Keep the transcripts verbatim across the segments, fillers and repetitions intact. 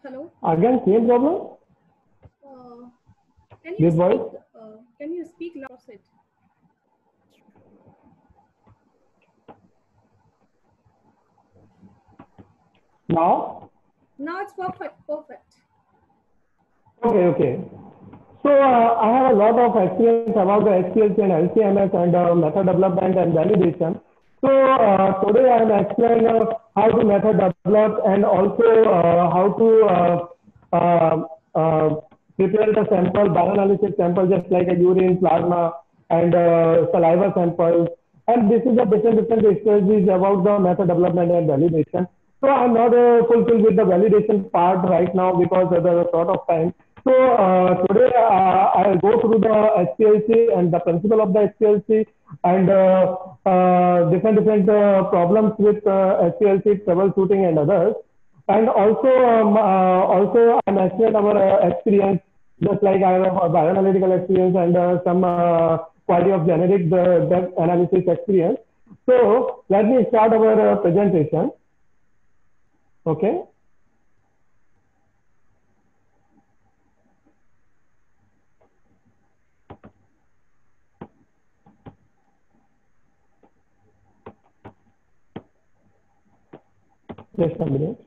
Hello. Again, same problem? Uh, can you This speak? voice? Uh, can you speak loud? It. Now? Now it's perfect. Perfect. Okay, okay. So uh, I have a lot of experience about the S P L C and L C M S and uh, method development and validation. So uh, today I am explain uh, how to method develop and also uh, how to uh, uh, uh, prepare the sample, bioanalysis sample just like a urine, plasma and uh, saliva samples. And this is the different different strategies about the method development and validation. So I'm not uh, fulfilled with the validation part right now because there's a short of time. So uh, today uh, I'll go through the S P L C and the principle of the S P L C and uh, uh, different different uh, problems with uh, S P L C troubleshooting and others. And also um, uh, also I'm explain our uh, experience just like I have a bioanalytical experience and uh, some uh, quality of generic uh, drug analysis experience. So let me start our uh, presentation. Okay. Just a minute.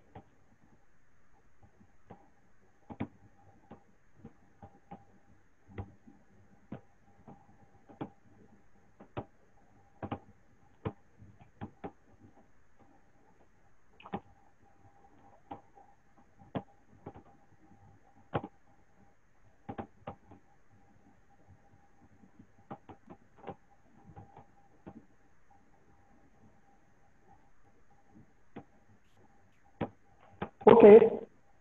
Okay.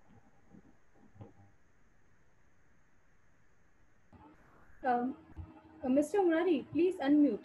Um, uh, Mister Murari, please unmute.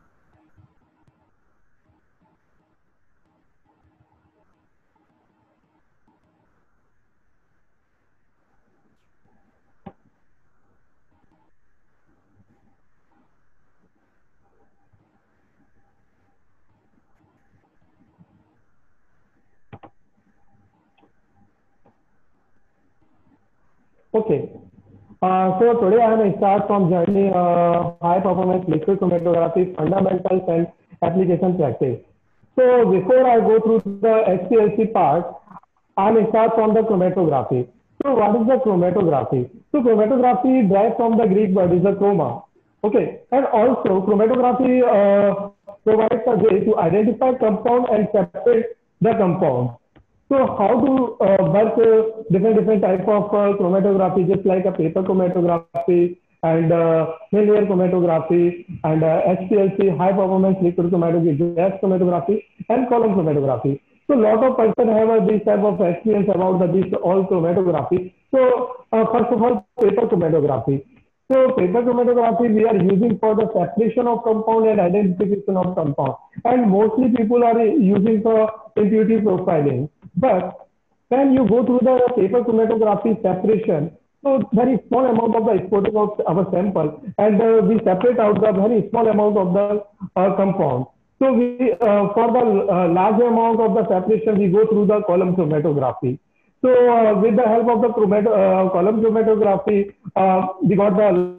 Okay. Uh, so today I will start from journey uh, high performance liquid chromatography fundamentals and application practice. So before I go through the S P L C part, I will start from the chromatography. So what is the chromatography? So chromatography derives from the Greek word is a chroma. Okay, and also chromatography uh, provides a way to identify compound and separate the compound. So how to uh, work uh, different different type of uh, chromatography, just like a paper chromatography and uh, thin layer chromatography and uh, H P L C, high performance liquid chromatography, gas chromatography, and column chromatography. So lot of person have uh, this type of experience about the, this all chromatography. So uh, first of all, paper chromatography. So paper chromatography we are using for the separation of compound and identification of compound. And mostly people are using for intuitive profiling. But when you go through the paper chromatography separation, so very small amount of the exporting of our sample and uh, we separate out the very small amount of the uh, compound. So we, uh, for the uh, large amount of the separation, we go through the column chromatography. So uh, with the help of the chromat uh, column chromatography, uh, we got the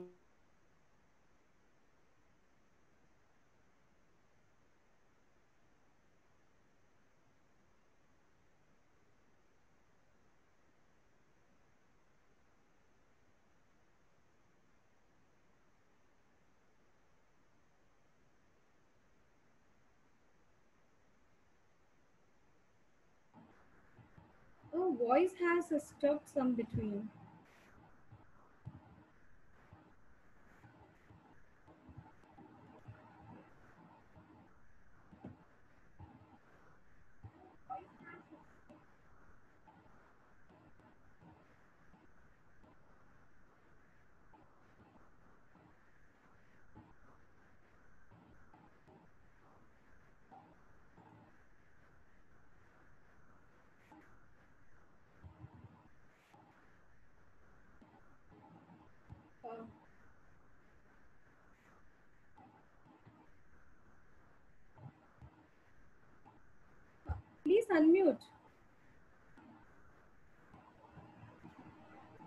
Oh, voice has uh, stuck some between. Uh, Please unmute.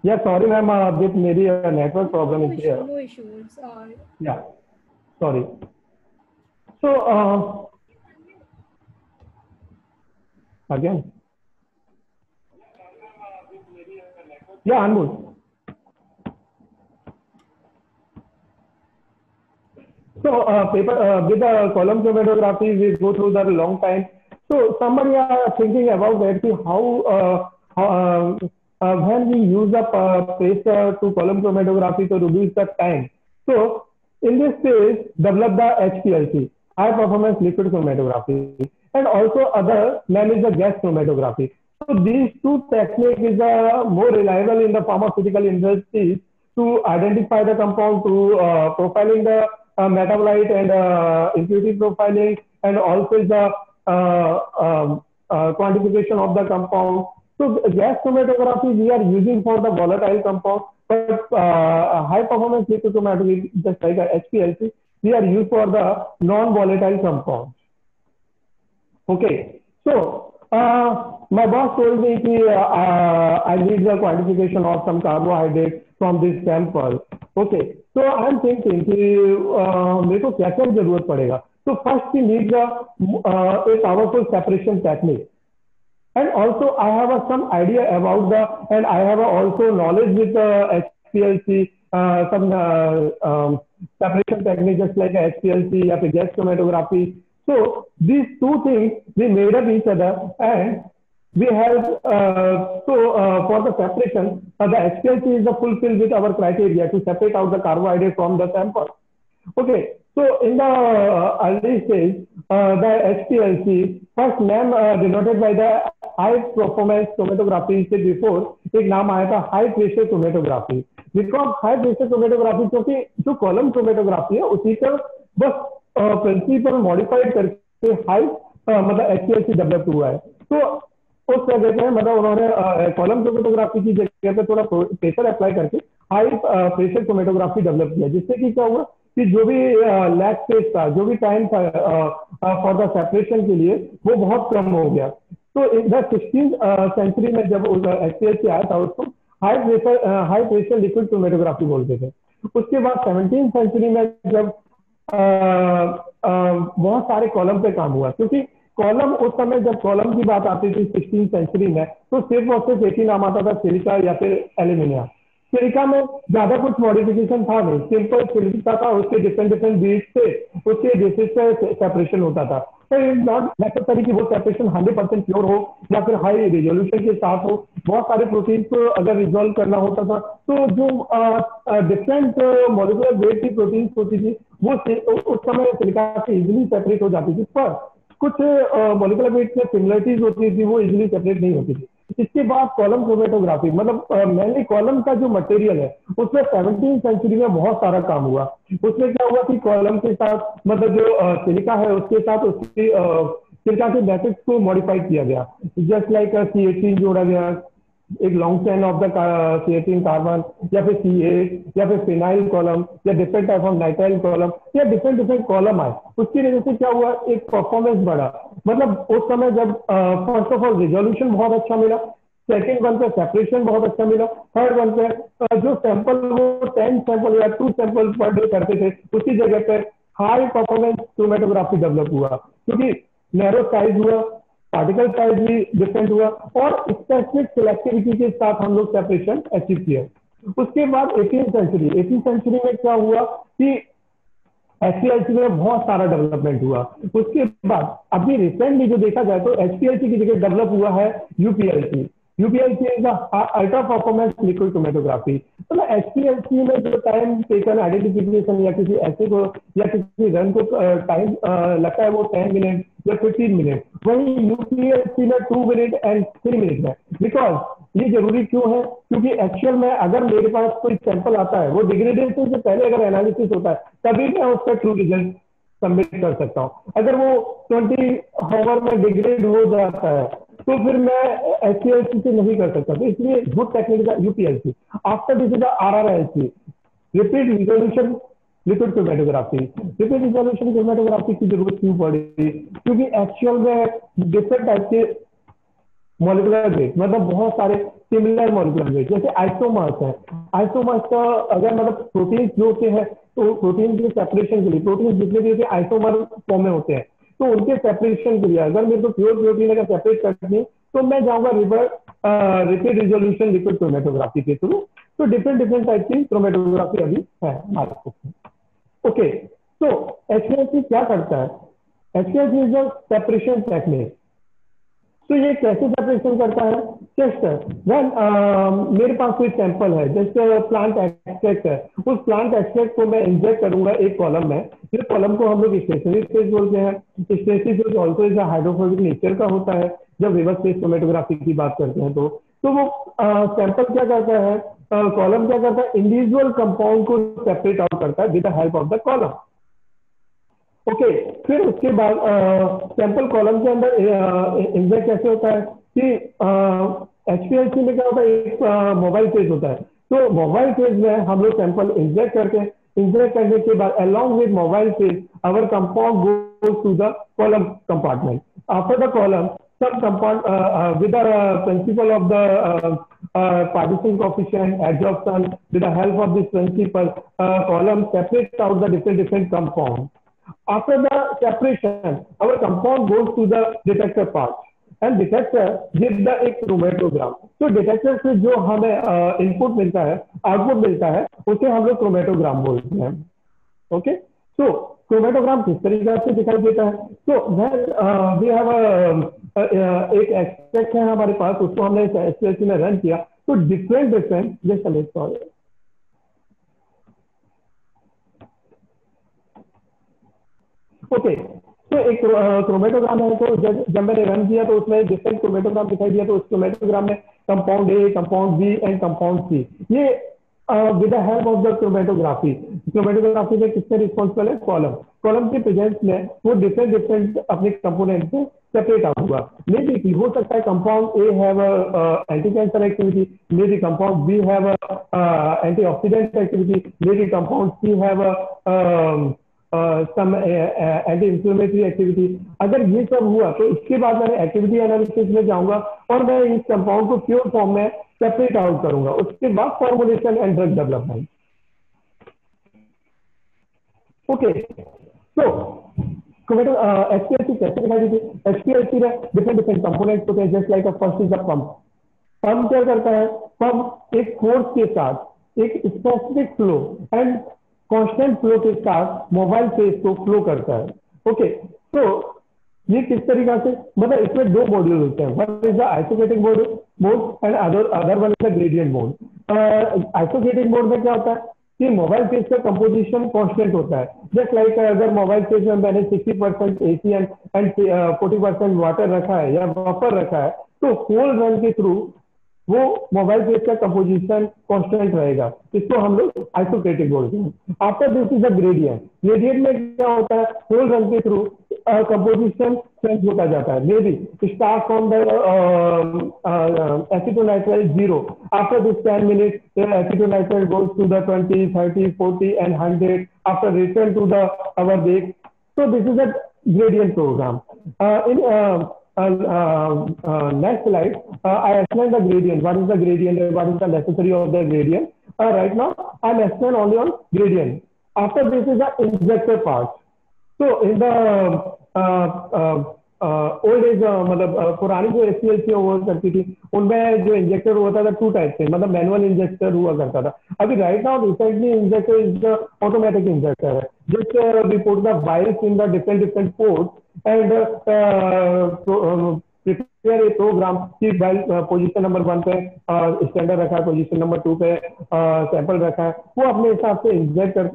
Yeah, sorry ma'am, uh, with maybe a network problem No is issue, here. no issues. Uh, Yeah, sorry. So uh, again, yeah, Anmol. So uh, paper uh, with the column chromatography, we go through that a long time. So somebody are thinking about that ki how uh, how, uh, uh, when we use up uh, tracer to column chromatography to reduce the time. So in this case, develop the H P L C, high performance liquid chromatography, and also other name is the gas chromatography. So these two techniques is uh, more reliable in the pharmaceutical industries to identify the compound, to uh, profiling the uh, metabolite and uh, impurity profiling, and also the uh, um, uh, quantification of the compound. So gas chromatography we are using for the volatile compound, but uh, high performance liquid chromatography, just like a H P L C, we are used for the non-volatile compound. Okay, so uh, my boss told me कि uh, I need the quantification of some carbohydrate from this sample. Okay, so I am thinking कि uh, मेरे को क्या क्या जरूरत पड़ेगा. So first we need the uh, a powerful separation technique. And also I have uh, some idea about the, and I have uh, also knowledge with the H P L C, uh, some uh, um, separation technique just like H P L C or gas chromatography. So these two things we made up each other, and we have uh, so uh, for the separation, uh, the H P L C is the fulfilled with our criteria to separate out the carbohydrate from the sample. Okay, so in the uh, early stage, uh, the H P L C, first name uh, denoted by the high performance chromatography से before एक नाम आया था high pressure chromatography. Because high pressure chromatography क्योंकि जो column chromatography है उसी का बस प्रिंसिपल मॉडिफाइड करके हाई मतलब H P L C develop हुआ है. तो उस जगह पे मतलब उन्होंने कॉलम क्रोमेटोग्राफी की जगह पे थोड़ा प्रेशर अप्लाई करके हाई प्रेशर क्रोमेटोग्राफी डेवलप किया, जिससे कि क्या हुआ कि जो भी लैग स्पेस था, जो भी टाइम था फॉर द सेपरेशन के लिए, वो बहुत कम हो गया. तो द सिक्सटीन सेंचुरी में जब एच पी एल सी आया था उसको high pressure high pressure liquid chromatography बोलते थे. उसके बाद सेवनटीन सेंचुरी में जब बहुत सारे कॉलम पे काम हुआ, क्योंकि कॉलम उस समय जब कॉलम की बात आती थी सिक्सटीन सेंचुरी में, तो सिर्फ और सिर्फ एक ही नाम आता था, सिलिका या फिर एल्यूमिनियम. सिलिका में ज्यादा कुछ मॉडिफिकेशन था नहीं, सिंपल सिलिका था, उसके डिफरेंट डिफरेंट बीट्स थे, उसके बेसिस पे सेपरेशन होता था. तो इट्स नॉट नेसेसरी कि वो सेपरेशन हंड्रेड परसेंट प्योर हो या फिर हाई रिजोल्यूशन के साथ हो. बहुत सारे प्रोटीन को अगर रिजोल्व करना होता था तो जो डिफरेंट मॉलिक्यूलर वेट की प्रोटीन होती थी वो उस समय सिलिका से इजिली सेपरेट हो जाती थी. पर कुछ मॉलिक्यूलर वेट में सिमिलरिटीज होती थी, वो इजिली सेपरेट नहीं होती थी. इसके बाद कॉलम क्रोमेटोग्राफी, मतलब मेनली कॉलम का जो मटेरियल है उसमें सेवनटीन सेंचुरी में बहुत सारा काम हुआ. उसमें क्या हुआ कि कॉलम के साथ मतलब जो सिलिका है उसके साथ उसकी सिलिका के मैट्रिक्स को मॉडिफाई किया गया, जस्ट लाइक सी एटीन जोड़ा गया, एक long chain of the C eighteen carbon, या फिर सी एट, या फिर फिनाइल कॉलम, या different type of nitrile column, या डिफरेंट डिफरेंट कॉलम आए. उसकी वजह से क्या हुआ, एक परफॉर्मेंस बढ़ा. मतलब उस समय जब फर्स्ट ऑफ ऑल रिजोल्यूशन बहुत अच्छा मिला, सेकेंड वन पे सेपरेशन बहुत अच्छा मिला, थर्ड वन पे जो सैंपल वो टेन सैंपल या टू सैंपल पर डे करते थे, उसी जगह पे हाई परफॉर्मेंस क्रोमेटोग्राफी डेवलप हुआ, क्योंकि नैरो साइज हुआ, पार्टिकल साइज भी डिफरेंट हुआ, और स्पेसिफिक सिलेक्टिविटी के साथ हम लोग सेपरेशन अचीव किया. उसके बाद एटीन सेंचुरी एटीन सेंचुरी में क्या हुआ कि एच पी एल सी में बहुत सारा डेवलपमेंट हुआ. उसके बाद अभी रिसेंटली जो देखा जाए तो एच पी एल सी की जगह डेवलप हुआ है U P L C. U P L C is the ultra performance liquid chromatography. मतलब H P L C में जो टाइम टेकन आइडेंटिफिकेशन या किसी ऐसे को या किसी रन को टाइम लगता है वो टेन मिनट या फिफ्टीन मिनट, वही U P L C में two minute and three minute में. बिकॉज ये जरूरी क्यों है, क्योंकि एक्चुअल में अगर मेरे पास कोई सैंपल आता है वो डिग्रेडेशन से पहले अगर एनालिसिस होता है तभी मैं उसका ट्रू रिजल्ट सबमिट कर सकता हूँ. अगर वो ट्वेंटी आवर में डिग्रेड हो जाता है तो फिर मैं एच पी एल सी से नहीं कर सकता. तो इसलिए गुड टेक्निक का U P L C. After this is R R L C, repeat resolution liquid chromatography. Repeat resolution chromatography की जरूरत क्यों पड़ी, क्योंकि एक्चुअल में डिफरेंट टाइप के मॉलिकुलर वेट मतलब बहुत सारे सिमिलर मॉलिकुलर वेट, जैसे आइसोमर्स है। आइसोमर्स का अगर मतलब प्रोटीन जो होते हैं, तो प्रोटीन के सेपरेशन के लिए, प्रोटीन जितने भी होते हैं आइसोमर फॉर्म में होते हैं, तो उनके सेपरेशन के लिए अगर मेरे को प्योर प्रोटीन अगर सेपरेट करनी है, तो मैं जाऊंगा river repeat resolution liquid chromatography के थ्रू। तो डिफरेंट डिफरेंट टाइप की क्रोमेटोग्राफी अभी है हमारे पास। ओके, तो एचपीएलसी क्या करता है? HPLC is a separation technique. तो ये कैसे सेपरेशन करता है? जस्ट व्हेन मेरे पास कोई सैंपल है, जस्ट प्लांट एक्सट्रैक्ट है, उस प्लांट एक्सट्रैक्ट को मैं इंजेक्ट करूंगा एक कॉलम में। ये कॉलम को हम लोग स्टेशनरी स्टेज बोलते हैं। Stationary stage also is hydrophobic nature का होता है जब रिवर्स फेज क्रोमेटोग्राफी की बात करते हैं तो। तो वो सैंपल क्या करता है, कॉलम क्या करता है, इंडिविजुअल कंपाउंड को सेपरेट आउट करता है with the help of the column. Okay, फिर उसके बाद सैंपल कॉलम के अंदर इंजेक्ट कैसे होता है कि एचपीएलसी में क्या होता है, एक मोबाइल फेज होता है। तो मोबाइल फेज में हम लोग सैंपल इंजेक्ट करके, इंजेक्ट करने के बाद along with mobile phase our compound goes to the column compartment. After the column some compound uh, uh, with the uh, principle of the uh, uh, partition coefficient adsorption, with the help of this principle, uh, column separates out the different different compounds. After the separation, our compound goes to the detector part, and detector gives the एक chromatogram. तो detector से जो हमें input मिलता है, output मिलता है, उसे हम लोग क्रोमेटोग्राम बोलते हैं। ओके, तो क्रोमेटोग्राम किस तरीके से दिखाई देता है? तो वी हैव एक एक्सट्रैक्ट है हमारे पास, उसको हमने एसपीएलसी में रन किया, तो डिफरेंट डिफरेंट जैसे ओके, तो एक क्रोमेटोग्राम है, तो जब जब मैंने रन किया तो उसमें डिफरेंट क्रोमेटोग्राम दिखाई दिया। तो उस क्रोमेटोग्राम में compound A, compound B and compound C, ये with the help of the chromatography, chromatography में किससे रिस्पॉन्सिबल है? कॉलम। कॉलम के प्रेजेंस में वो डिफरेंट डिफरेंट अपने कंपोनेंट से सेपरेट आउट हुआ। मे बी हो सकता है compound A have anti cancer activity, maybe compound B have antioxidant activity, maybe compound C have some anti inflammatory activity. अगर ये सब हुआ तो इसके बाद मैं एक्टिविटी एनालिसिस में जाऊंगा और मैं इस कंपाउंड को प्योर फॉर्म में सेपरेट आउट करूंगा। उसके बाद formulation and drug development. Okay, तो क्रोमेटो एचपीएलसी कैसे दिखाई देती है? एचपीएलसी में डिफरेंट डिफरेंट कंपोनेंट्स होते हैं, just like a first is the pump. Pump क्या करता है? पंप एक फोर्स के साथ एक specific flow and constant flow के साथ मोबाइल फेज को फ्लो करता है। ओके, तो ये किस तरीका से, मतलब इसमें दो मॉड्यूल होते हैं, one is the isocratic mode mode and other other one is the gradient mode. Isocratic mode में क्या होता है कि मोबाइल फेज का कंपोजिशन कांस्टेंट होता है। जस्ट लाइक अगर मोबाइल फेज में मैंने sixty percent AC and forty percent water रखा है या वापर रखा है, तो होल रन के थ्रू वो मोबाइल फेज का कंपोजिशन कांस्टेंट रहेगा। इसको हम लोग आइसोकेटिक बोलते हैं। After this is the gradient. Gradient में क्या होता है? होल रन के थ्रू कंपोजिशन चेंज होता जाता है। May be start from the acetonitrile zero, after this ten minute acetonitrile goes to the twenty, thirty, forty and hundred, after return to the our back. So this is a gradient program. Uh, in uh, uh, uh, uh, next slide, uh, I explain the gradient. What is the gradient? What is the necessary of the gradient? Uh, right now, I'm explain only on gradient. After this is the injector part. So in the uh, uh, old age मतलब uh, पुरानी जो एसपीएलसी हुआ करती थी, उनमें जो injector होता था टू टाइप से, मतलब मैनुअल इंजेक्टर हुआ करता था। अभी right now recently injector is the automatic injector है, जिस we put the vials in the different different port and prepare a program की वाइल पोजीशन नंबर वन पे स्टैंडर्ड रखा है, पोजीशन नंबर टू पे सैंपल रखा है, वो अपने हिसाब से इंजेक्ट कर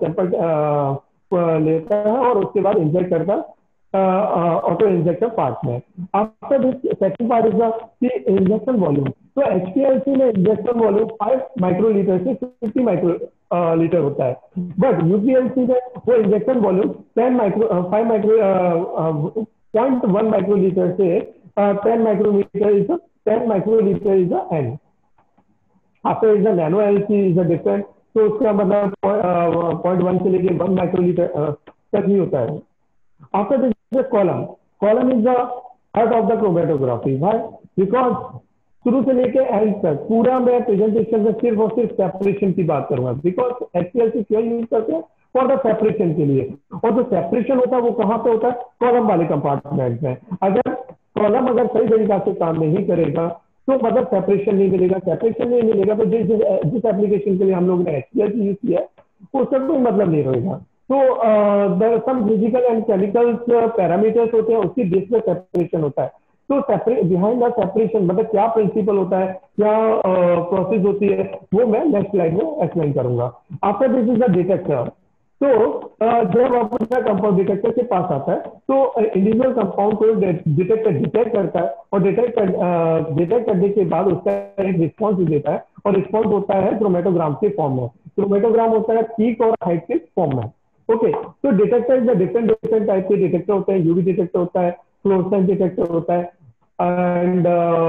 सैंपल लेता है और उसके बाद इंजेक्ट करता है ऑटो इंजेक्टर पार्ट में। After this second part is the injection volume. तो एचपीएलसी में इंजेक्शन वॉल्यूम फाइव माइक्रोलीटर से फिफ्टी माइक्रो लीटर होता है, बट यूपीएलसी में वो injection volume ten micro five micro point one microlitre से ten micrometre is ten microlitre is the end. After is the nano LC is the different, तो उसका मतलब point one से लेके वन माइक्रोलीटर तक ही होता है। After this is a column. Column is the heart of the chromatography. Why? Because शुरू से लेके एंड तक पूरा मैं प्रेजेंटेशन में सिर्फ और सिर्फ सेपरेशन की बात करूंगा, बिकॉज एचपीएलसी क्यों यूज करते हैं, फॉर द सेपरेशन के लिए। और जो सेपरेशन होता है वो कहाँ पे होता है, कॉलम वाले कंपार्टमेंट में। अगर कॉलम अगर सही तरीका से काम नहीं करेगा तो मतलब सेपरेशन नहीं मिलेगा, सेपरेशन नहीं मिलेगा तो जिस जिस एप्लीकेशन के लिए हम लोग ने एचपीएलसी यूज किया है उसका कोई मतलब नहीं रहेगा। तो some physical and chemicals parameters होते हैं, उसकी बेस पे सेपरेशन होता है। तो सेपरेट बिहाइंड द सेपरेशन मतलब क्या प्रिंसिपल होता है, क्या प्रोसेस uh, होती है, वो मैं नेक्स्ट स्लाइड में एक्सप्लेन करूंगा। After this is the detector. तो uh, जब अपना कंपाउंड डिटेक्टर के पास आता है तो इंडिविजुअल कंपाउंड को डिटेक्टर डिटेक्ट करता है और डिटेक्ट कर, डिटेक्ट करने के बाद उसका एक रिस्पॉन्स देता है और रिस्पॉन्स होता है क्रोमेटोग्राम के फॉर्म में। क्रोमेटोग्राम होता है पीक और हाइट के फॉर्म में। ओके, तो डिटेक्टर डिफरेंट डिफरेंट टाइप के डिटेक्टर होते हैं। यूवी डिटेक्टर होता है, फ्लोरेसेंस डिटेक्टर होता है एंड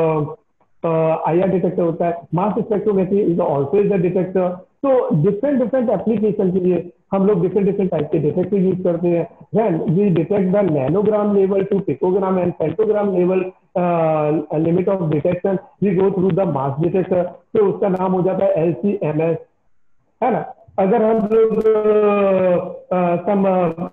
आईआर डिटेक्टर होता है, mass spectrometry is also is the detector. तो डिफरेंट डिफरेंट एप्लीकेशन के लिए हम लोग डिफरेंट डिफरेंट टाइप के डिटेक्टर यूज करते हैं। Then we detect the nanogram level to picogram and femtogram level limit of detection, we go through the mass detector. तो उसका नाम हो जाता है एलसीएमएस, है ना। अगर हम लोग सम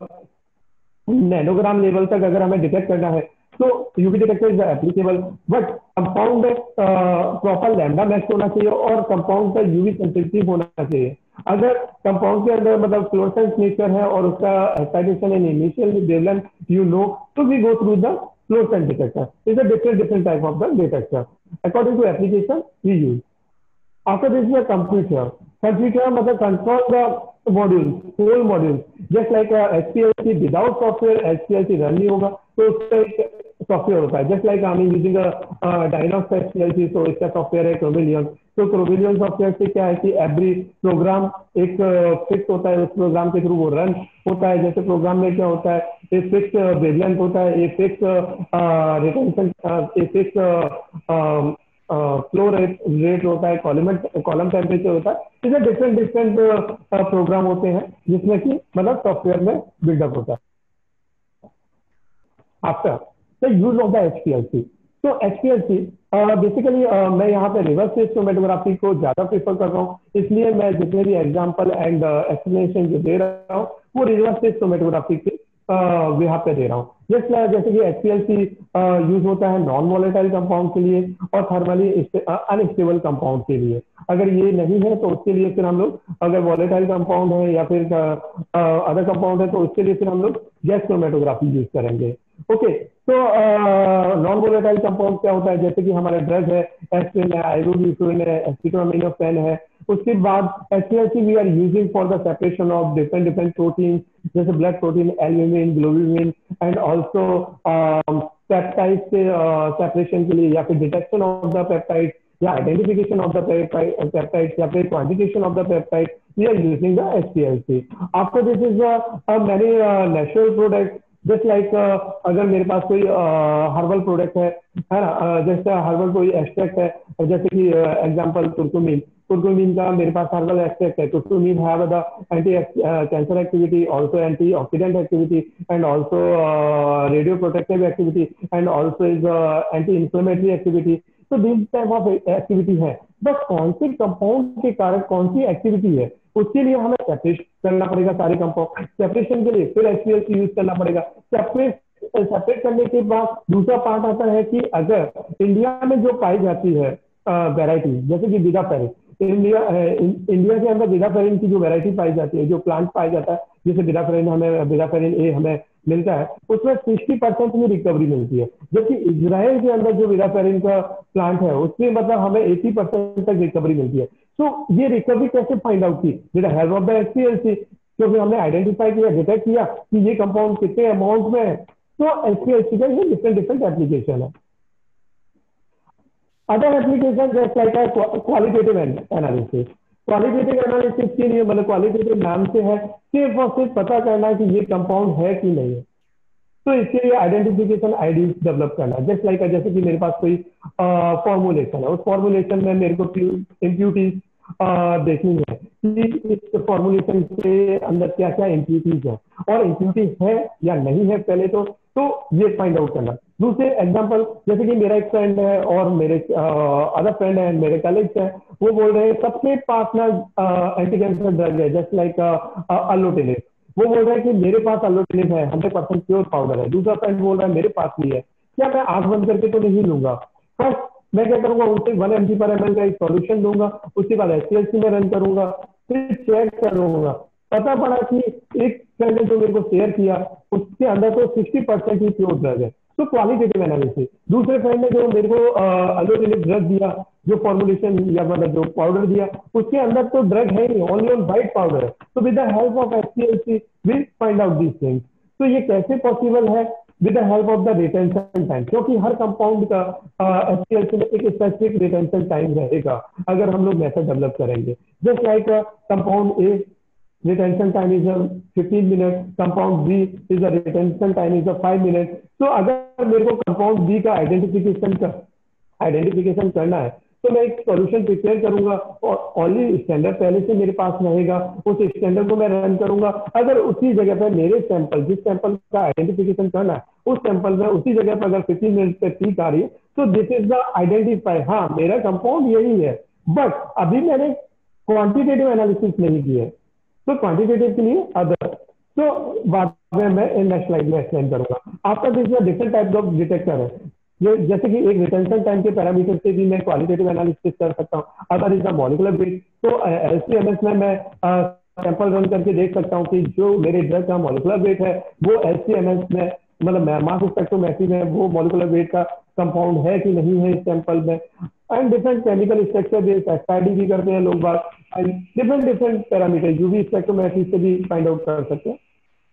नैनोग्राम लेवल तक अगर हमें डिटेक्ट करना है तो UV detector is applicable, but compound proper lambda max होना चाहिए और कंपाउंड का यूवी सेंसिटिव होना चाहिए। अगर कंपाउंड के अंदर मतलब फ्लोरेसेंस नेचर है और उसका excitation and initial wavelength you know, तो we go through the fluorescence detector. Is a different different type of the detector according to application we use. After this, the computer. Computer मतलब control the modules, whole modules. Just like uh, H P L C, without software, H P L C run नहीं होगा, तो उसका एक software होता है। Just like I'm using a uh, Dynavox H P L C, तो इसका software है Chromeleon। तो Chromeleon सॉफ्टवेयर से क्या है कि एवरी प्रोग्राम एक फिक्स uh, होता है, उस प्रोग्राम के थ्रू वो रन होता है। जैसे प्रोग्राम में क्या होता है, एक फिक्स वेवलेंथ होता है, एक फिक्स रिटेंशन, एक फिक्स फ्लो रेट रेट होता है, कॉलम कॉलम टेम्परेचर होता है। इसे डिफरेंट डिफरेंट प्रोग्राम होते हैं जिसमें कि मतलब सॉफ्टवेयर में बिल्डअप होता है। After the use of the HPLC, तो एचपीएलसी बेसिकली मैं यहाँ पे रिवर्स फेज क्रोमेटोग्राफी को ज्यादा प्रेफर कर रहा हूँ, इसलिए मैं जितने भी एग्जांपल एंड एक्सप्लेनेशन जो दे रहा हूँ वो रिवर्स फेज क्रोमेटोग्राफी के यहाँ पे दे रहा हूँ। जैसे जैसे कि एचपीएलसी यूज होता है नॉन वॉलेटाइल कंपाउंड के लिए और थर्मली अनस्टेबल कंपाउंड के लिए। अगर ये नहीं है तो उसके लिए फिर हम लोग, अगर वॉलेटाइल कंपाउंड है या फिर अदर कंपाउंड है तो उसके लिए फिर हम लोग गैस क्रोमेटोग्राफी यूज करेंगे। ओके, तो नॉन वॉलेटाइल कंपाउंड क्या होता है, जैसे कि हमारे ड्रग है, एस्पिरिन है, आइबुप्रोफेन है, एसिटामिनोफेन है। उसके बाद HPLC we are using for the separation of different different protein, जैसे blood protein, albumin, globulin and also peptide से सेपरेशन के लिए या फिर डिटेक्शन ऑफ द पेप्टाइड या आइडेंटिफिकेशन ऑफ द पेप्टाइड या फिर quantification of the peptide, we are using the HPLC. After this is many natural product, just like अगर मेरे पास कोई हर्बल प्रोडक्ट है है ना, uh, जैसे हर्बल कोई एक्सट्रैक्ट है, जैसे कि एग्जांपल कुरकुमीन, कुरकुमीन का मेरे पास हर्बल एक्सट्रैक्ट है। Curcumin have the anti cancer activity, also anti oxidant activity and also radio protective activity and also is anti inflammatory activity. तो दिस टाइप ऑफ एक्टिविटी है, बट कौन से कंपाउंड के कारण कौन सी एक्टिविटी है उसके लिए हमें सेपरेट करना पड़ेगा सारे कंपाउंड। सेपरेशन के लिए फिर एचपीएलसी यूज करना पड़ेगा। सेपरेट सेपरेट करने के बाद दूसरा पार्ट आता है कि अगर इंडिया में जो पाई जाती है वैरायटी, जैसे कि विडाफेरिन, इंडिया इंडिया के अंदर विडाफेरिन की जो वैरायटी पाई जाती है, जो प्लांट पाया जाता है, जैसे विडाफेरिन हमें विडाफेरिन ए हमें मिलता है, उसमें सिक्सटी परसेंट में रिकवरी मिलती है। जबकि इजराइल के अंदर जो विडाफेरिन का प्लांट है उसमें मतलब हमें एटी परसेंट तक रिकवरी मिलती है। तो ये रिकवरी कैसे फाइंड आउट की, with the help of the HPLC, क्योंकि हमने आइडेंटिफाई किया, डिटेक्ट किया कि ये कंपाउंड कितने अमाउंट में है। तो एचपीएलसी का ये डिफरेंट डिफरेंट एप्लीकेशन है। अदर एप्लीकेशन जैसे like qualitative analysis. Qualitative analysis के लिए मतलब क्वालिटेटिव नाम से है सिर्फ और सिर्फ पता करना कि ये कंपाउंड है कि नहीं है। तो इसके लिए आइडेंटिफिकेशन आईडीज डेवलप करना, जस्ट लाइक जैसे कि मेरे पास कोई फॉर्मुलेशन है, उस फॉर्मुलेशन में मेरे को इम्प्यूटीज देखनी है कि इस फॉर्मुलेशन के अंदर क्या क्या इम्प्यूटीज है और इम्प्यूटी है या नहीं है पहले तो तो ये फाइंड आउट करना। दूसरे एग्जांपल, जैसे कि मेरा एक फ्रेंड है और मेरे अदर फ्रेंड है, मेरे कलीग्स हैं, वो बोल रहे हैं सबके पास ना एंटी कैंसर ड्रग है, जस्ट लाइक अलोटिलिप। वो बोल रहे हैं कि मेरे पास अलोटिलिप है, हंड्रेड परसेंट प्योर पाउडर है। दूसरा फ्रेंड बोल रहा है मेरे पास भी है। क्या मैं आंख बंद करके तो नहीं लूंगा? फर्स्ट मैं क्या करूंगा, उनसे वन एम जी पर एम एल का एक सॉल्यूशन दूंगा, उसके बाद एस सी एल सी में रन करूंगा, फिर चेक करूंगा। पता पड़ा कि एक फ्रेंड ने जो मेरे को शेयर किया उसके अंदर तो सिक्सटी परसेंट ही प्योर ड्रग है। तो क्वालिटेटिव एनालिसिस। दूसरे फ्रेंड ने जो मेरे को अलोटिलिप ड्रग दिया, जो फॉर्मुलेशन या मतलब जो पाउडर दिया, उसके अंदर तो ड्रग है ही, ओनली ऑन वाइट पाउडर है। तो with the help of S C L C we find out these things. तो ये कैसे पॉसिबल है? With the help of the retention time, क्योंकि हर कंपाउंड का एस सी एल सी में एक स्पेसिफिक रिटेंशन टाइम रहेगा अगर हम लोग मेथड डेवलप करेंगे। Just like compound A retention time is a fifteen minutes, compound B is a retention time is a five minutes। तो अगर मेरे को कंपाउंड बी का आइडेंटिफिकेशन कर आइडेंटिफिकेशन करना है तो मैं एक सॉल्यूशन प्रिपेयर करूंगा और ओनली स्टैंडर्ड पहले से मेरे पास रहेगा, उस स्टैंडर्ड को मैं रन करूंगा। अगर उसी जगह पर मेरे सैंपल, जिस सैंपल का आइडेंटिफिकेशन करना है, उस सैंपल में उसी जगह पर अगर फिफ्टीन मिनट पे पीक आ रही है तो दिस इज द आइडेंटिफाई, हाँ मेरा कंपाउंड यही है। बट अभी मैंने क्वांटिटेटिव एनालिसिस नहीं की है, तो क्वांटिटेटिव के लिए अदर, तो बाद में मैं नेक्स्ट स्लाइड में एक्सप्लेन करूंगा। आपका this different type of detector है, ये जैसे कि एक रिटेंशन टाइम के पैरामीटर से भी मैं क्वालिटेटिव एनालिसिस कर सकता हूँ। Other is the molecular weight, तो एल सी एम एस में मैं सैंपल रन करके देख सकता हूँ कि जो मेरे ड्रग का मॉलिक्यूलर वेट है वो एल सी एम एस में, मतलब मास स्पेक्ट्रोमेट्री में वो मॉलिक्यूलर वेट का कंपाउंड है कि नहीं है इस सैंपल में। And different chemical structure based X I D भी करते हैं लोग बात, and different different parameter UV spectrometry से भी फाइंड आउट कर सकते हैं।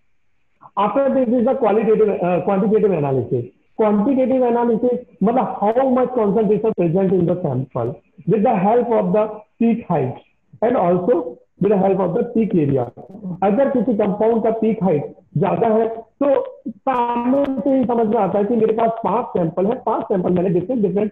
After this is the qualitative quantitative analysis. Quantitative analysis मतलब how much concentration present in the sample with the help of the peak height and also with the help of the peak area. अगर किसी compound का peak height ज्यादा है तो सामने से ही समझ में आता है कि मेरे पास पांच सैंपल है, पांच सैंपल मैंने डिफरेंट डिफरेंट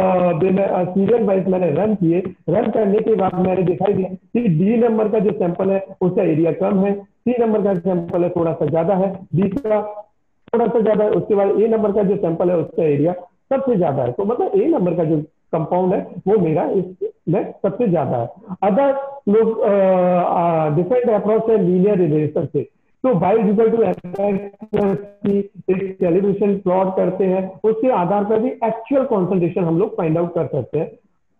सीरियल वाइज मैंने रन किए। रन करने के बाद मैंने दिखाई दिया कि डी नंबर का जो सैंपल है उसका एरिया कम है, सी नंबर का सैंपल है थोड़ा सा ज्यादा है, बी का थोड़ा सा ज्यादा है, उसके बाद ए नंबर का जो सैंपल है उसका एरिया सबसे ज्यादा है। तो मतलब ए नंबर का जो कंपाउंड है वो मेरा इसमें सबसे ज्यादा है। अदर लोग डिफरेंट अप्रोच है लीनियर रिलेशन से, तो y इज इक्वल टू की एक कैलिब्रेशन प्लॉट करते हैं, उसके आधार पर भी एक्चुअल कॉन्सेंट्रेशन हम लोग फाइंड आउट कर सकते हैं।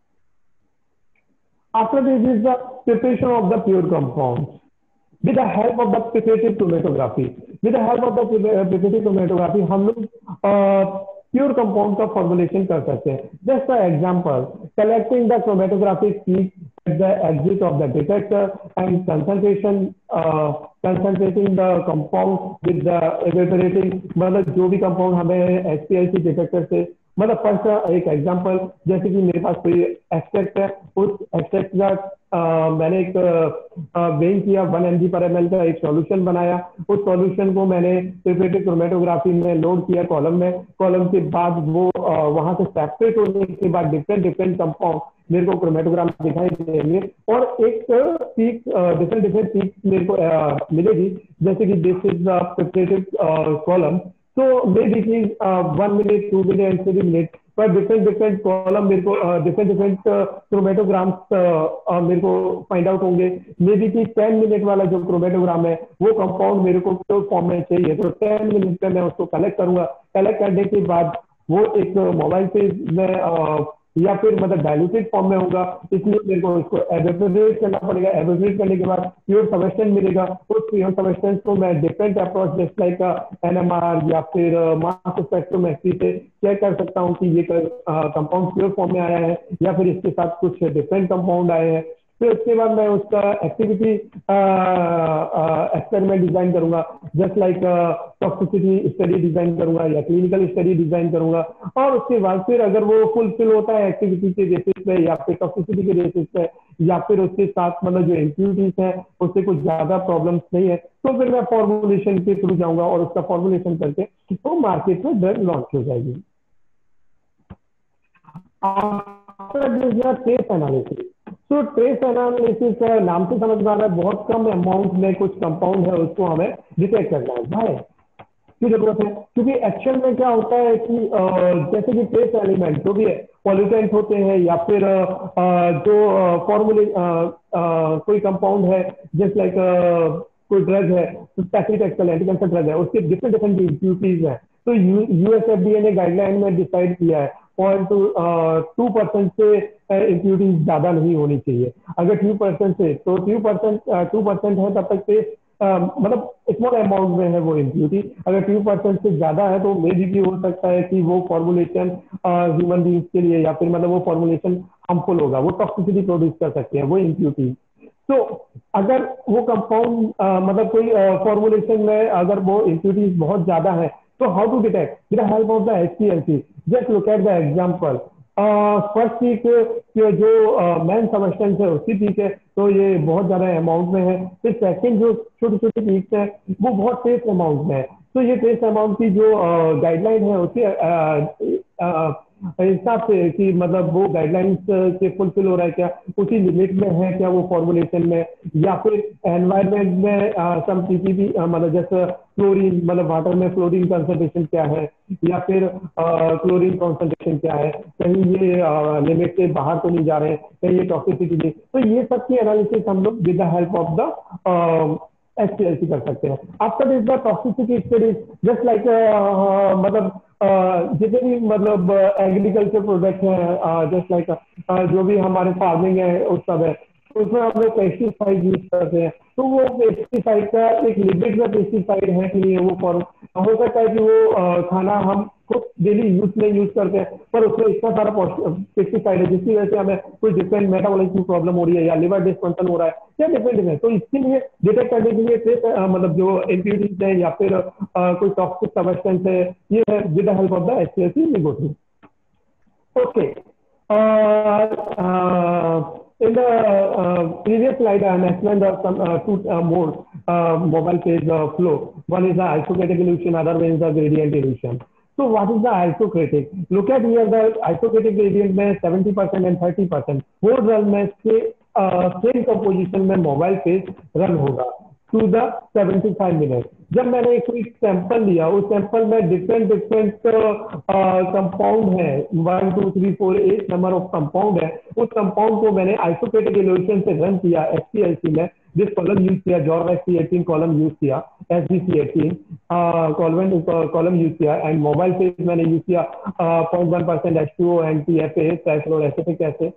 After this is the preparation of the pure compound with the help of the preparative chromatography. With the help of the preparative chromatography हम लोग प्योर कंपाउंड का फॉर्मुलेशन कर सकते हैं। Just for example, collecting the chromatographic peak at the exit of the detector and concentration uh, concentrating the compound with the evaporating, मतलब जो भी compound हमें H P L C detector से, मतलब फर्स्ट एक एग्जांपल, जैसे कि मेरे पास कोई एक्सट्रैक्ट है, उस एक्सट्रैक्ट का आ, मैंने एक वेइंग किया, वन एम जी पर एम एल का एक सॉल्यूशन बनाया, उस सॉल्यूशन को मैंने प्रिपरेटिव क्रोमेटोग्राफी में लोड किया कॉलम में। कॉलम के बाद वो वहां से सेपरेट होने के बाद डिफरेंट डिफरेंट कंपाउंड मेरे को क्रोमेटोग्राम दिखाई देंगे और एक पीक डिफरेंट डिफरेंट पीक मेरे को आ, मिलेगी। जैसे कि this is the preparative column, तो मे बी की one minute two minute and three minute पर डिफरेंट डिफरेंट कॉलम मेरे को डिफरेंट डिफरेंट क्रोमेटोग्राम्स मेरे को फाइंड आउट होंगे। मे बी की टेन मिनट वाला जो क्रोमेटोग्राम है वो कंपाउंड मेरे को तो फॉर्म में चाहिए, तो टेन मिनट में मैं उसको कलेक्ट करूंगा। कलेक्ट करने के बाद वो एक मोबाइल पे में या फिर मतलब डायल्यूटेड फॉर्म में होगा, इसलिए मेरे को इसको एवेपोरेट करना पड़ेगा। एवेपोरेट करने के बाद प्योर सब्सटेंस मिलेगा। उस प्योर सब्सटेंस को मैं different approach just like N M R या फिर मास स्पेक्ट्रोमेट्री से चेक कर सकता हूँ कि ये कंपाउंड प्योर फॉर्म में आया है या फिर इसके साथ कुछ डिफरेंट कंपाउंड आए हैं। फिर उसके बाद मैं उसका एक्टिविटी एक्सपेरिमेंट डिजाइन करूंगा, just like toxicity study design करूंगा या क्लिनिकल स्टडी डिजाइन करूंगा। और उसके बाद फिर अगर वो फुलफिल होता है एक्टिविटी के बेसिस पे या फिर टॉक्सिसिटी के बेसिस पे या फिर उसके साथ मतलब जो इम्प्यूरिटीज है उससे कुछ ज्यादा प्रॉब्लम्स नहीं है, तो फिर मैं फॉर्मुलेशन के थ्रू जाऊंगा और उसका फॉर्मुलेशन करके तो मार्केट में ड्रग लॉन्च हो जाएगी। ट्रेस एनालिसिस, तो ट्रेस एनालिसिस नाम से समझ में आ रहा है बहुत कम अमाउंट में कुछ कंपाउंड है उसको हमें डिटेक्ट करना है। भाई क्यों जरूरत है? क्योंकि एक्शन में क्या होता है कि जैसे कि ट्रेस एलिमेंट जो भी है पॉल्यूटेंट होते हैं या फिर जो फॉर्मूले कोई कंपाउंड है जस्ट लाइक कोई ड्रग है स्पेसिफिक एंटी कैंसर ड्रग है उसके डिफरेंट डिफरेंट इम्प्यूरिटीज है। तो यूएसएफडीए ने गाइडलाइन में डिसाइड किया है पॉइंट टू टू परसेंट से इम्प्यूरिटीज ज्यादा नहीं होनी चाहिए। अगर टू परसेंट से तो टू परसेंट टू परसेंट है तब तक से Uh, मतलब स्मॉल अमाउंट में है वो इम्प्यूरिटी। अगर टू परसेंट से ज्यादा है तो मे भी हो सकता है कि वो फॉर्मुलेशन ह्यूमन बींग्स के लिए या फिर मतलब वो फॉर्मुलेशन हार्मफुल होगा, वो टॉक्सिसिटी प्रोड्यूस कर सकते हैं वो इम्प्यूरिटी। तो अगर वो कंपाउंड मतलब कोई फॉर्मुलेशन में अगर वो इम्प्यूरिटीज बहुत ज्यादा है तो how to detect with the help of the HPLC. Just look at the example. First peak जो मेन सबस्टेंस है उसकी पीक है तो ये बहुत ज्यादा अमाउंट में है। फिर सेकंड जो छोटी छोटी पीक्स है वो बहुत ट्रेस अमाउंट में है। तो ये ट्रेस अमाउंट की जो गाइडलाइन है उसके हिसाब से कि मतलब वो गाइडलाइंस के फुलफिल हो रहा है क्या, उसी लिमिट में है क्या वो फॉर्मुलेशन में, या फिर एनवायरमेंट में सम पीपीपी मतलब जैसे क्लोरीन मतलब वाटर में फ्लोरीन कंसंट्रेशन क्या है या फिर क्लोरीन कंसंट्रेशन क्या है, कहीं ये लिमिट से बाहर तो नहीं जा रहे हैं, कहीं ये टॉक्सिसिटी नहीं। तो ये सब की एनालिसिस हम लोग with the help of the HPLC कर सकते हैं। After this the toxicity studies just like मतलब जितने भी मतलब एग्रीकल्चर प्रोडक्ट हैं जस्ट लाइक जो भी हमारे फार्मिंग है उस सब है उसमें हम लोग पेस्टिसाइड यूज करते हैं। तो वो पेस्टिसाइड का एक लिमिट में पेस्टिसाइड है कि नहीं, वो फॉर्म हो सकता है कि वो खाना हम खुद डेली यूज में यूज करते हैं पर उसमें इतना सारा पेस्टिसाइड है जिसकी वजह से हमें कोई डिफरेंट मेटाबॉलिज्म प्रॉब्लम हो रही है या लिवर डिस्फंक्शन हो रहा है या डिफरेंट है। तो इसके लिए डिटेक्ट करने के लिए ट्रेस मतलब जो इम्प्यूरिटीज है या फिर कोई टॉक्सिक सबस्टेंस है ये है with the help of the HPLC we go through. Okay, in the uh, previous slide, I mentioned uh, some uh, two uh, more uh, mobile phase uh, flow. One is the isokinetic illusion, other one is the gradient illusion. So what is the isokinetic? Look at here the isokinetic gradient में seventy percent and thirty percent वो run में से same composition में mobile phase run होगा to the seventy five minute. जब मैंने एक sample लिया उस सैंपल में डिफरेंट डिफरेंट कंपाउंड है one two three four eight number of compound है, उस कंपाउंड को मैंने आइसोकेटिक इल्यूशन से रन किया एचपीएलसी में। जिस कॉलम यूज किया Zorbax C eighteen column use किया SBC eighteen column column use किया एंड मोबाइल फेज मैंने यूज किया point one percent H two O and T F A trifluoro acetic acid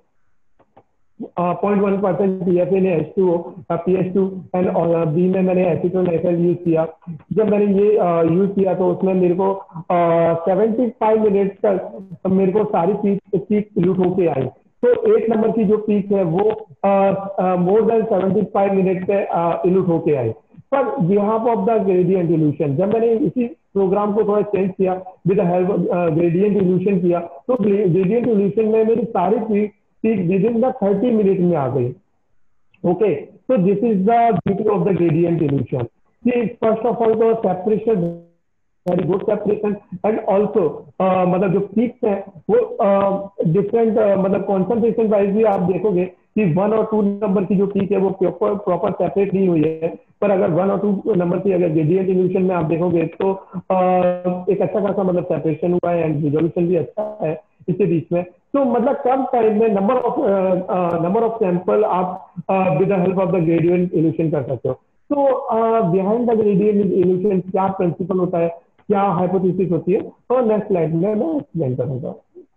point one percent P F A ने H two O P H two and B में मैंने acetone एथर use किया। जब मैंने ये use uh, किया तो उसमें मेरे को सेवेंटी फाइव मिनट तक मेरे को सारी पीक पीक लूट होके आई। तो एक नंबर की जो पीक है वो more than seventy five minute पे इल्यूट होके आई। पर behalf of the gradient elution जब मैंने इसी प्रोग्राम को थोड़ा चेंज किया with the help gradient elution किया तो ग्रेडियंट इल्यूशन में मेरी सारी peak peak within the thirty minute में आ गई। Okay, so this is the beauty of the gradient illusion. See, first of all, the separation, very good separation, and also uh, मतलब जो peaks है वो uh, different uh, मतलब concentration wise भी आप देखोगे कि वन और टू नंबर की जो पीक है वो प्रॉपर प्रॉपर सेपरेट नहीं हुई है। पर अगर वन और टू नंबर की अगर ग्रेडियंट इल्यूशन में आप देखोगे तो uh, एक अच्छा खासा मतलब सेपरेशन हुआ है एंड रिजोल्यूशन भी अच्छा है इसके बीच में। तो मतलब कम टाइम में number of number of sample आप with the help of the gradient elution कर सकते हो। तो बिहाइंड द ग्रेडियंट इल्यूशन क्या प्रिंसिपल होता है, क्या हाइपोथेसिस होती है, तो नेक्स्ट स्लाइड में मैं एक्सप्लेन करूंगा।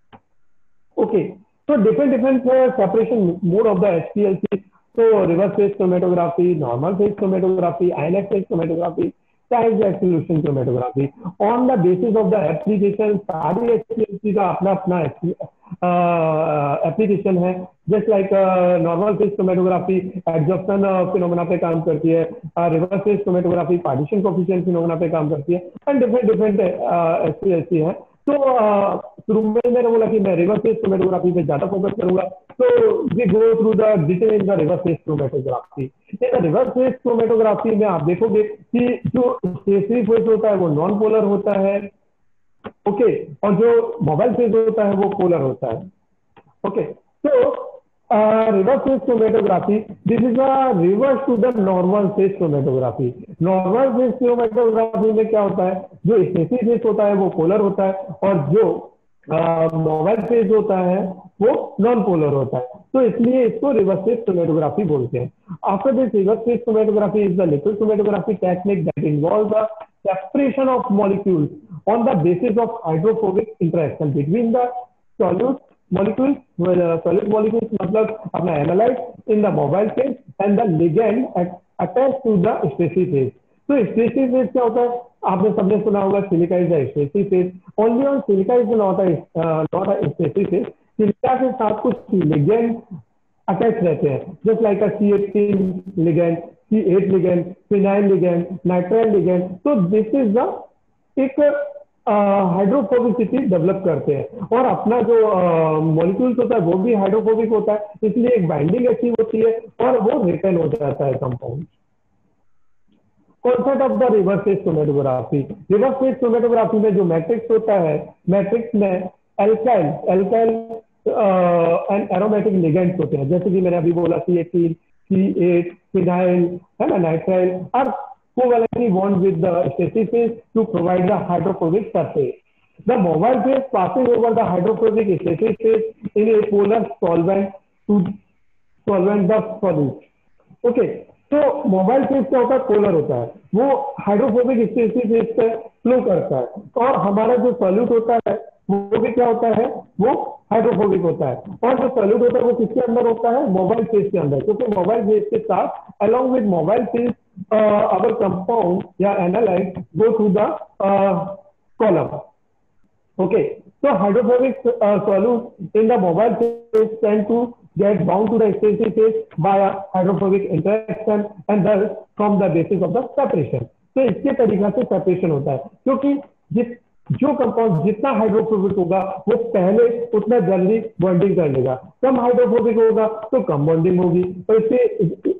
ओके, तो different different separation mode of the HPLC, तो reverse phase chromatography, normal phase chromatography, ion exchange phase chromatography, time exclusion chromatography. On the basis of the application सारी एचपीएलसी का अपना अपना एप्लीकेशन है। Just like normal phase chromatography absorption phenomena पे काम करती है, reverse phase chromatography partition coefficient phenomena पे काम करती है एंड डिफरेंट डिफरेंट एचपीएलसी है। तो शुरू में मैंने बोला कि मैं रिवर्स फेज क्रोमेटोग्राफी पे ज्यादा फोकस करूंगा, तो we go through the detail in the reverse phase chromatography. In reverse phase chromatography में आप देखोगे कि जो स्टेशनरी फेज होता है वो नॉन पोलर होता है, ओके, और जो मोबाइल फेज होता है वो पोलर होता है। ओके, तो Uh, reverse phase chromatography. This is a reverse to the normal phase chromatography. Normal phase chromatography में क्या होता है, जो स्टेसी फेज होता है वो पोलर होता है, और जो मोबाइल uh, फेज होता है वो नॉन पोलर होता है, तो इसलिए इसको रिवर्स फेज क्रोमेटोग्राफी बोलते हैं. After this reverse phase chromatography is the liquid chromatography technique that involve the separation of molecules on the basis of hydrophobic interaction between the solute molecules, well, uh, solid molecules मतलब अपना analyte in the mobile phase and the ligand at, attached to the stacy phase. तो stacy phase क्या होता है, आपने सबने सुना होगा silica is the stacy phase. Only on silica is not a uh, not a stacy phase. Silica के साथ कुछ ligand अटैच रहते हैं, just like a C eighteen ligand, C eight ligand, phenyl ligand, nitrile ligand. तो this is the एक hydrophobicity develop करते हैं, और अपना जो मॉलिक्यूल्स होता है वो भी हाइड्रोफोबिक होता है, इसलिए एक बाइंडिंग अचीव होती है और वो रिटर्न हो जाता है compound. Concept of the reverse phase chromatography. Reverse phase chromatography में जो मैट्रिक्स होता है, मैट्रिक्स में alkyl alkyl and aromatic ligands होते हैं, जैसे कि मैंने अभी बोला C eighteen, C eight, phenyl, है ना, nitrile are covalently bond with the stacy phase to provide the hydrophobic surface. The mobile phase passing over the hydrophobic stacy phase in a polar solvent to solvent the solute. Okay, तो mobile phase क्या होता है, polar होता है, वो hydrophobic stacy phase पे flow करता है, और हमारा जो सॉल्यूट होता है वो भी क्या होता है, वो हाइड्रोफोबिक होता है, और जो सॉल्यूट होता है वो किसके अंदर होता है, मोबाइल फेज के अंदर, क्योंकि मोबाइल फेज के साथ along with mobile phase our compound या analyte go through the uh, column. Okay, so hydrophobic uh, solute in the mobile phase tend to get bound to the stacy phase by a hydrophobic interaction and thus from the basis of the separation. तो इसके तरीका से separation होता है, क्योंकि जिस जो compound जितना हाइड्रोफोबिक होगा वो पहले उतना जल्दी बॉन्डिंग कर लेगा, कम हाइड्रोफोबिक होगा तो कम बॉन्डिंग होगी, तो इससे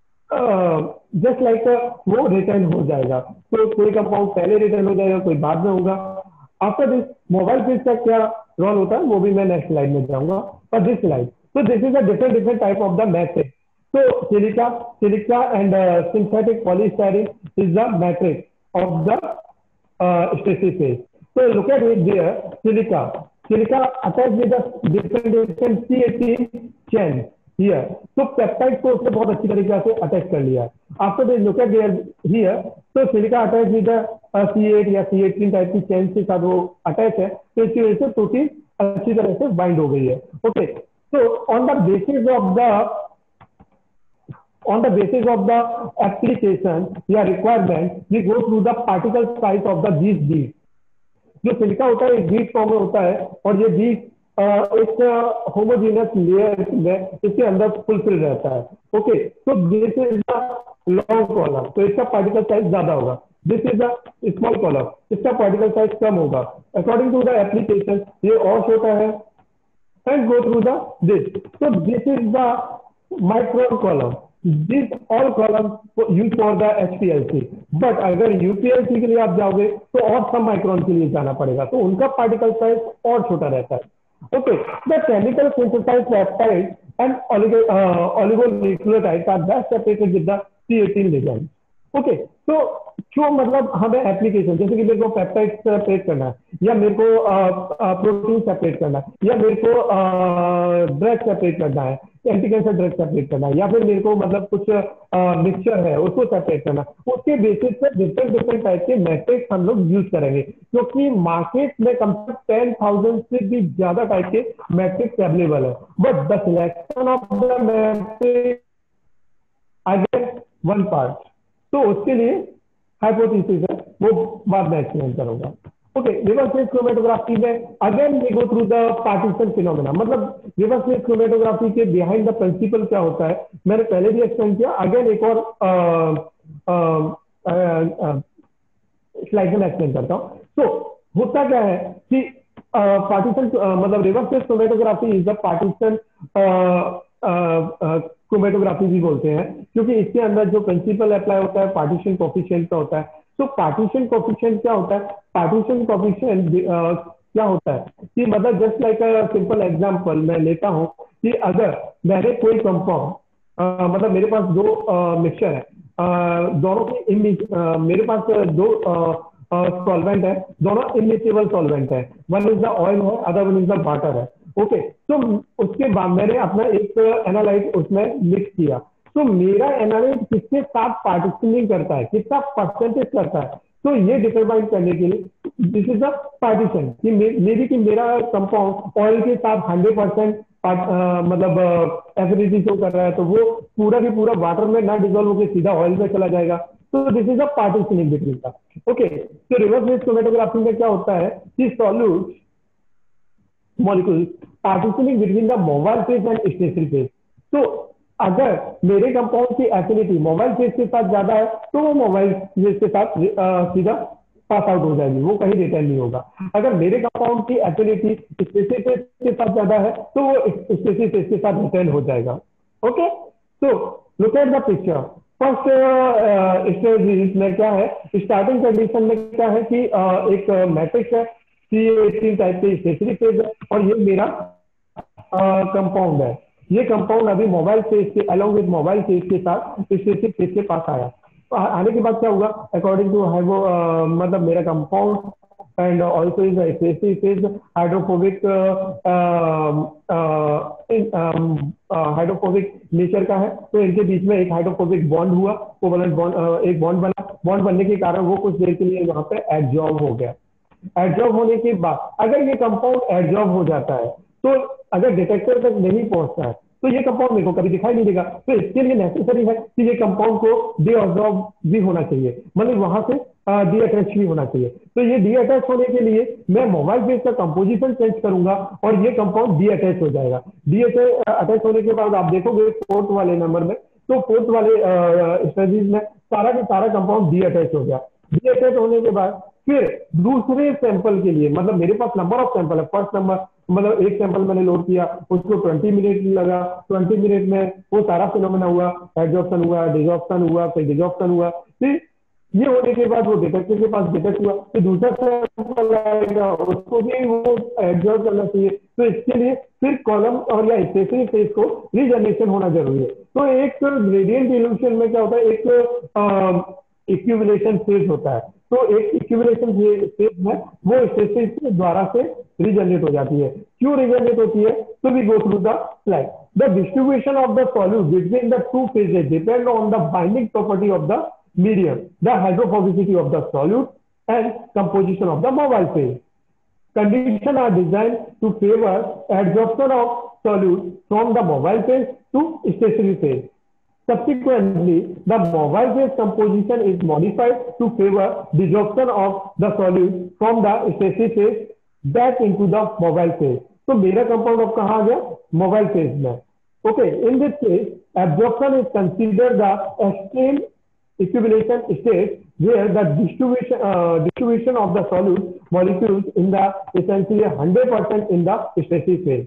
जस्ट लाइक वो रिटर्न हो जाएगा. तो कोई कंपाउंड पहले रिटर्न हो जाएगा, कोई बाद में होगा. आफ्टर दिस मोबाइल फेज का क्या रोल होता है वो भी मैं नेक्स्ट स्लाइड में जाऊंगा, पर दिस स्लाइड. तो this is a different different type of the matrix. तो silica silica and synthetic polystyrene is the matrix of the stacy phase. So look at it there, silica. Silica attached with the different different C eighteen chain here. So peptide को उसने बहुत अच्छी तरीके से attach कर लिया है. After they look at there here, so silica attached with the uh, C eight या C eighteen टाइप की चेन के साथ वो अटैच है, तो इसकी वजह से प्रोटीन अच्छी तरह से बाइंड हो गई है. Okay, so on the basis of the on the basis of the application या requirement, we go through the particle size of the these beads. जो सिलिका होता है एक बीट फॉर्म में होता है, और ये बीट एक होमोजेनियस लेयर में इसके अंदर फुलफिल रहता है. ओके, तो this is the long column, तो इसका पार्टिकल साइज ज्यादा होगा. This is the small column, इसका पार्टिकल साइज कम होगा. अकॉर्डिंग टू द एप्लीकेशन ये और छोटा है and go through the this. तो this is the micron column. These all columns used for the H P L C. But अगर U P L C के लिए आप जाओगे तो और सब माइक्रोन के लिए जाना पड़ेगा, तो उनका पार्टिकल साइज और छोटा रहता है. Okay, the chemical synthesized peptide and oligonucleotides are best separated with the C eighteen ligand. Okay, तो जो मतलब हमें एप्लीकेशन, जैसे कि मेरे को पेप्टाइड सेपरेट करना है, या मेरे को प्रोटीन सेपरेट करना है, या मेरे को ड्रग सेपरेट करना है, एंटी कैंसर ड्रग सेपरेट करना है, या फिर मेरे को मतलब कुछ मिक्सचर है उसको सेपरेट करना, उसके बेसिस पे डिफरेंट डिफरेंट टाइप के मैट्रिक्स हम लोग यूज करेंगे, क्योंकि मार्केट में कम से कम टेन थाउजेंड से भी ज्यादा टाइप के मैट्रिक्स अवेलेबल है. But the selection of the matrix again one part, तो उसके लिए हाइपोथेसिस है, वो बाद में एक्सप्लेन करूंगा. ओके, रिवर्स फेज क्रोमेटोग्राफी में again we go through the partition phenomena. मतलब रिवर्स फेज क्रोमेटोग्राफी के बिहाइंड द प्रिंसिपल क्या होता है मैंने पहले भी एक्सप्लेन किया, अगेन एक और स्लाइड में एक्सप्लेन करता हूँ. तो होता क्या है कि पार्टीशन मतलब reverse phase chromatography is the partition chromatography भी बोलते हैं, क्योंकि इसके अंदर जो प्रिंसिपल अप्लाई होता है पार्टीशन कोफिशिएंट का होता है. तो पार्टीशन कोफिशिएंट क्या होता है, पार्टीशन कोफिशिएंट क्या होता है कि मतलब just like a simple example मैं लेता हूं कि अगर मैंने कोई कंपाउंड, मतलब मेरे पास दो मिक्सचर है, अ, दोनों के इमिज मेरे पास दो सॉल्वेंट है, दोनों इमिसेबल सॉल्वेंट है, वन इज द ऑयल है, other one is the water है। ओके, तो उसके बाद मैंने अपना एक एनालाइट उसमें मिक्स किया, तो मेरा एनालाइट किसके साथ पार्टिसिपेट करता है, कितना परसेंटेज करता है, तो ये डिटरमाइन करने के लिए दिस इज द पार्टीशन कि मे बी कि मेरा कंपाउंड ऑयल के साथ हंड्रेड परसेंट मतलब एफिनिटी शो कर रहा है, तो वो पूरा की पूरा वाटर में ना डिजोल्व होकर सीधा ऑयल में चला जाएगा। तो this is a partitioning between का। ओके, तो रिवर्स बेस क्रोमेटोग्राफी में क्या होता है कि solute molecule partitioning between the mobile phase and stationary phase. तो अगर मेरे कंपाउंड की एफिनिटी मोबाइल फेज के साथ ज्यादा है तो वो मोबाइल फेज के साथ अ, सीधा पास आउट हो जाएगी, वो कहीं रिटर्न नहीं होगा। अगर मेरे कंपाउंड की एफिनिटी स्पेसिफिक फेज के साथ ज्यादा है तो वो स्पेसिफिक फेज के साथ रिटर्न हो जाएगा। ओके, तो look at the picture. First stage में क्या है, स्टार्टिंग कंडीशन में क्या है कि uh, एक मैट्रिक्स है सी एटीन टाइप के स्टेशनरी फेज है, और ये मेरा कंपाउंड है। ये कंपाउंड अभी मोबाइल फेज के अलोंग विद मोबाइल फेज के साथ स्पेसिफिक फेज के पास आया। तो आने के बाद क्या हुआ, अकॉर्डिंग टू है वो मतलब मेरा compound and also is specific phase hydrophobic hydrophobic nature का है, तो इनके बीच में एक हाइड्रोफोबिक बॉन्ड हुआ, कोवलेंट बॉन्ड, एक बॉन्ड बना, बॉन्ड बनने के कारण वो कुछ देर के लिए वहां पे एडजॉर्ब हो गया। एडजॉर्ब होने के बाद अगर ये कंपाउंड एडजॉर्ब हो जाता है तो अगर डिटेक्टर तक नहीं पहुंचता है तो ये कंपाउंड मेरे को कभी दिखाई नहीं देगा। तो इसके लिए नेसेसरी है कि ये कंपाउंड को डीअब्जॉर्ब भी होना चाहिए, मतलब वहां से डी अटैच भी होना चाहिए। तो ये डी अटैच होने के लिए मैं मोबाइल फेज का कंपोजिशन चेंज करूंगा और ये कंपाउंड डी अटैच हो जाएगा। डी अटैच होने के बाद आप देखोगे फोर्थ वाले नंबर में, तो फोर्थ वाले स्टेजेस में सारा का सारा कंपाउंड डी अटैच हो गया। डी अटैच होने के बाद फिर दूसरे सैंपल के लिए, मतलब मेरे पास नंबर ऑफ सैंपल है, फर्स्ट नंबर मतलब एक सैंपल मैंने लोड किया, उसको ट्वेंटी मिनट लगा, ट्वेंटी मिनट में वो सारा फिनोमेना हुआ, एडजॉर्प्शन हुआ, डिजॉर्प्शन हुआ, फिर डिजॉर्प्शन हुआ, फिर ये होने के बाद वो डिटेक्टर के पास डिटेक्ट हुआ, फिर दूसरा सैंपल आएगा, उसको भी वो एडजॉर्ब करना चाहिए। तो इसके लिए फिर कॉलम और या स्टेशनरी फेज को रीजनरेशन होना जरूरी है। तो एक ग्रेडियंट इल्यूशन में क्या होता है, एक इक्विवेलेशन फेज होता है, तो एक इक्विवेलेशन फेज में वो स्टेशनरी के द्वारा से रीजनरेट हो जाती है। क्यों रीजनरेट होती है, तो we go through the slide. The distribution of the solute between the two phases depend on the binding property of the medium, the hydrophobicity of the solute and composition of the mobile phase. Conditions are designed to favor adsorption of solute from the mobile phase to stationary phase. Subsequently, the mobile phase composition is modified to favor desorption of the solute from the stationary phase back into the mobile phase. तो मेरा compound अब कहाँ आ गया, mobile phase में। Okay, in this case absorption is considered the extreme equilation state where the distribution uh, distribution of the solute molecules in the essentially one hundred percent in the stationary phase.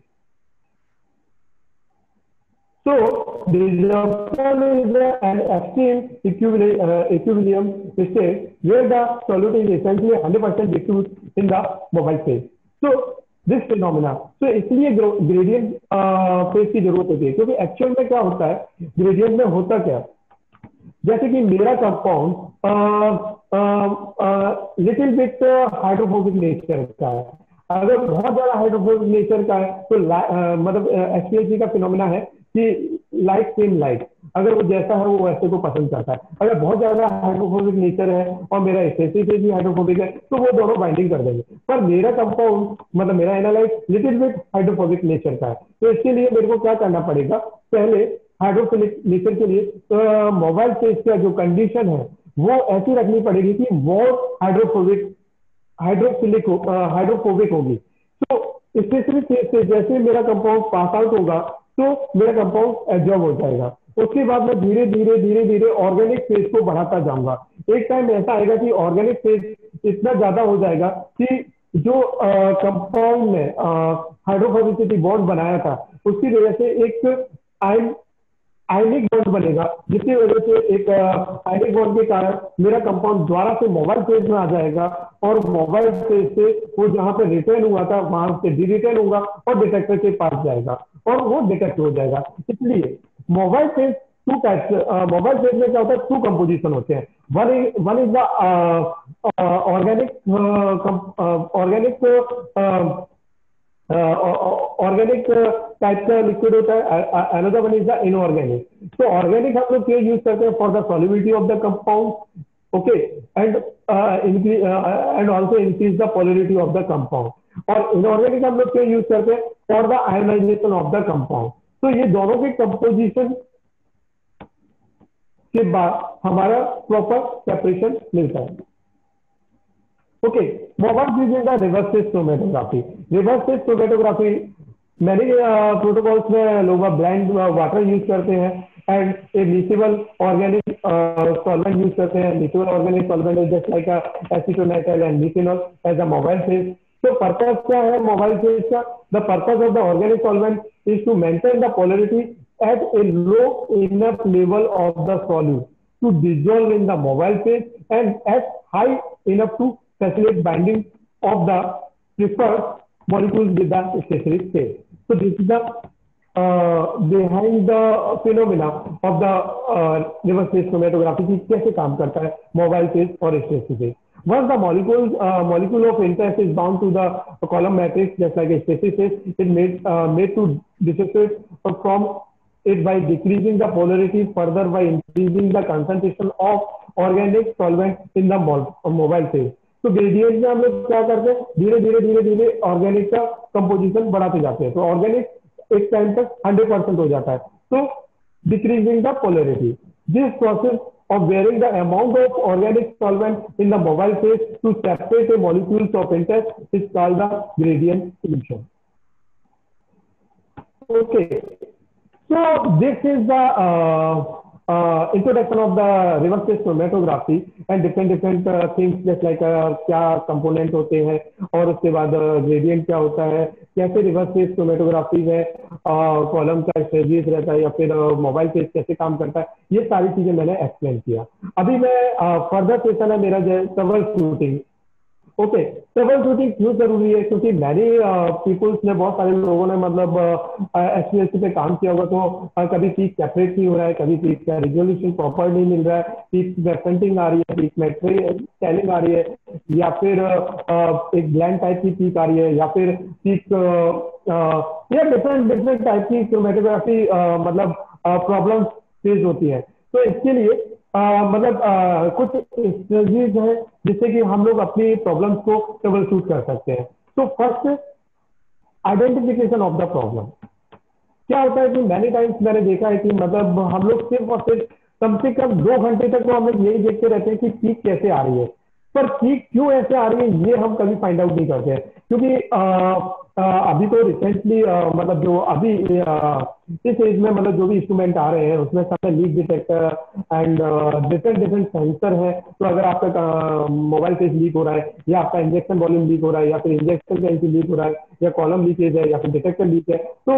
So desorption is an extreme equilibrium, uh, equilibrium state where the solute is essentially one hundred percent diffused in the mobile phase. So this phenomena, तो इसलिए gradient phase की जरूरत होती है, क्योंकि actual में क्या होता है, ग्रेडियंट में होता क्या, जैसे कि मेरा compound little bit hydrophobic nature का है, अगर बहुत ज्यादा हाइड्रोफोबिक नेचर का है तो uh, मतलब एचपीएचडी का फिनोमेना है कि लाइक सेम लाइक, अगर वो जैसा है वो वैसे को पसंद करता है। अगर बहुत ज्यादा हाइड्रोफोबिक नेचर है और मेरा स्पेसिफिक भी हाइड्रोफोबिक है तो वो दोनों बाइंडिंग कर देंगे। पर मेरा कंपाउंड मतलब मेरा analyte little bit hydrophobic nature का है, तो इसके लिए मेरे को क्या करना पड़ेगा, पहले हाइड्रोफिलिक नेचर के लिए मोबाइल फेज का जो कंडीशन है वो ऐसी रखनी पड़ेगी कि मोर हाइड्रोफोबिक हाइड्रोफिलिक हाइड्रोफोबिक होगी। तो स्पेसिफिक फेज से जैसे मेरा कंपाउंड पास आउट होगा तो मेरा कंपाउंड एब्जॉर्ब हो जाएगा। उसके बाद मैं धीरे धीरे धीरे धीरे ऑर्गेनिक फेज को बढ़ाता जाऊंगा। एक टाइम ऐसा आएगा कि ऑर्गेनिक फेज इतना ज्यादा हो जाएगा कि जो कंपाउंड में हाइड्रोफोबिसिटी बॉन्ड बनाया था उसकी वजह से एक आयन आयनिक बॉन्ड बनेगा, जिसकी वजह से एक आयनिक बॉन्ड के कारण मेरा कंपाउंड द्वारा से मोबाइल फेज में आ जाएगा और मोबाइल फेज से वो जहां पे रिटेन हुआ था वहां से डी रिटेन होगा और डिटेक्टर के पास जाएगा और वो डिटेक्ट हो जाएगा। इसलिए mobile phase two types, mobile phase में क्या होता है, टू कंपोजिशन होते हैं। One is one is the organic organic organic type का लिक्विड होता है, another one is the inorganic. तो ऑर्गेनिक हम लोग यूज करते हैं for the solubility of the compound, okay, and and also increase the polarity of the compound. और inorganic हम लोग यूज करते हैं for the ionization of the compound. तो ये दोनों के कंपोजिशन के बाद हमारा प्रॉपर सेपरेशन मिलता है। Okay, what is in the reverse phase chromatography? Reverse phase chromatography many protocols में लोग ब्लाइंड वाटर यूज करते हैं and a miscible organic solvent use करते हैं। Miscible organic solvent is just like acetonitrile and methanol as a mobile phase. तो purpose क्या है mobile phase का? The purpose of the organic solvent is to maintain the polarity at a low enough level of the solute to dissolve in the mobile phase and at high enough to facilitate binding of the preferred molecules with the stationary phase. So this is the uh, behind the phenomena of the uh, reverse phase chromatography की कैसे काम करता है mobile phase और stationary phase. Once the molecules uh, molecule of interest is bound to the column matrix just like a stationary phase, it made uh, made to dissociate from it by decreasing the polarity further by increasing the concentration of organic solvent in the mobile phase. तो gradient में हम लोग क्या करते हैं, धीरे धीरे धीरे धीरे ऑर्गेनिक का कंपोजिशन बढ़ाते जाते हैं। तो ऑर्गेनिक एक टाइम तक हंड्रेड परसेंट हो जाता है, तो decreasing the polarity. This process of varying the amount of organic solvent in the mobile phase to separate the molecules of interest is called the gradient emission. Okay. So this is the uh, uh, introduction of the reverse phase chromatography and different different uh, things just like uh, क्या component होते हैं और उसके बाद gradient क्या होता है, कैसे reverse phase chromatography में कॉलम का स्ट्रेटजीज रहता है या फिर मोबाइल फेज कैसे काम करता है, ये सारी चीजें मैंने एक्सप्लेन किया। अभी मैं फर्दर सेशन है मेरा जो है trouble shooting. Okay, trouble shooting क्यों जरूरी है? क्योंकि मैंने पीपल्स ने बहुत सारे लोगों ने मतलब एसपीएससी पे काम किया होगा, तो uh, कभी पीक सेपरेट नहीं हो रहा है, कभी पीक का रिजोल्यूशन प्रॉपर नहीं मिल रहा है, पीक में फ्रंटिंग आ रही है, पीक में टैलिंग आ रही है, या फिर uh, एक ब्लैंड टाइप की पीक आ रही है, या फिर पीक uh, या डिफरेंट डिफरेंट टाइप की क्रोमेटोग्राफी uh, मतलब प्रॉब्लम uh, फेस होती है। तो इसके लिए Uh, मतलब uh, कुछ स्ट्रेटजीज हैं जिससे कि हम लोग अपनी प्रॉब्लम्स को ट्रबल शूट कर सकते हैं। तो first identification of the problem. क्या होता है कि मैनी टाइम्स मैंने देखा है कि मतलब हम लोग सिर्फ और सिर्फ कम से कम दो घंटे तक तो हम लोग यही देखते रहते हैं कि पीक कैसे आ रही है, पर पीक क्यों ऐसे आ रही है ये हम कभी फाइंड आउट नहीं करते हैं। क्योंकि आ, आ, अभी तो रिसेंटली मतलब जो अभी आ, इस एज में मतलब जो भी इंस्ट्रूमेंट आ रहे हैं उसमें सब leak detector and different different sensor है। तो अगर आपका मोबाइल फेज लीक हो रहा है या आपका इंजेक्शन वॉल्यूम लीक हो रहा है या फिर इंजेक्शन कैंसी लीक हो रहा है या कॉलम लीकेज है या फिर डिटेक्टर लीक है, तो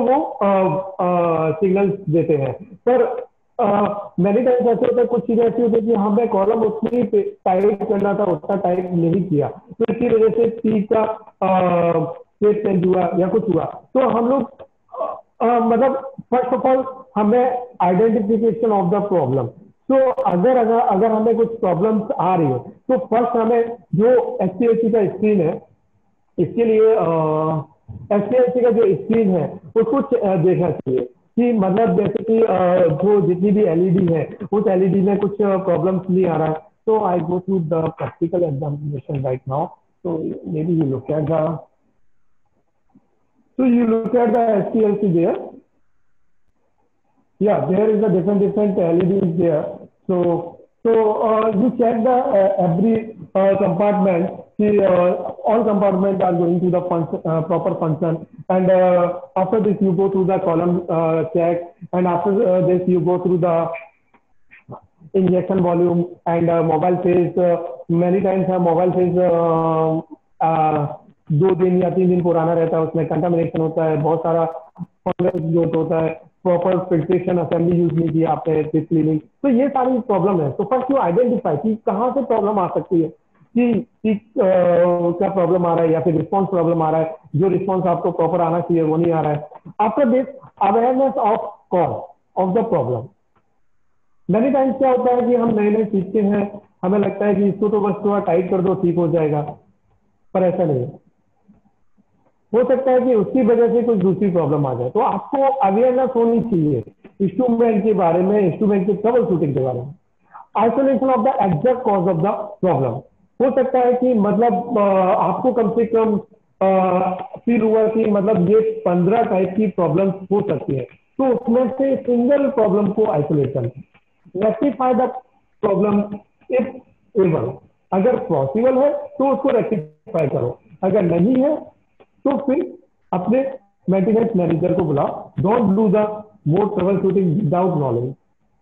वो सिग्नल्स देते हैं। पर मैनी टाइम्स ऐसे होता है, कुछ चीजें ऐसी होती है कि हमें कॉलम उतनी टाइट करना था उतना टाइट नहीं किया, तो इसी वजह से पीक का स्टेट चेंज हुआ या कुछ हुआ। तो हम लोग मतलब फर्स्ट ऑफ ऑल हमें आइडेंटिफिकेशन ऑफ द प्रॉब्लम। तो अगर अगर अगर हमें कुछ प्रॉब्लम्स आ रही है तो फर्स्ट हमें जो एचपीएलसी का स्क्रीन है, इसके लिए एचपीएलसी का जो स्क्रीन है उसको देखना चाहिए कि मतलब जैसे कि जो जितनी भी एलईडी है उस एलईडी में कुछ प्रॉब्लम्स नहीं आ रहा है। तो I go through the practical examination right now, so maybe you look at the so you look at the H P L C there. Yeah, there is a different different L E Ds there. So so uh, you check the uh, every uh, compartment. See, uh, all compartments are going to the function, uh, proper function, and uh, after this you go through the column uh, check, and after uh, this you go through the injection volume and uh, mobile phase. Uh, many times uh, mobile phase uh, uh, दो दिन या तीन दिन पुराना रहता है, उसमें contamination होता है, बहुत सारा फंगस ग्रोथ होता है। प्रॉपर फिल्ट्रेशन असेंबली यूज नहीं किया आपने विद क्लीनिंग, तो ये सारी प्रॉब्लम है। तो फर्स्ट यू आइडेंटिफाई कि कहाँ से प्रॉब्लम आ सकती है, कि, कि क्या प्रॉब्लम आ रहा है या फिर रिस्पॉन्स प्रॉब्लम आ रहा है, जो रिस्पॉन्स आपको प्रॉपर आना चाहिए वो नहीं आ रहा है। After this awareness of cause of the problem. Many times क्या होता है कि हम नए नए सीखते हैं, हमें लगता है कि इसको तो बस थोड़ा टाइट कर दो ठीक हो जाएगा, पर ऐसा नहीं है। हो सकता है कि उसकी वजह से कुछ दूसरी प्रॉब्लम आ जाए। तो आपको अवेयरनेस होनी चाहिए इंस्ट्रूमेंट के बारे में, इंस्ट्रूमेंट के ट्रबल शूटिंग के बारे में। Isolation of the exact cause of the problem. हो सकता है कि मतलब आपको कम से कम फील हुआ कि मतलब ये पंद्रह टाइप की प्रॉब्लम हो सकती है, तो उसमें से सिंगल प्रॉब्लम को आइसोलेट करना, rectify the problem if able. अगर पॉसिबल है तो उसको रेक्टिफाई करो, अगर नहीं है तो फिर अपने मेंटेनेंस मैनेजर को बुलाओ। Don't do the more trouble shooting without knowledge.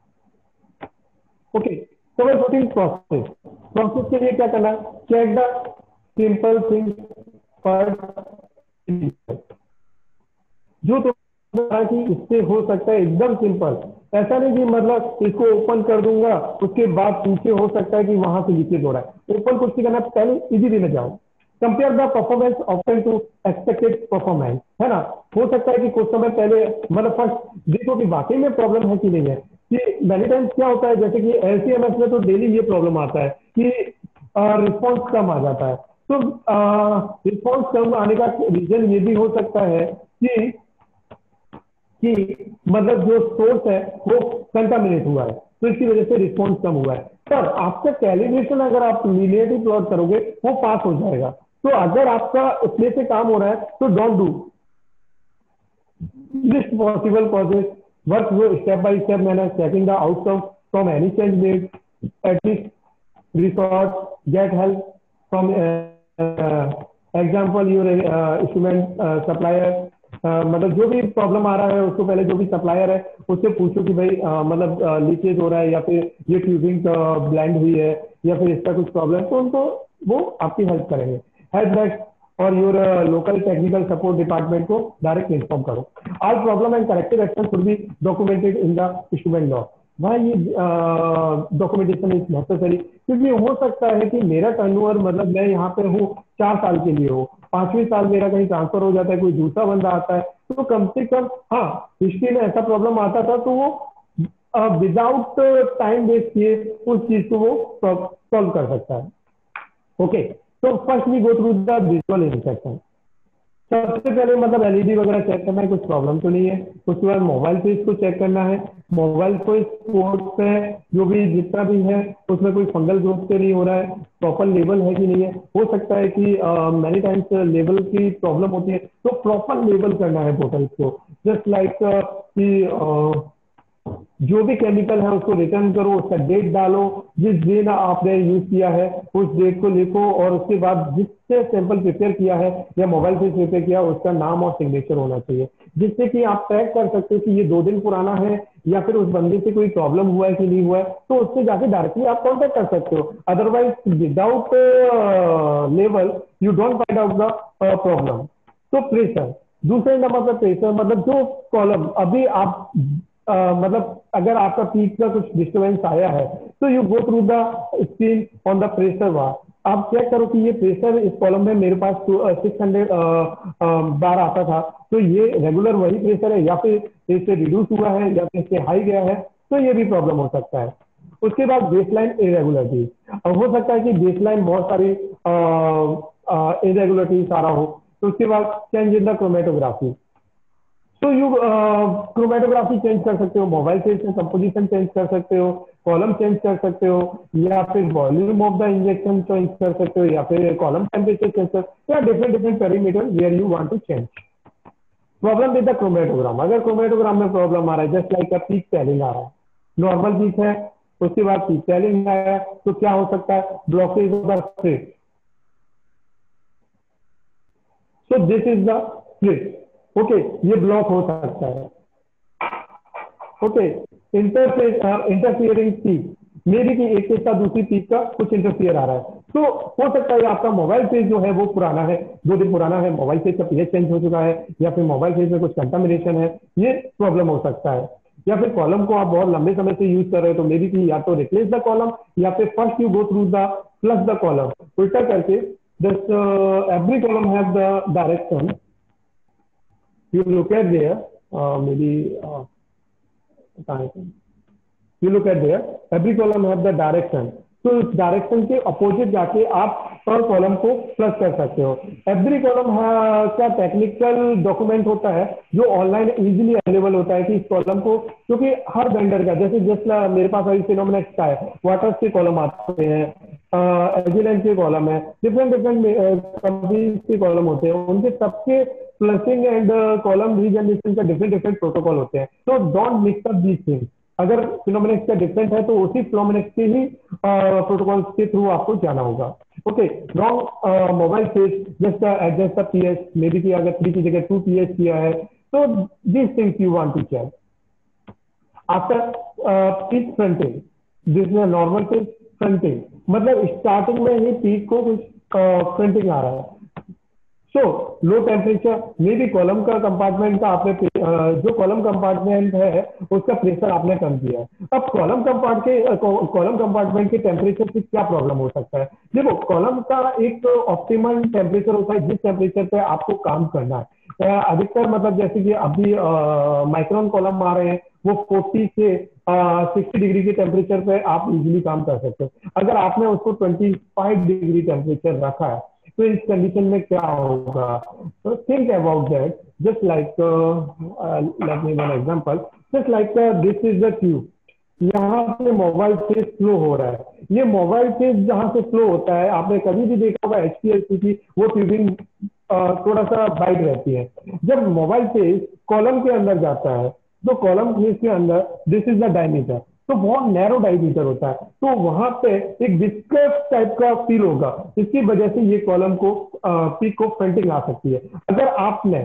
Okay, trouble shooting process. Process के लिए क्या करना है, चेक द सिंपल थिंग पर जो तो कि इससे हो सकता है एकदम सिंपल, ऐसा नहीं कि मतलब इसको ओपन कर दूंगा उसके बाद पीछे हो सकता है कि वहां से लीकेज हो रहा है। ओपन कुछ नहीं करना, पहले इजी वे में जाओ। Compare the performance option to expected performance, है ना। हो सकता है कि कुछ समय पहले मतलब फर्स्ट देखो कि वाकई में प्रॉब्लम है कि नहीं है। कि मेनी टाइम्स क्या होता है, जैसे कि एलसीएमएस में तो डेली ये प्रॉब्लम आता है कि रिस्पॉन्स कम आ जाता है। तो रिस्पॉन्स कम आने का रीजन ये भी हो सकता है कि कि मतलब जो सोर्स है वो कंटामिनेट हुआ है, तो इसकी वजह से रिस्पॉन्स कम हुआ है। पर आपका कैलिब्रेशन अगर आप लीनियरिटी प्लॉट करोगे वो पास हो जाएगा। तो अगर आपका उसमें से काम हो रहा है तो don't do list possible causes, work वो स्टेप बाय स्टेप मैंने checking the outcome from any change made, at least resort get help from example your instrument supplier. Uh, मतलब जो भी प्रॉब्लम आ रहा है उसको पहले जो भी सप्लायर है उससे पूछो कि भाई uh, मतलब लीकेज uh, हो रहा है या फिर ये ट्यूबिंग ब्लैंड हुई है या फिर इसका कुछ प्रॉब्लम, तो उनको वो आपकी हेल्प करेंगे। हेल्प डेस्क और your local technical support department को डायरेक्ट इन्फॉर्म करो। All problem and corrective action should be documented in the instrument log. वहाँ ये डॉक्यूमेंटेशन इज नेसेसरी, क्योंकि हो सकता है कि मेरा टर्नओवर मतलब मैं यहाँ पे हूँ चार साल के लिए हो, पांचवें साल मेरा कहीं ट्रांसफर हो जाता है, कोई दूसरा बंदा आता है, तो कम से कम हाँ हिस्ट्री में ऐसा प्रॉब्लम आता था तो वो विदाउट टाइम वेस्ट किए उस चीज को वो सॉल्व कर सकता है। ओके, तो first we go through the visual inspection. सबसे पहले मतलब एलईडी वगैरह चेक करना है, कुछ प्रॉब्लम तो नहीं है। उसके बाद मोबाइल पे इसको चेक करना है, मोबाइल को इस पोर्ट पे जो भी जितना भी है उसमें कोई फंगल ग्रोथ तो नहीं हो रहा है, प्रॉपर लेवल है कि नहीं है। हो सकता है कि मैनी टाइम्स लेवल की प्रॉब्लम होती है, तो प्रॉपर लेवल करना है बोतल को। जस्ट लाइक कि जो भी केमिकल है उसको रिटर्न करो, उसका डेट डालो, जिस दिन आपने यूज किया है उस डेट को लिखो, और उसके बाद जिससे सैंपल प्रिपेयर किया है या मोबाइल से प्रिपेयर किया उसका नाम और सिग्नेचर होना चाहिए, जिससे कि आप ट्रैक कर सकते हो कि ये दो दिन पुराना है या फिर उस बंदे से कोई प्रॉब्लम हुआ है कि नहीं हुआ है, तो उससे जाके डायरेक्टली आप कॉन्टेक्ट कर सकते हो। Otherwise without level you don't find out the problem. तो प्रेशर, दूसरे नंबर पर प्रेशर मतलब जो कॉलम अभी आप Uh, मतलब अगर आपका पीक का कुछ डिस्टर्बेंस आया है तो you go through the screen on the pressure bar. आप चेक करो कि ये प्रेशर इस कॉलम में मेरे पास सिक्स हंड्रेड बार आता था, तो ये रेगुलर वही प्रेशर है या फिर इससे रिड्यूस हुआ है या फिर इससे हाई गया है, तो ये भी प्रॉब्लम हो सकता है। उसके बाद बेसलाइन इरेगुलरिटी, हो सकता है कि बेसलाइन बहुत सारी इरेगुलरिटी सारा हो। तो उसके बाद चेंज इन द क्रोमेटोग्राफी, तो यू क्रोमेटोग्राफी चेंज कर सकते हो, मोबाइल से इसमें कंपोजिशन चेंज कर सकते हो, कॉलम चेंज कर सकते हो, या फिर volume of the injection change कर सकते हो, या फिर कॉलम टेम्परेचर चेंज कर सकते हो, या different different parameter where you want to change. Problem with the chromatogram, अगर क्रोमेटोग्राम में प्रॉब्लम आ रहा है just like a peak tailing आ रहा है, नॉर्मल पीक है उसके बाद पीक टेलिंग आया, तो क्या हो सकता है, blockage of the slit. So this is the slit. Okay, ये ब्लॉक हो सकता है। Okay, interfere interfering peak, may be कि एक के साथ दूसरी पीक का कुछ इंटरफियर आ रहा है, तो हो सकता है आपका मोबाइल फेज जो है वो पुराना है, दो दिन पुराना है, मोबाइल फेज का पीएच चेंज हो चुका है, या फिर मोबाइल फेज में कुछ कंटामिनेशन है, ये प्रॉब्लम हो सकता है। या फिर कॉलम को आप बहुत लंबे समय से यूज कर रहे हो, तो मे बी कि या तो रिप्लेस द कॉलम, या फिर first you go through the flush the column, उल्टा करके this every column have the direction, you look at there, uh, maybe uh, you look at there, every column have the direction, तो इस direction के opposite जाके आप पर column को plus कर सकते हो। एवरी कॉलम का टेक्निकल डॉक्यूमेंट होता है जो ऑनलाइन इजीली अवेलेबल होता है कि इस कॉलम को, क्योंकि हर वेंडर का, जैसे जस्ट मेरे पास अभी फिनोमिनक्स का है, वाटर्स के कॉलम आते हैं, एजिलेंट के कॉलम है, डिफरेंट डिफरेंट कंपनीज के कॉलम होते हैं, उनके सबके फ्लशिंग एंड कॉलम रीजनरेशन का डिफरेंट डिफरेंट प्रोटोकॉल होते हैं। तो don't mix up these things. अगर फिनोमिनक्स का डिफरेंट है तो उसी फिनोमिनक्स के ही प्रोटोकॉल के थ्रू आपको जाना होगा। Okay, wrong mobile phase just adjust the pH, may be कि अगर थ्री की जगह टू पीएच किया है, तो this things you want to check. After peak fronting, this is normal peak fronting, मतलब स्टार्टिंग में ही पीक को कुछ फ्रंटिंग आ रहा है। So low temperature, maybe column का कंपार्टमेंट का आपने uh, जो कॉलम कंपार्टमेंट है उसका प्रेशर आपने कम किया है। अब कॉलम कंपार्ट के कॉलम कंपार्टमेंट के टेम्परेचर से क्या प्रॉब्लम हो सकता है? देखो, कॉलम का एक ऑप्टिमल टेम्परेचर होता है जिस टेम्परेचर पे आपको काम करना है। uh, अधिकतर मतलब जैसे कि अभी माइक्रोन कॉलम आ रहे हैं, वो फोर्टी से सिक्सटी डिग्री के टेम्परेचर पे आप इजीली काम कर सकते हो। अगर आपने उसको ट्वेंटी फाइव डिग्री टेम्परेचर रखा है तो इस कंडीशन में क्या होगा? तो think about that, just like let me one example, just like this is the tube, यहाँ पे मोबाइल फेज फ्लो हो रहा है। ये मोबाइल फेज जहाँ से फ्लो होता है, आपने कभी भी देखा होगा एचपीएलसी की वो ट्यूबिंग थोड़ा सा वाइड रहती है। जब मोबाइल फेज कॉलम के अंदर जाता है तो कॉलम फेज के अंदर दिस इज द डायमीटर, तो बहुत नैरो डायमीटर होता है, तो वहां पे एक विस्कस टाइप का फील होगा। इसकी वजह से ये कॉलम को पीक को फ्रंटिंग आ सकती है। अगर आपने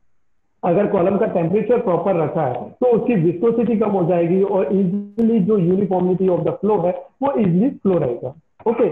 अगर कॉलम का टेम्परेचर प्रॉपर रखा है तो उसकी विस्कोसिटी कम हो जाएगी और इजीली जो यूनिफॉर्मिटी ऑफ द फ्लो है वो इजीली फ्लो रहेगा। ओके,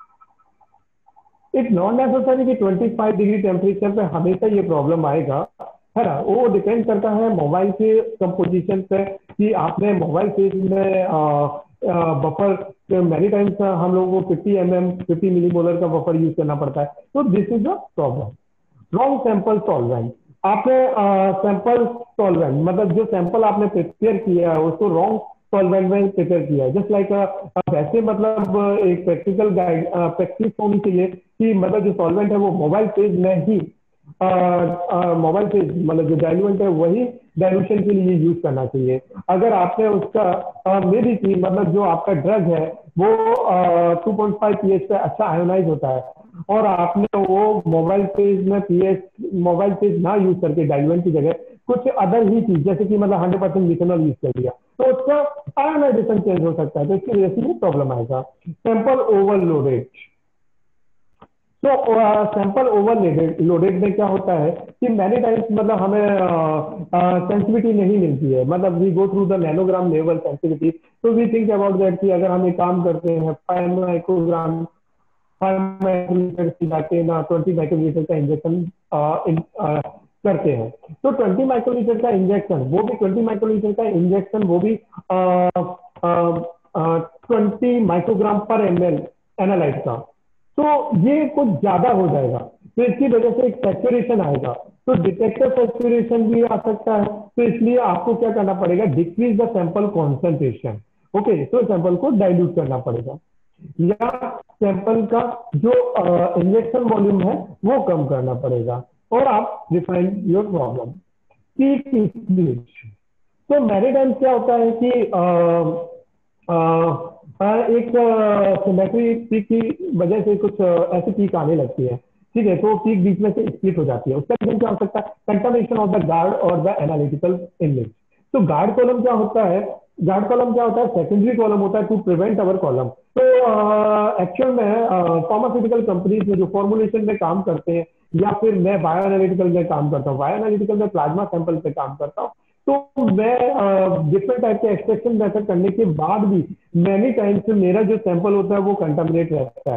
इट नॉट नेसेसरी कि ट्वेंटी फाइव डिग्री टेम्परेचर पे हमेशा ये प्रॉब्लम आएगा, है ना। वो डिपेंड करता है मोबाइल के कंपोजिशन पे कि आपने मोबाइल फेज में बफर, मैनी टाइम्स हम लोगों को fifty M M fifty millimolar का बफर यूज करना पड़ता है, तो this is a problem. Wrong sample solvent, आपने सैंपल सॉल्वेंट मतलब जो सैंपल आपने प्रिपेयर किया है उसको रॉन्ग सॉल्वेंट में प्रिपेयर किया है। जस्ट लाइक वैसे मतलब एक प्रैक्टिकल गाइड प्रैक्टिस होनी चाहिए कि मतलब जो सॉल्वेंट है वो मोबाइल फेज में ही मोबाइल फेज मतलब जो डाइल्यूएंट है वही डाइल्यूशन के लिए यूज करना चाहिए। अगर आपने उसका मे बी की मतलब जो आपका ड्रग है वो टू पॉइंट फाइव पीएच पे अच्छा आयोनाइज होता है और आपने वो मोबाइल फेज में पीएच मोबाइल फेज ना यूज करके डाइल्यूएंट की जगह कुछ अदर ही चीज जैसे कि मतलब हंड्रेड परसेंट मिथेनॉल यूज कर लिया तो उसका आयोनाइजेशन चेंज हो सकता है, तो इसकी वजह से प्रॉब्लम आएगा। सैंपल ओवरलोडेड, तो सैंपल ओवरलोडेड लोडेड में क्या होता है कि मैनी टाइम्स मतलब हमें सेंसिटिविटी नहीं मिलती है, मतलब we go through the nanogram level sensitivity, तो वी थिंक अबाउट दैट कि अगर हम एक काम करते हैं फाइव माइक्रोग्राम फाइव माइक्रोमीटर की जाके ना ट्वेंटी माइक्रोमीटर का इंजेक्शन करते हैं, तो ट्वेंटी माइक्रोमीटर का इंजेक्शन वो भी ट्वेंटी माइक्रोमीटर का इंजेक्शन वो भी ट्वेंटी माइक्रोग्राम पर एम एल एनालाइट का, तो ये कुछ ज्यादा हो जाएगा, तो इसकी वजह से एक सैचुरेशन आएगा, तो डिटेक्टर सैचुरेशन भी आ सकता है। तो इसलिए आपको क्या करना पड़ेगा, decrease the sample concentration. Okay, तो सैंपल को डाइल्यूट करना पड़ेगा या सैंपल का जो इंजेक्शन वॉल्यूम है वो कम करना पड़ेगा और आप refine your problem. Peak speed, तो मैनी टाइम्स क्या होता है कि आ, आ, एक सिमेट्री पीक की वजह से कुछ ऐसी पीक आने लगती है, ठीक है, तो पीक बीच में से स्प्लिट हो जाती है। उसका रीजन क्या हो सकता है, कंटामिनेशन ऑफ द गार्ड और द एनालिटिकल इनलेट। तो गार्ड कॉलम क्या होता है, गार्ड कॉलम क्या होता है, सेकेंडरी कॉलम होता है टू प्रिवेंट अवर कॉलम। तो एक्चुअल में फार्मास्यूटिकल कंपनीज में जो फॉर्मुलेशन में काम करते हैं या फिर मैं बायो एनालिटिकल में काम करता हूँ, बायो एनालिटिकल में प्लाज्मा सैंपल पे काम करता हूँ, तो मैं डिफरेंट टाइप के एक्सट्रैक्शन मेथड करने के बाद भी मैनी टाइम्स मेरा जो सैंपल होता है वो कंटामिनेट रहता है।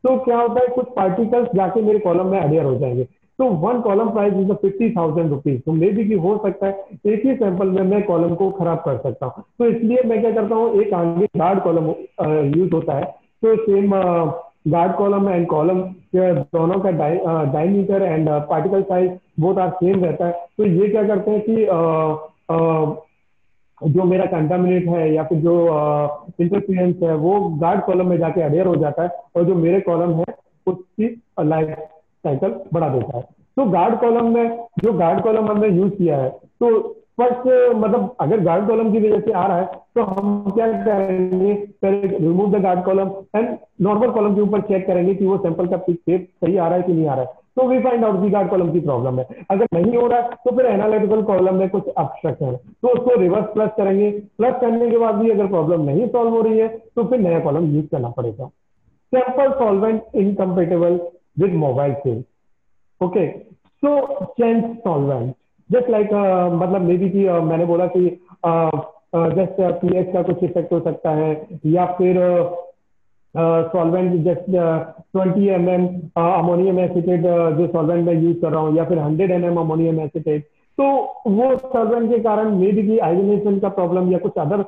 तो क्या होता है, कुछ पार्टिकल्स जाके मेरे कॉलम में अडेयर हो जाएंगे। तो one column price is fifty thousand rupees. तो मे बी कि हो सकता है एक ही सैंपल में मैं कॉलम को खराब कर सकता हूँ। तो इसलिए मैं क्या करता हूँ, एक आगे गार्ड कॉलम यूज होता है। तो same guard column and column दोनों का diameter and particle size both are same रहता है। तो ये क्या करते हैं कि अ, अ, जो मेरा कंटामिनेट है या फिर जो इंटरफियरेंस है वो गार्ड कॉलम में जाके अडेयर हो जाता है, और जो मेरे कॉलम है उसकी लाइफ साइकिल बढ़ा देता है। तो गार्ड कॉलम में, जो गार्ड कॉलम हमने यूज किया है, तो फर्स्ट मतलब अगर गार्ड कॉलम की वजह से आ रहा है तो हम क्या करेंगे, पहले remove the guard column and normal column के ऊपर चेक करेंगे कि वो सैंपल का पिक शेप सही आ रहा है कि नहीं आ रहा है। तो वी फाइंड आउट की गार्ड कॉलम की प्रॉब्लम है। अगर नहीं हो रहा है तो फिर एनालिटिकल कॉलम में कुछ ऑब्स्ट्रक्शन है, तो उसको रिवर्स प्लस करेंगे। प्लस करने के बाद भी अगर प्रॉब्लम नहीं सॉल्व हो रही है तो फिर नया कॉलम यूज करना पड़ेगा। Sample solvent incompatible with mobile cell. Okay, so change solvent just like, मतलब मे बी कि uh, मैंने बोला कि जस्ट पीएच का कुछ इफेक्ट हो सकता है, या फिर solvent just twenty M M ammonium acetate जो सॉल्वेंट मैं यूज कर रहा हूँ, या फिर hundred M M ammonium acetate. तो वो सॉल्वेंट के कारण मे बी की आयोनाइजेशन का प्रॉब्लम या कुछ अदर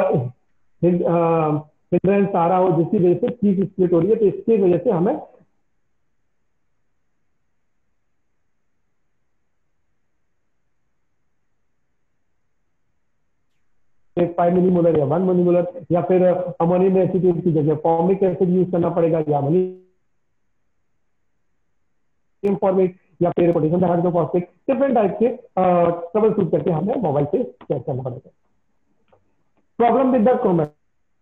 हिंड्रेंस आ रहा हो जिसकी वजह से पीक स्प्लिट हो रही है। तो इसकी वजह से हमें फाइव मिलीमोलर या वन मिलीमोलर या फिर अमोनियम एसिटेट की जगह फॉर्मिक एसिड यूज करना पड़ेगा, या अमोनियम फॉर्मेट, या फिर पोटेशियम हाइड्रोफॉस्फेट। डिफरेंट टाइप के ट्रबल शूट करके हमें मोबाइल से चेक करना पड़ेगा। प्रॉब्लम विद द क्रोमेट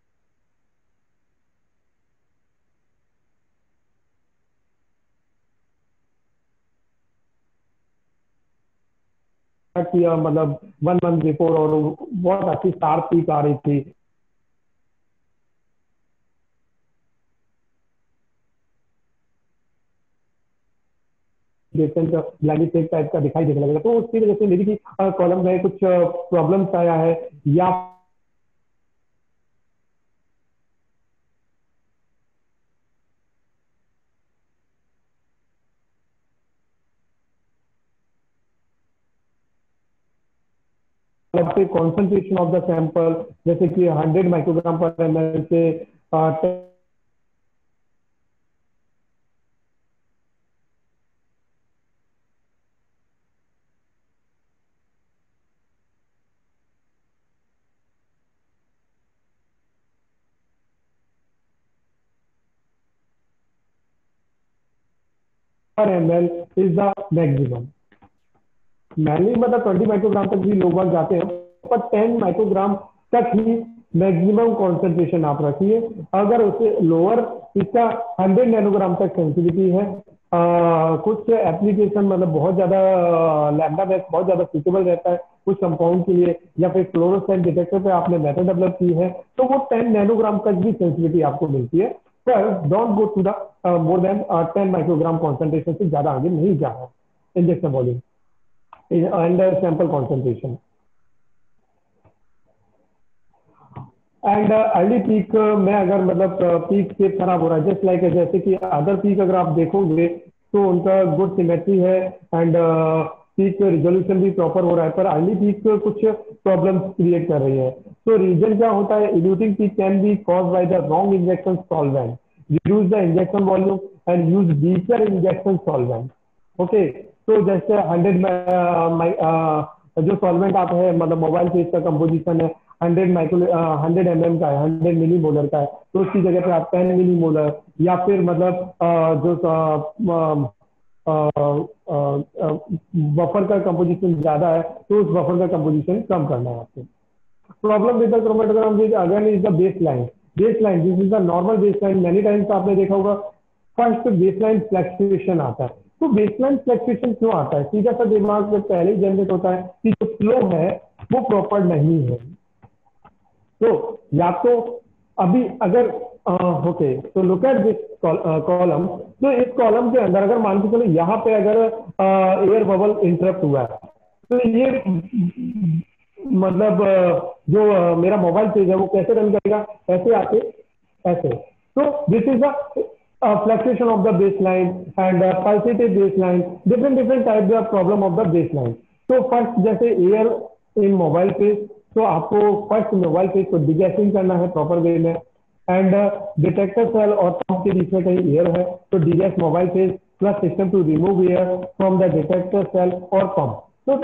किया, मतलब वन मंथ बिफोर, और बहुत अच्छी स्टार पीक आ रही थी। ब्लैंडिसेक टाइप का दिखाई देने लगेगा, तो उसकी वजह से मेरी की कॉलम में कुछ प्रॉब्लम्स आया है, या कॉन्सेंट्रेशन ऑफ द सैंपल, जैसे कि हंड्रेड माइक्रोग्राम पर एम एल से पर M L is the maximum. Mainly मतलब ट्वेंटी माइक्रोग्राम तक भी लोग बाग जाते हैं, पर टेन माइक्रोग्राम तक ही मैक्सिमम कॉन्सेंट्रेशन आप रखिए। अगर उससे लोअर, इसका हंड्रेड नैनोग्राम तक सेंसिटिविटी है। आ, कुछ एप्लीकेशन मतलब बहुत ज्यादा लैम्डा बेस बहुत ज्यादा सूटेबल रहता है कुछ कंपाउंड के लिए, या फिर फ्लोरोसेंट डिटेक्टर पे आपने मेथड डेवलप की है तो वो टेन नैनोग्राम तक भी सेंसिटिविटी आपको मिलती है। पर don't go to the more than ten microgram concentration से ज्यादा आगे नहीं जाना है injection volume under sample concentration. And early peak में अगर मतलब पीक से खराब हो रहा है, जस्ट लाइक जैसे कि अदर पीक अगर आप देखोगे तो उनका गुड सिमेट्री है एंड पीक रिजोल्यूशन भी प्रॉपर हो रहा है, पर अर्ली पीक कुछ प्रॉब्लम्स क्रिएट कर रही है। तो रीजन क्या होता है, eluting peak can be cause by the wrong injection solvent, reduce the injection volume and use weaker injection solvent। Okay, तो जैसे हंड्रेड जो सॉल्वेंट आप है मतलब मोबाइल से इसका कंपोजिशन है hundred micro hundred M M का है, हंड्रेड मिली मोलर का है, तो उसकी जगह पे आप टेन मिली मोलर, या फिर मतलब अ, जो बफर का कंपोजिशन ज्यादा है तो उस बफर का कंपोजिशन कम करना है आपको। Problem with the chromatogram is again is the base line. Base line this is the normal base line. Many times आपने देखा होगा फर्स्ट बेस लाइन फ्लक्चुएशन आता है। तो बेस लाइन फ्लक्चुएशन क्यों आता है, सीधा सा दिमाग में पहले ही जनरेट होता है कि जो फ्लो है वो प्रॉपर नहीं है। तो या तो अभी अगर ओके, तो लुक एट दिस कॉलम। तो इस कॉलम के अंदर अगर मान के चलो यहाँ पे अगर एयर बबल इंटरप्ट हुआ है तो ये मतलब जो uh, मेरा मोबाइल पेज है वो कैसे रन करेगा, ऐसे आके ऐसे। तो this is the uh, fluctuation of the baseline and uh, pulsated baseline, different different types of problem of the baseline. तो फर्स्ट जैसे एयर इन मोबाइल फेज, तो आपको फर्स्ट मोबाइल फेज को डिगैसिंग करना है प्रॉपर वे में, and detector cell और pump के बीच में कहीं एयर है तो degas mobile phase plus system to remove air from the detector cell और पंप. तो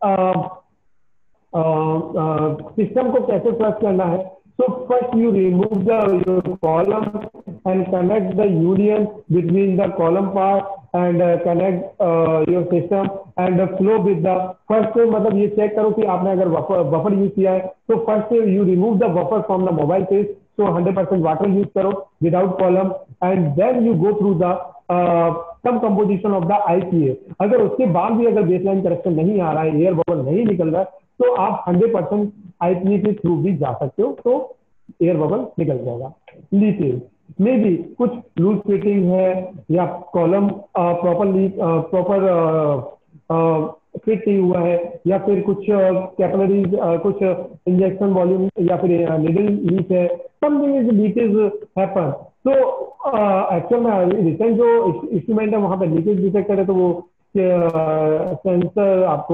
सिस्टम को कैसे फ्लश करना है? So first you remove the your column and connect the union between the column part and uh, connect uh, your system and uh, flow with the first. मतलब ये check करो कि आपने अगर बफर यूज किया है तो first you remove the buffer from the mobile phase, so hundred percent water use करो without column and then you go through the some composition of the IPA. अगर उसके बाद भी अगर बेसलाइन करेक्शन नहीं आ रहा है, एयर बबल नहीं निकल रहा है, तो आप हंड्रेड परसेंट आईपीए के थ्रू भी जा सकते हो, तो एयर बबल निकल जाएगा. लीकेज में भी कुछ लूज फिटिंग है या column proper leak proper fit नहीं हुआ है या फिर कुछ कैपिलरीज कुछ इंजेक्शन वॉल्यूम या फिर निडल लीक है, समथिंग इज लीकेज हैपन. तो एक्चुअल में रिसेंट जो इंस्ट्रूमेंट है वहां पे लीकेज डिटेक्ट करे तो वो सेंसर आपको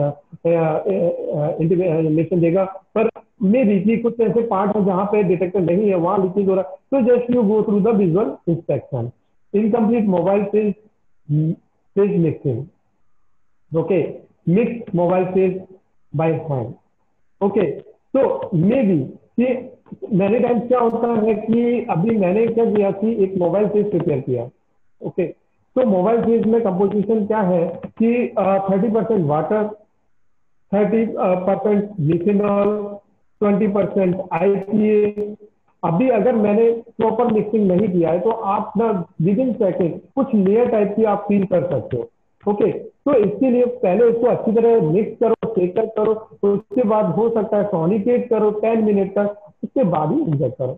इंडिकेशन देगा, पर मे बी कुछ ऐसे पार्ट है जहां पे डिटेक्टर नहीं है, वहां लीकेज हो रहा है. तो just you go through the visual inspection. Incomplete mobile phase phase mixing. Okay, mix mobile phase by hand. Okay, तो मे बी कि मैंने टाइम क्या होता है कि अभी मैंने क्या किया कि एक मोबाइल फेज प्रिपेयर किया. ओके, तो मोबाइल फेज में कंपोजिशन क्या है कि thirty percent water, thirty percent methanol, twenty percent IPA. अभी अगर मैंने प्रॉपर मिक्सिंग नहीं किया है तो आप ना विद इन सेकेंड कुछ लेयर टाइप की आप फील कर सकते हो. ओके, तो इसके लिए पहले इसको अच्छी तरह मिक्स करो, शेकर करो, तो उसके बाद हो सकता है सोनिकेट करो टेन मिनट तक, उसके बाद ही इंजेक्ट करो.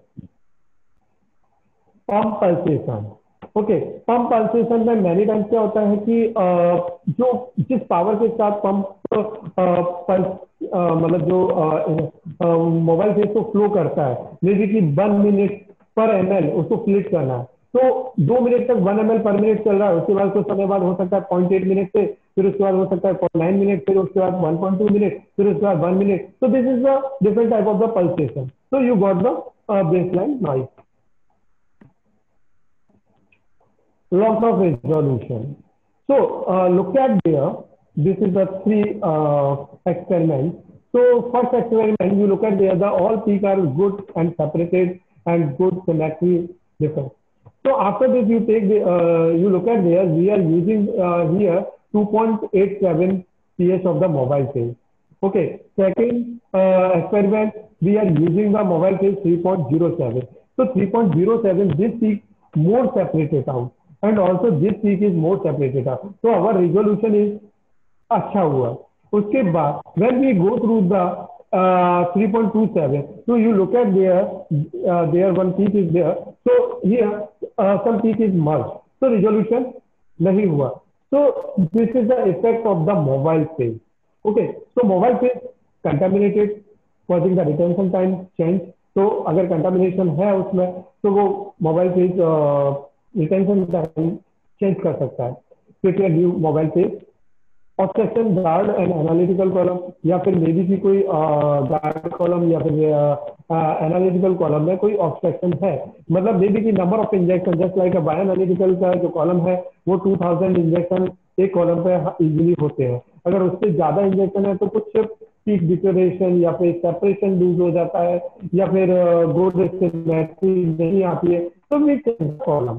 Pump pulsation. Okay, pump pulsation में मैनी टाइम्स क्या होता है कि जो जिस पावर के साथ पंप पल्स मतलब जो मोबाइल फेज को फ्लो करता है, जैसे कि one minute per M L उसको फ्लिट करना है, तो दो मिनट तक one M L per minute चल रहा है, उसके बाद कुछ समय बाद हो सकता है पॉइंट एट मिनट से, फिर उसके बाद हो सकता है पॉइंट नाइन मिनट, फिर उसके बाद वन पॉइंट टू मिनट, फिर उसके बाद वन मिनट. तो this is the different type of the pulsation. So you got the uh, baseline noise. Loss of resolution. So uh, look at there. This is the three uh, experiments. So first experiment, you look at there. The all peak are good and separated and good symmetry difference. So after this, you take the uh, you look at there. We are using uh, here two point eight seven pH of the mobile phase. Okay. Second uh, experiment, we are using the mobile phase three point zero seven. So three point zero seven, this peak more separated out, and also this peak is more separated out. So our resolution is अच्छा हुआ. उसके बाद when we go through the uh, three point two seven, so you look at there, uh, there one peak is there. So here uh, some peak is merged. So resolution नहीं हुआ. So this is the effect of the mobile phase. Okay, so mobile phase contaminated, causing the retention time change. तो अगर contamination है उसमें तो वो mobile phase retention time change कर सकता है. Prepare new mobile phase. Obstruction guard and analytical column, या फिर मे बी की कोई गार्ड कॉलम या फिर एनालिटिकल कॉलम में कोई ऑब्स्ट्रक्शन है, मतलब मे बी की number of injection just like bio analytical का जो कॉलम है वो टू थाउजेंड इंजेक्शन एक कॉलम पे इजीली होते हैं. अगर उससे ज्यादा इंजेक्शन है तो कुछ पीक डिटोरेशन या फिर सेपरेशन लूज हो जाता है या फिर गुड सिमेट्री नहीं आती है, तो वी कॉलम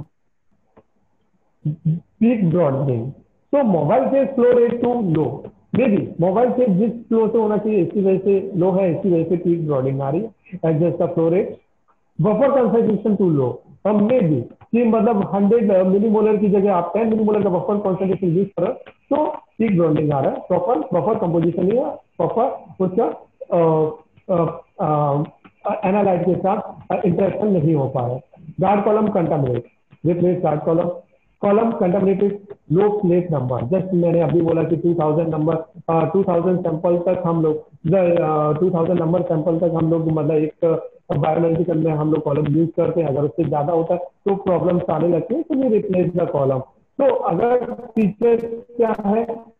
पीक ब्रॉडनिंग. तो mobile phase flow rate too low, may be mobile phase जिस फ्लो से होना चाहिए इसी वजह से लो है, इसी वजह से पीक ब्रॉडनिंग आ रही है. Adjust the flow rate. Buffer concentration too low, हम मे बी कि मतलब हंड्रेड मिलीमोलर की जगह आप टेन मिलीमोलर का बफर कंसंट्रेशन यूज करो तो पीक ब्रॉडनिंग आ रहा है. प्रॉपर बफर कंपोजिशन है, प्रॉपर उसका एनालाइट के साथ इंटरेक्शन नहीं हो पा रहा है. Guard column contaminate, replace guard column. Column contaminated low plate number, just मैंने अभी बोला कि two thousand number, two thousand sample तक हम लोग टू थाउजेंड नंबर सैंपल तक हम लोग मतलब एक बायोलॉजिकल में हम लोग कॉलम यूज करते हैं। अगर उससे ज्यादा होता है तो प्रॉब्लम्स आने लगती है, तो वी रिप्लेस द कॉलम। तो अगर फीचर क्या है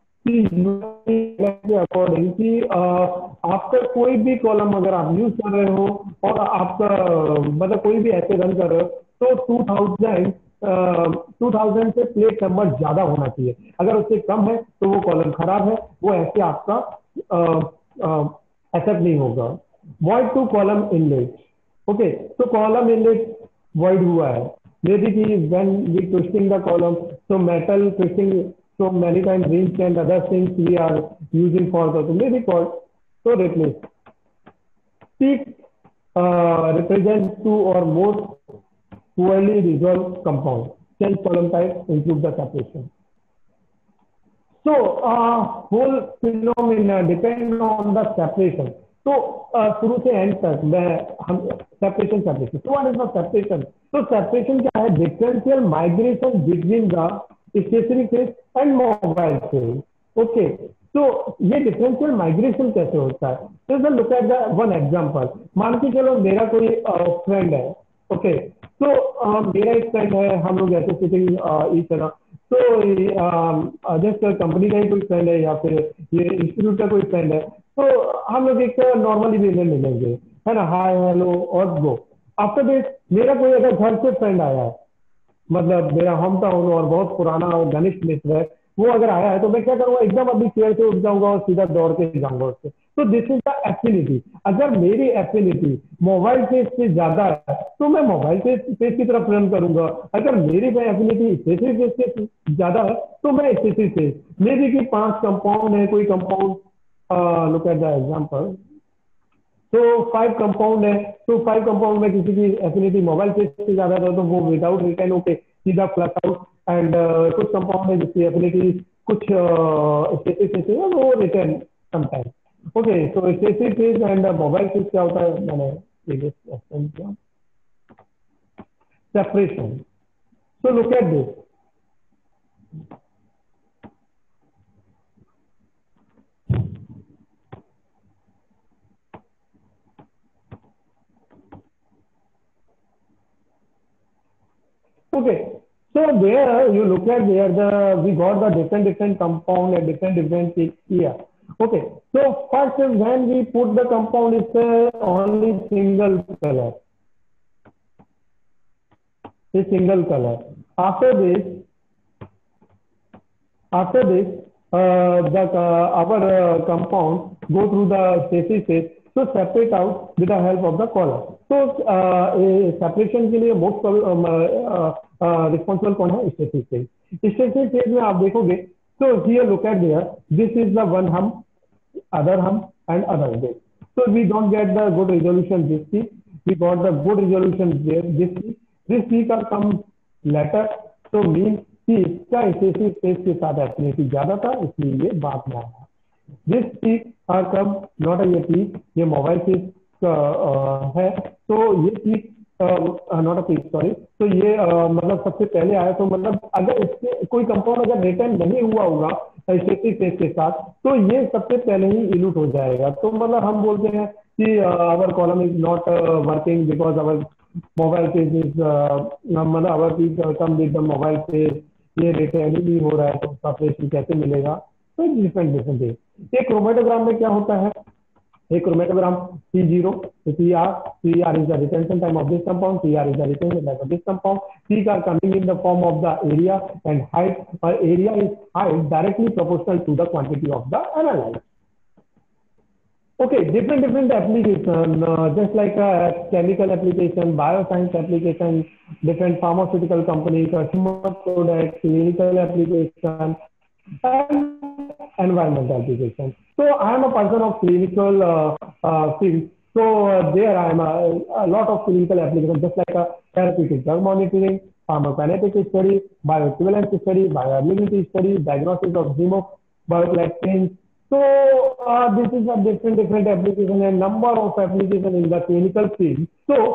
कि अकॉर्डिंग कि आपका कोई भी कॉलम अगर आप यूज कर रहे हो और आपका मतलब कोई भी ऐसे रन कर रहे हो, तो टू थाउजेंड टू थाउजेंड से प्लेट नंबर ज्यादा होना चाहिए। अगर उससे कम है तो वो कॉलम खराब है, वो ऐसे आपका एक्सेप्ट नहीं होगा। Void to column inlet, okay, तो कॉलम इनलेट वॉइड हुआ है, मे बी कि when we twisting the column, so metal twisting, so many times rings and other things we are using for the, may be called, so replace. Peak uh, represent two or more poorly resolved compound. Change column type, improve the separation. So uh, whole phenomena depend on the separation. तो uh, शुरू से and तक मैं हम separation separation तो what is the separation? तो separation क्या है? Differential migration between the stationary phase and mobile phase. Okay, तो ये डिफरेंशियल माइग्रेशन कैसे होता है? तो look at the one example. मान के चलो मेरा कोई फ्रेंड है, ओके, तो uh, मेरा एक फ्रेंड है, हम लोग ऐसे सिटिंग इस तरह, तो जस्ट कंपनी का ही कोई फ्रेंड है या फिर ये इंस्टीट्यूट का कोई फ्रेंड है, तो हम लोग एक नॉर्मली वे में मिलेंगे, है ना, हाय हेलो और गो। आफ्टर दिस मेरा कोई अगर घर से फ्रेंड आया है, मतलब मेरा होम टाउन और बहुत पुराना और घनिष्ठ मित्र है, वो अगर आया है तो मैं क्या करूंगा? एकदम अभी चेयर से उठ जाऊंगा और सीधा दौड़ के जाऊंगा उससे। तो दिस इज द एफिनिटी। अगर मेरी एफिनिटी मोबाइल फेस से ज्यादा है तो मैं मोबाइल फेस फेस की तरफ रन करूंगा। अगर मेरी एफिनिटी स्टेशनरी फेस से ज्यादा है तो मैं स्टेशनरी फेस, मे बी कि पांच कंपाउंड है, कोई compound, look at the example, तो फाइव कंपाउंड है, तो फाइव कंपाउंड में किसी की एफिनिटी मोबाइल फेस से ज्यादा है तो वो विदाउट रिटर्न होके सीधा फ्लश आउट, एंड कुछ कंपाउंड है जिसकी एफिनिटी कुछ स्टेशनरी फेस है वो रिटर्न समटाइम। ओके, तो stationary phase and mobile phase क्या होता है, मैंने एक्सप्लेन किया। Separation, so look at this. Okay, so there you look at there the we got the different different compound and different different here. Okay, so first when we put the compound, it's uh, only single color, a single color. After this, after this, uh, the uh, our uh, compound go through the species phase, so separate out with the help of the color. So uh, separation के लिए most responsible कौन है? Stationary phase. Stationary phase में आप देखोगे तो here look at there, this is the one हम, other हम and other this, so we don't get the good resolution this peak, we got the good resolution there this peak, this peak are come later, so mean कि इसका stationary phase के साथ affinity ज्यादा था इसलिए ये बाद में आया। This peak are come not ये पीक, ये मोबाइल फेज का है, तो ये peak not a peak sorry, तो ये uh, मतलब सबसे पहले आया, तो मतलब अगर इसके कोई कंपाउंड अगर रिटर्न नहीं हुआ होगा स्टेशनरी फेज के साथ तो ये सबसे पहले ही इल्यूट हो जाएगा। तो मतलब हम बोलते हैं कि our column is not working because our mobile phase is, मतलब our peak come with the mobile phase, ये रिटर्न ही नहीं हो रहा है तो सेपरेशन कैसे मिलेगा? तो डिफरेंट डिफरेंट है। ये क्रोमेटोग्राम में क्या होता है? A chromatogram C zero, C R, C R is the retention time of this compound, C R is the retention time of this compound. Peak are coming in the form of the area and height, or area is height directly proportional to the quantity of the analyte. Okay, different different application, uh, just like uh, chemical application, bioscience application, different pharmaceutical companies, consumer products, clinical application, and environmental application. So I am a person of clinical uh, uh, field. So uh, there I am a, a lot of clinical applications, just like a therapeutic drug monitoring, pharmacokinetic study, bioequivalence study, bioavailability study, diagnosis of hemoglobin. So uh, this is a different different application and number of application in the clinical field. So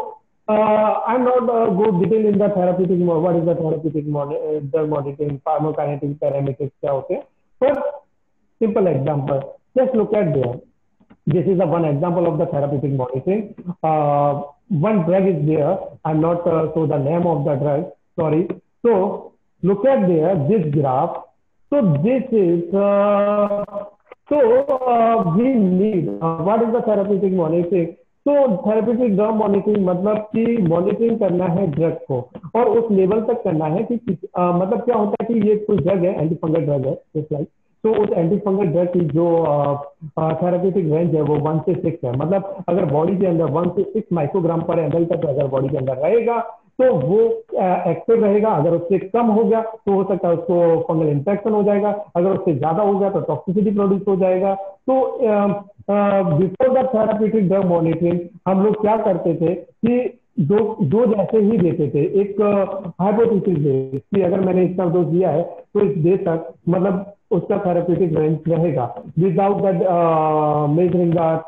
I'm not uh, go detail in the therapeutic mo- what is the therapeutic mon- uh, the monitoring pharmacokinetic parameters क्या होते हैं, पर simple example, just look at there. This is the one example of the therapeutic monitoring. Uh, one drug is there. I'm not uh, so the name of the drug. Sorry. So look at there this graph. So this is uh, so uh, we need uh, what is the therapeutic monitoring? तो therapeutic drug monitoring मतलब कि monitoring करना है drug को और उस level तक करना है कि किस- अ, मतलब क्या होता है कि ये कोई ड्रग है, एंटी फंगल ड्रग है जस्ट लाइक, तो उस एंटी फंगल ड्रग की जो थेरेप्यूटिक रेंज है वो वन से सिक्स है, मतलब अगर बॉडी के अंदर वन से सिक्स माइक्रोग्राम पर एम एल तक अगर बॉडी के अंदर रहेगा तो वो एक्टिव रहेगा। अगर उससे कम हो गया तो हो सकता है उसको फंगल इन्फेक्शन हो जाएगा, अगर उससे ज्यादा हो गया तो टॉक्सिसिटी प्रोड्यूस हो जाएगा। तो before the therapeutic drug monitoring हम लोग क्या करते थे कि दो दो जैसे ही देते थे, एक हाइपोथेसिस बेस कि अगर मैंने इतना डोज दिया है तो इस डे तक मतलब उसका थेराप्यूटिक रेंज रहेगा without that measuring the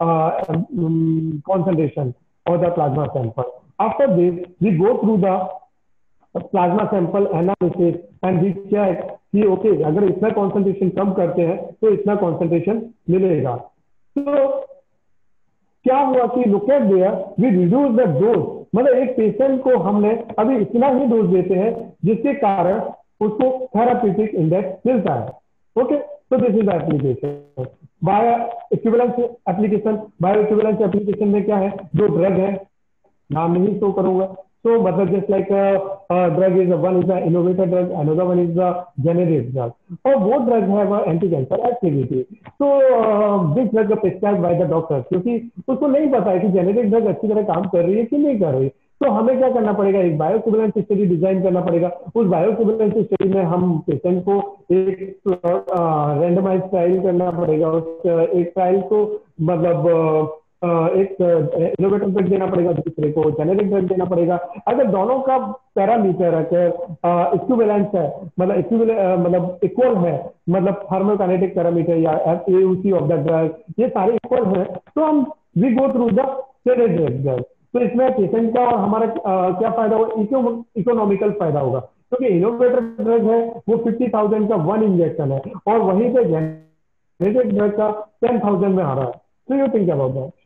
concentration of the plasma sample. After this, we go through the plasma sample analysis and we check कि ओके okay, अगर इतना concentration कम करते हैं तो इतना concentration मिलेगा। तो क्या हुआ कि look at there we reduce the dose, मतलब एक पेशेंट को हमने अभी इतना ही डोज देते हैं जिसके कारण उसको थेराप्यूटिक इंडेक्स मिलता है। ओके, तो this is application bio equivalence application. Bio equivalence application में क्या है, जो ड्रग है नाम नहीं शो करूंगा, so मतलब just like a, a drug is a, one is the innovator drug, another one is the generic drug, और वो drug have a anti cancer activity, so uh, this drug is prescribed by the doctor क्योंकि उसको नहीं पता है कि generic drug अच्छी तरह काम कर रही है कि नहीं कर रही। तो हमें क्या करना पड़ेगा, एक बायो इक्विवेलेंस स्टडी डिजाइन करना पड़ेगा। उस बायो इक्विवेलेंस स्टडी में हम पेशेंट को एक रैंडमाइज ट्रायल करना पड़ेगा, उस एक ट्रायल को मतलब एक इनोवेटर ड्रग देना पड़ेगा, दूसरे को जेनेरिक ड्रग देना पड़ेगा। अगर दोनों का पैरामीटर अगर इक्विवेलेंस है मतलब इक्विवेलेंस मतलब इक्वल है, मतलब फार्माकोकाइनेटिक पैरामीटर या एयूसी ऑफ द ड्रग ये सारे इक्वल है, तो हम we go through the generic drug. तो इसमें पेशेंट का और हमारा uh, क्या फायदा होगा, इकोनॉमिकल फायदा होगा, क्योंकि तो इनोवेटर ड्रग है वो फिफ्टी थाउजेंड का वन इंजेक्शन है और वहीं पे जेनेरिक ड्रग का टेन थाउजेंड में आ रहा है। तो you think about that.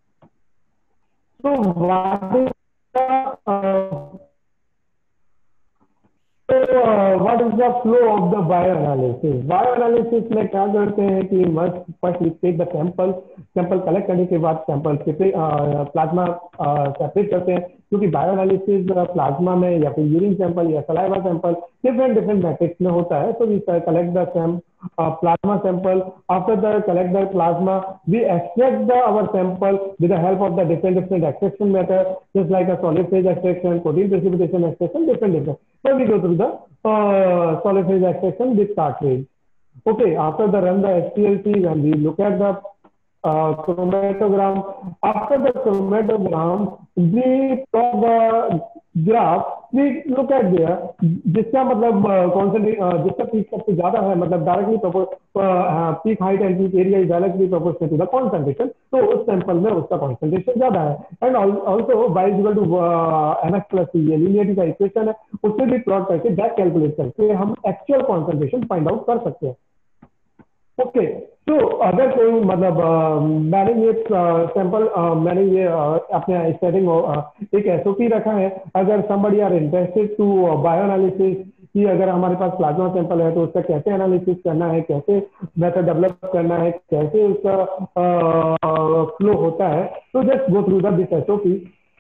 So what is the uh, so uh, what is the flow of the bioanalysis? Bioanalysis में क्या करते हैं कि must first we take the sample, sample collect करने के बाद सैंपल प्लाज्मा सेपरेट करते हैं, क्योंकि बायोएनालिसिस प्लाज्मा में या फिर यूरिन सैंपल या saliva sample different different matrix में होता है। तो we collect the same plasma sample. After the collect the plasma, we extract the our sample with the help of the different different extraction method, just like a solid phase extraction, protein precipitation extraction, different different. So we go through the uh, solid phase extraction with cartridge. Okay, after the run the H P L C, when we look at the uh, chromatogram, after the chromatogram, we plot the graph, we look at there, जिसका मतलब concentrate uh, जिसका peak सबसे ज्यादा है, मतलब directly peak height and peak area is directly proportional to the concentration, तो उस sample में उसका कॉन्सेंट्रेशन ज्यादा है। And also y equal to mx plus c, ये लीनियरिटी का इक्वेशन है, उससे भी प्लॉट करके दैट कैलकुलेट करके हम एक्चुअल कॉन्सेंट्रेशन फाइंड आउट कर सकते हैं। ओके, तो अगर कोई मतलब मैंने ये सैंपल मैंने ये अपने स्टार्टिंग एक एसओपी रखा है, अगर somebody are interested to bioanalysis कि अगर हमारे पास प्लाज्मा सैंपल है तो उसका कैसे एनालिसिस करना है, कैसे मेथड डेवलप करना है, कैसे उसका फ्लो होता है, तो just go through the this SOP.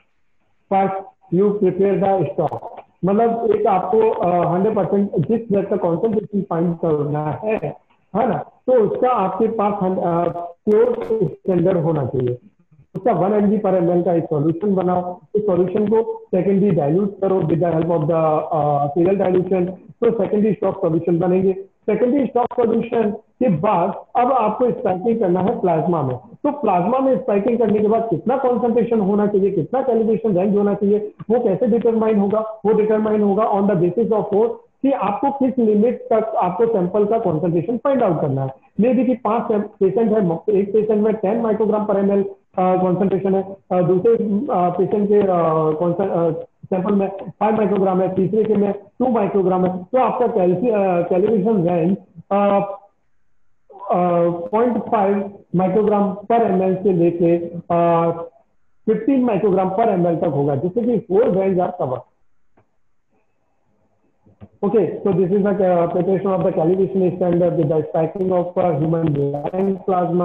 First you prepare the stock, मतलब एक आपको हंड्रेड परसेंट जिस ड्रग का कॉन्सेंट्रेशन फाइंड करना है है ना, तो उसका आपके पास प्योर स्टैंडर्ड होना चाहिए। उसका वन एम जी पर एम एल का एक सॉल्यूशन बनाओ, उस सॉल्यूशन को सेकेंडरी डाइल्यूट करो with the help of the serial dilution, तो सेकेंडरी स्टॉक सॉल्यूशन बनेंगे। सेकेंडरी स्टॉक सॉल्यूशन के बाद अब आपको स्पाइकिंग करना है प्लाज्मा में, तो प्लाज्मा में स्पाइकिंग करने के बाद कितना कॉन्सेंट्रेशन होना चाहिए, कितना कैलिब्रेशन रेंज होना चाहिए, वो कैसे डिटरमाइन होगा, वो डिटरमाइन होगा on the basis of force कि आपको किस लिमिट तक आपको सैंपल का कॉन्सेंट्रेशन फाइंड आउट करना है। मे बी कि पांच पेशेंट है, एक पेशेंट में ten microgram per ML, concentration है, uh, दूसरे पेशेंट के सैंपल में फाइव माइक्रोग्राम है, तीसरे के में टू माइक्रोग्राम है, तो आपका calibration range point five microgram पर एम एल से लेके फिफ्टीन माइक्रोग्राम पर एम एल तक होगा, जिससे कि four range are cover. Okay, so this is the uh, preparation of the calibration standard with the stacking of uh, human blind plasma.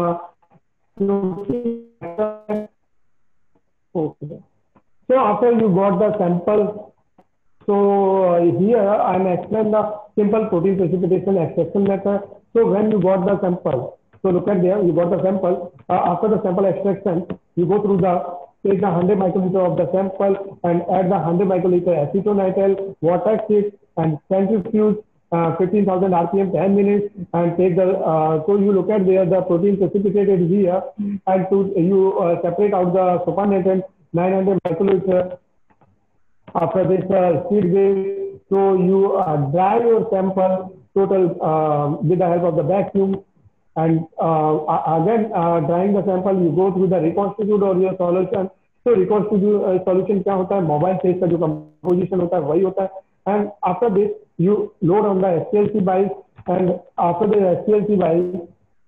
Okay. So after you got the sample, so uh, here I am explaining the simple protein precipitation extraction method. So when you got the sample, so look at there, you got the sample. Uh, after the sample extraction, you go through the take the one hundred microliter of the sample and add the one hundred microliter acetonitrile, water it and centrifuge uh, fifteen thousand R P M ten minutes and take the, uh, so you look at there the protein precipitated here and to you uh, separate out the supernatant nine hundred microliter. After this uh, speed wave, so you uh, dry your sample total uh, with the help of the vacuum. And uh, again, uh, drying the sample, you go through the reconstitute or your solution. So reconstitute uh, solution क्या होता है? Mobile phase का जो composition होता है वही होता है. And after this, you load on the S P L C vials, and after the S P L C vials,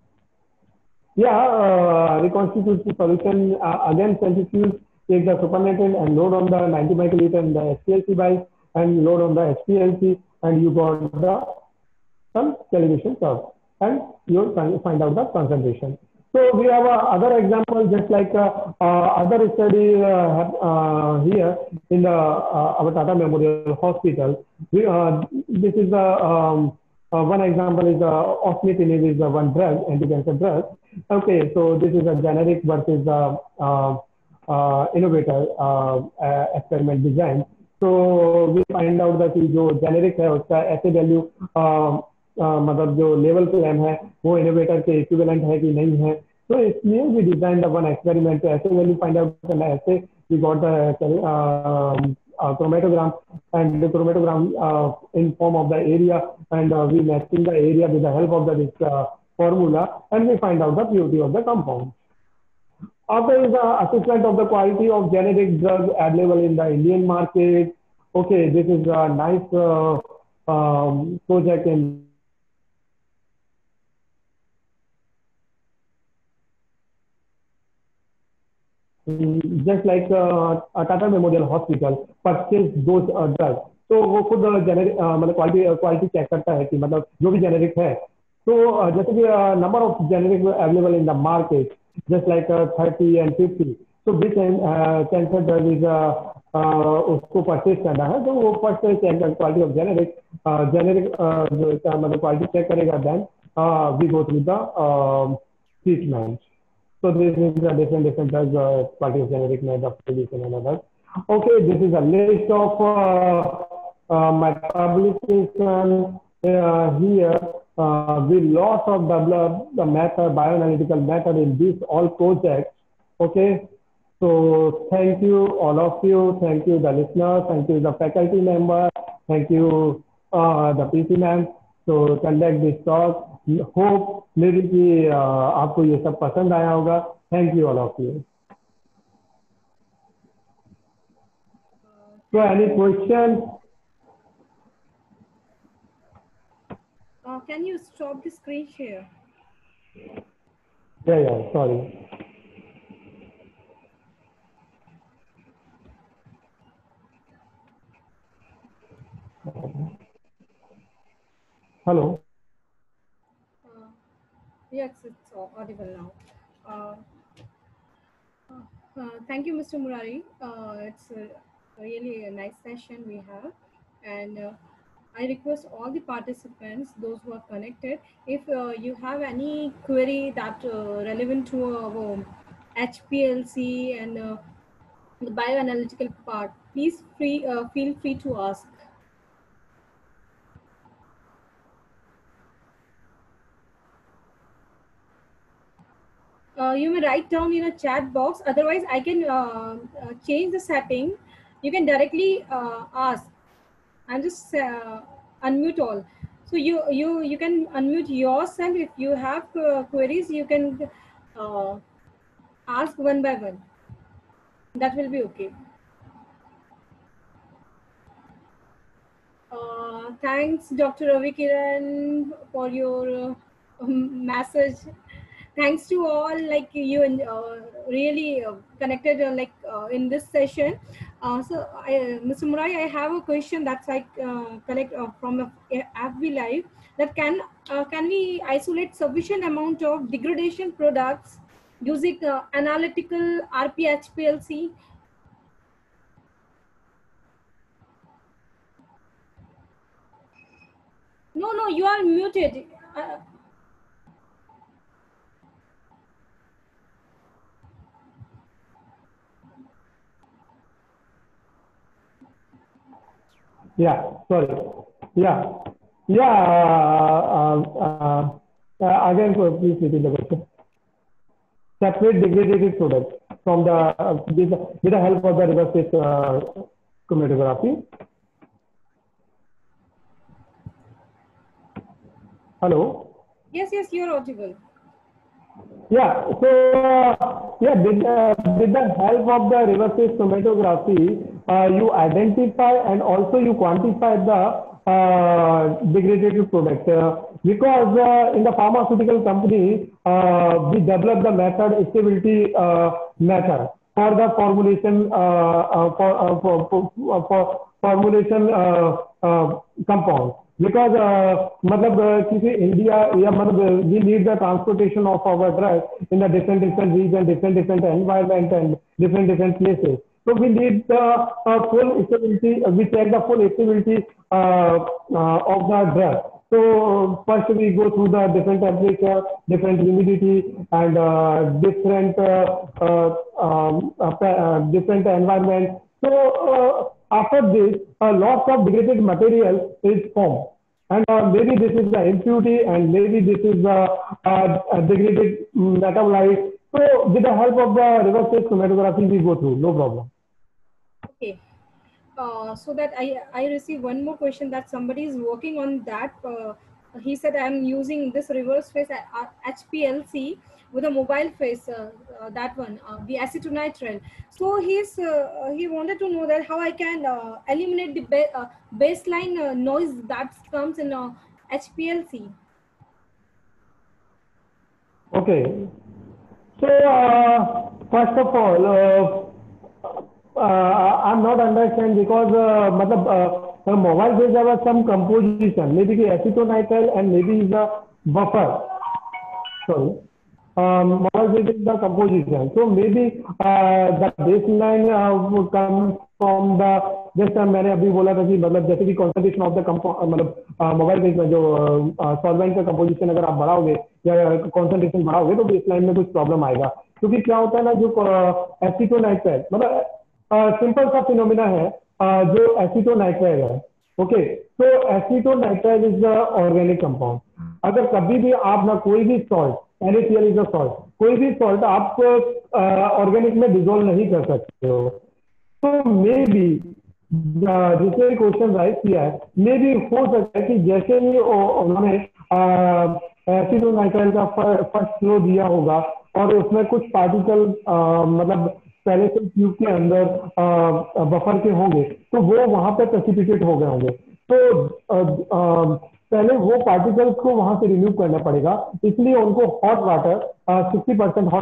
yeah, uh, reconstitute solution uh, again centrifuge, take the supernatant and load on the ninety microliter in the S P L C vials and load on the S P L C, and you got the some calibration curve. And you find out the concentration. So we have uh, other examples, just like uh, uh, other study uh, uh, here in the uh, our Tata Memorial Hospital. We, uh, this is the um, uh, one example is uh, osmitinib is uh, one drug, anti-cancer drug. Okay, so this is a generic versus the uh, uh, innovator uh, uh, experiment design. So we find out that जो generic है उसका ऐसे value uh, Uh, मतलब जो level claim है वो innovator के equivalent है कि नहीं है. तो इसलिए we design the one experiment ऐसे वैल्यू फाइंड आउट करना है. ऐसे we got the chromatogram and the chromatogram uh, in form of the area, and uh, we matching the area with the help of the this uh, formula, and we find out the purity of the compound. After is the assessment of the quality of generic drug available in the Indian market. Okay, this is a nice uh, um, project in just like uh, Tata Memorial Hospital purchase those uh, drugs. तो वो खुद generic मतलब quality quality check करता है कि मतलब जो भी जेनेरिक है. तो uh, जैसे कि number of generic available in the market just like thirty and fifty. तो विच कैंसर ड्रग इज उसको परचेज करना है, तो वो first check quality of generic generic मतलब क्वालिटी चेक करेगा. Then we go through the treatment. So this is a different different drugs, uh, quality of generic method of production and others. Okay, this is a list of uh, uh, my publication uh, here. Uh, we lots of develop the method, bioanalytical method in these all projects. Okay, so thank you all of you. Thank you the listeners. Thank you the faculty member. Thank you uh, the P C ma'am. So conduct this talk. Hope मेरी कि आपको ये सब पसंद आया होगा. Thank you all of you. So any questions? Uh, can you stop the screen share? Yeah, yeah, sorry. Hello. Uh, yes, it's audible now. Uh, uh, thank you, Mister Murari. Uh, it's a, really a nice session we have, and uh, I request all the participants, those who are connected, if uh, you have any query that uh, relevant to uh, H P L C and uh, the bioanalytical part, please free, uh, feel free to ask. Uh, you may write down in a chat box. Otherwise, I can uh, uh, change the setting. You can directly uh, ask. I'm just uh, unmute all. So you you you can unmute yourself. If you have uh, queries, you can uh, ask one by one. That will be okay. Uh, thanks, Doctor Ravi Kiran, for your uh, um, message. Thanks to all, like you and uh, really uh, connected, uh, like uh, in this session. Uh, so, I, Mister Murai, I have a question that's like uh, collect uh, from a F B Live. That can uh, can we isolate sufficient amount of degradation products using uh, analytical R P H P L C? No, no, you are muted. Uh, Yeah, sorry. Yeah. Yeah. Uh, uh, uh, again, please repeat the question. Separate degraded products from the uh, with, the, with the help of the reverse phase uh, chromatography. Hello. yes, yes, you're audible. Yeah. So uh, yeah, with, uh, with the help of the reverse phase chromatography, uh, you identify and also you quantify the uh, degraded product. Uh, because uh, in the pharmaceutical company, uh, we develop the method stability uh, method for the formulation uh, uh, for, uh, for, for, for formulation uh, uh, compound. Because uh, मतलब uh, किसी India या मतलब we need the transportation of our drug in the different different region, different different environment and different different places. So we need the uh, full stability. Uh, we check the full stability uh, uh, of the drug. So first we go through the different temperature, different humidity, and uh, different uh, uh, um, uh, uh, different environment. So uh, after this, a lot of degraded material is formed. And uh, maybe this is the impurity and maybe this is the uh, uh, degraded metabolite. So with the help of the reverse phase chromatography, we go through, no problem. Okay. Uh, so that I, I received one more question that somebody is working on that. Uh, he said, I'm using this reverse phase uh, H P L C with a mobile phase, uh, uh, that one, uh, the acetonitrile. So he's uh, he wanted to know that how I can uh, eliminate the ba uh, baseline uh, noise that comes in uh, H P L C. Okay. So uh, first of all, uh, uh, I'm not understand because uh, matlab, uh, the mobile phase there was some composition, maybe the acetonitrile and maybe the buffer. Sorry. Um, mobile phase is the composition. So maybe uh, the baseline uh, would come from the जैसे मैंने अभी बोला था कि मतलब जैसे कि concentration of the मतलब मोबाइल फेज में जो सॉल्वेंट का कंपोजिशन अगर आप बढ़ाओगे या कंसंट्रेशन बढ़ाओगे तो बेसलाइन में कुछ प्रॉब्लम आएगा क्योंकि क्या होता है ना जो एसिटोनाइट्राइड मतलब सिंपल सा फिनोमिना है uh, जो एसिटोनाइट्राइड है ओके तो acetonitrile is the organic compound अगर कभी भी आप ना कोई भी salt NaCl is a salt कोई भी सॉल्ट आप ऑर्गेनिक में डिजोल्व नहीं कर सकते हो तो मे बी जिसने क्वेश्चन राइज किया है मे भी हो सकता है कि जैसे ही उन्होंने एसिडोनाइट्राइल का फर्स्ट फ्लो दिया होगा और उसमें कुछ पार्टिकल मतलब पहले से ट्यूब के अंदर बफर के होंगे तो वो वहां पे प्रेसिपिटेट हो गए होंगे तो आ, आ, पहले वो पार्टिकल्स को वहां से रिमूव करना पड़ेगा इसलिए उनको hot water sixty percent hot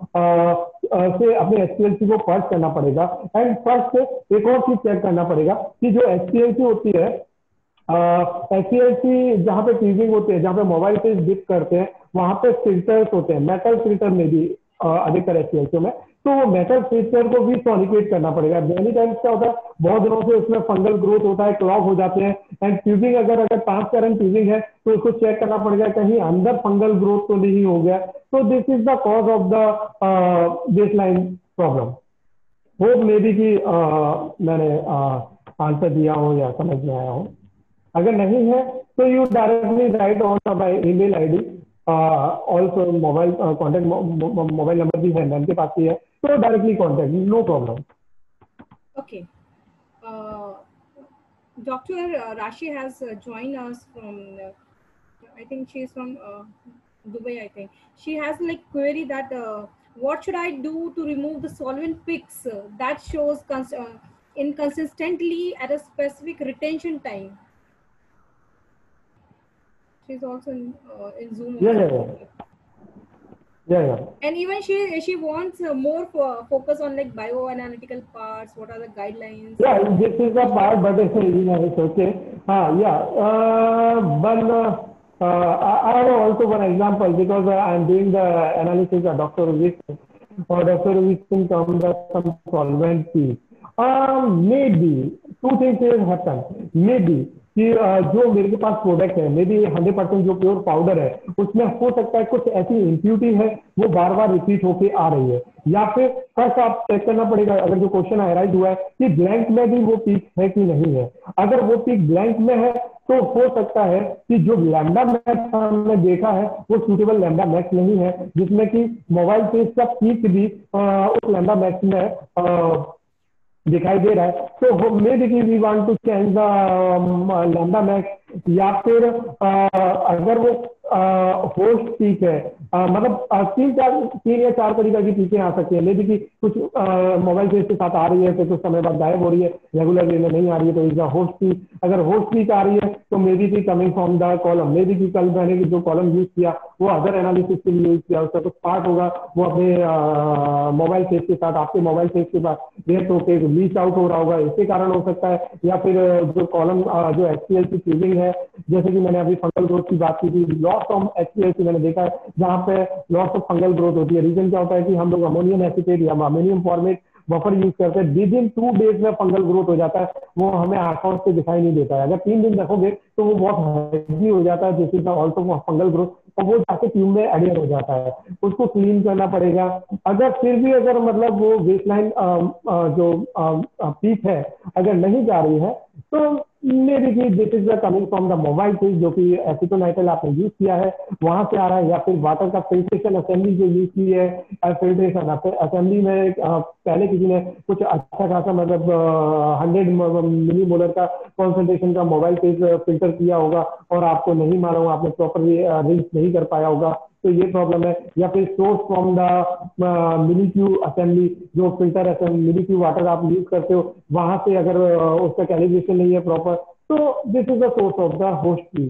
water से अपने एचपीएलसी को पर्च करना पड़ेगा एंड फर्स्ट एक और चीज चेक करना पड़ेगा कि जो एचपीएलसी होती है एचपीएलसी जहाँ पे ट्यूबिंग होती है जहाँ पे मोबाइल पे डिप करते हैं वहां पे फिल्टर्स होते हैं मेटल फिल्टर में भी अधिकतर एचपीएलसी में तो वो मेटल फिल्टर को भी सॉलिकेट करना पड़ेगा मेनी टाइम्स क्या होता है बहुत दिनों से उसमें फंगल ग्रोथ होता है क्लॉग हो जाते हैं एंड ट्यूबिंग अगर अगर ट्रांसपेरेंट ट्यूबिंग है तो उसको चेक करना पड़ेगा कहीं अंदर फंगल ग्रोथ तो नहीं हो गया तो this is the cause of the baseline problem hope may B कि मैंने आंसर दिया हो या समझ में आया हो अगर नहीं है तो you directly write on my email ID also mobile contact mobile number भी है मैम के पास ही है तो directly contact no problem Okay. Uh, Doctor uh, Rashi has uh, joined us from, uh, I think she's from uh, Dubai, I think. She has like query that uh, what should I do to remove the solvent peaks uh, that shows cons- uh, inconsistently at a specific retention time? She's also in, uh, in Zoom Yeah, also. yeah, yeah, yeah, yeah. And even she she wants uh, more fo- focus on like bioanalytical parts. What are the guidelines? Yeah, this is the part, but it's, you know, it's okay. Ah, yeah. Uh, one, uh, uh, I I have also one example because uh, I'm doing the analysis of Doctor Wilson or Doctor Wilson come the some solvent fee. Um, maybe two things will happen. Maybe कि uh, जो मेरे के पास product है मे be hundred percent जो pure powder है उसमें हो सकता है कुछ ऐसी इम्प्यूरिटी है वो बार बार रिपीट होके आ रही है या फिर फर्स्ट आप चेक करना पड़ेगा अगर जो क्वेश्चन हाईलाइट हुआ है कि ब्लैंक में भी वो पीक है कि नहीं है अगर वो पीक ब्लैंक में है तो हो सकता है कि जो लैम्डा मैक्स हमने देखा है वो सूटेबल लैम्डा मैक्स नहीं है जिसमें कि मोबाइल फेस का पीक भी आ, उस लैम्डा मैक्स में आ, दिखाई दे रहा है तो मे be we want to change the lambda max या फिर अ, अगर वो होस्ट पीक है अ, मतलब अ, तीन चार तीन या चार तरीका की पीकें आ सकती है मे बी कि कुछ मोबाइल फेस के साथ आ रही है तो कुछ समय बाद गायब हो रही है रेगुलर वे में नहीं आ रही है तो इज द होस्ट पीक अगर होस्ट पीक आ रही है तो मे be coming from the column may B कि कल मैंने जो कॉलम यूज किया वो अदर एनालिसिस के लिए यूज किया उसका कुछ पार्ट होगा वो अपने मोबाइल फेस के साथ आपके मोबाइल फेस के साथ रेट होके लीच आउट हो रहा होगा इसके कारण हो सकता है या फिर जो कॉलम जो एचपीएल की ट्यूबिंग है जैसे कि मैंने अभी फंगल ग्रोथ की बात की थी लॉस ऑफ एचपीएल की मैंने देखा है जहाँ पे लॉस ऑफ फंगल ग्रोथ होती है रीजन क्या होता है कि हम लोग अमोनियम एसिटेट या अमोनियम फॉर्मेट बफर यूज करते हैं विद इन टू डेज में फंगल ग्रोथ हो जाता है वो हमें आंखों से दिखाई नहीं देता है अगर तीन दिन रखोगे तो वो बहुत हैवी हो जाता है जैसे ऑल्सो फंगल ग्रोथ और वो जाके ट्यूब में एडियर हो जाता है उसको क्लीन करना पड़ेगा अगर फिर भी अगर मतलब वो बेसलाइन जो पीक है अगर नहीं जा रही है तो मे बी कि this is coming from the mobile phase जो कि एसिटोनाइट्राइल आपने यूज किया है वहां से आ रहा है या फिर वाटर का फिल्ट्रेशन असेंबली जो यूज की है फिल्ट्रेशन असेंबली में अ, पहले किसी ने कुछ अच्छा खासा मतलब हंड्रेड मिली मोलर का कॉन्सेंट्रेशन का मोबाइल फेज फिल्टर किया होगा और आपको नहीं मालूम आपने प्रॉपरली रिंस नहीं कर पाया होगा तो ये प्रॉब्लम है या फिर source from the mini Q assembly जो filter assembly mini Q water आप यूज करते हो वहां से अगर uh, उसका कैलिब्रेशन नहीं है प्रॉपर तो this is the source of the host की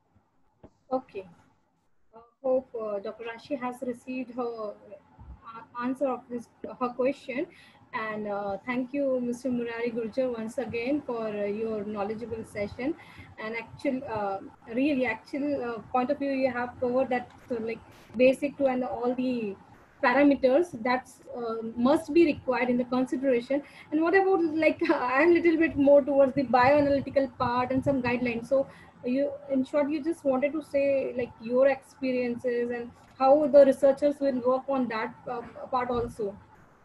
Okay. Uh, hope uh, Doctor Rashi has received her uh, answer of this her question, and uh, thank you, Mister Murari Gurjar, once again for uh, your knowledgeable session. And actual, uh, really, actual uh, point of view, you have covered that so like basic to and all the parameters that uh, must be required in the consideration. And what about like I'm a little bit more towards the bioanalytical part and some guidelines. So you in short you just wanted to say like your experiences and how the researchers will work on that uh, part also.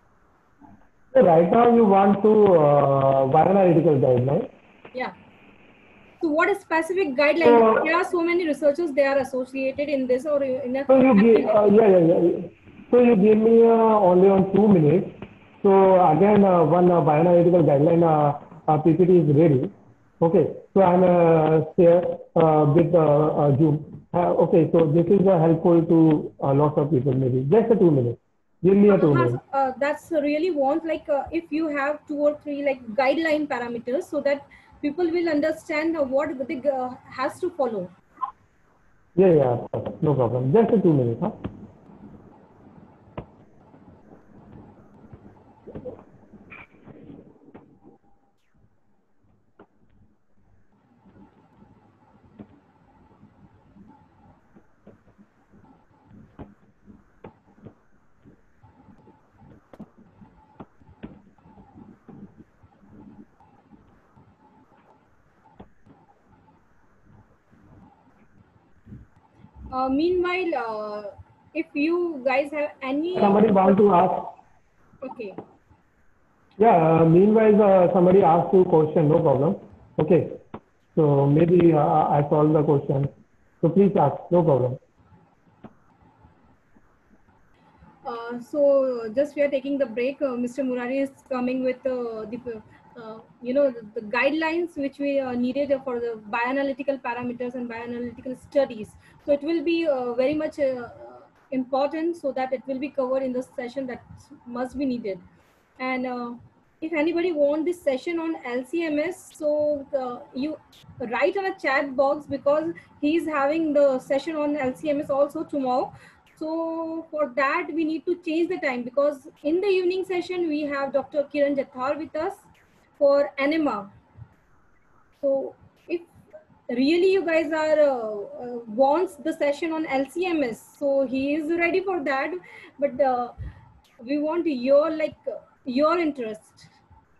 so right now you want to uh, bioanalytical guideline Yeah, so what is specific guideline, because there are so so many researchers they are associated in this or in a So you give, affiliate. uh, yeah, yeah, yeah. So you give me uh, only on two minutes. So again, uh, one uh, bioanalytical guideline uh, uh, P P T is ready. Okay. So I'm uh, share uh, with uh, uh, Zoom. Uh, okay. So this is uh, helpful to uh, lots of people. Maybe just a two minutes. Give me a two Uh, has, minutes. uh, that's really want like uh, if you have two or three like guideline parameters so that people will understand uh, what they uh, has to follow. Yeah, yeah. No problem. Just a two minutes. Huh? Uh, meanwhile, uh, if you guys have any Somebody want to ask. okay. Yeah, uh, meanwhile, uh, somebody asked you question, no problem. Okay, so maybe uh, I solve the question. So please ask, no problem. Uh, so just we are taking the break. Uh, Mister Murari is coming with uh, the uh, you know the, the guidelines which we uh, needed for the bioanalytical parameters and bioanalytical studies. So it will be uh, very much. Uh, important, so that it will be covered in the session that must be needed. And uh, if anybody want this session on L C M S, so uh, you write on a chat box, because he is having the session on L C M S also tomorrow. So for that we need to change the time, because in the evening session we have Doctor Kiran Jathar with us for enema. So if really you guys are uh, uh, wants the session on L C M S, so he is ready for that, but uh, we want your like uh, your interest.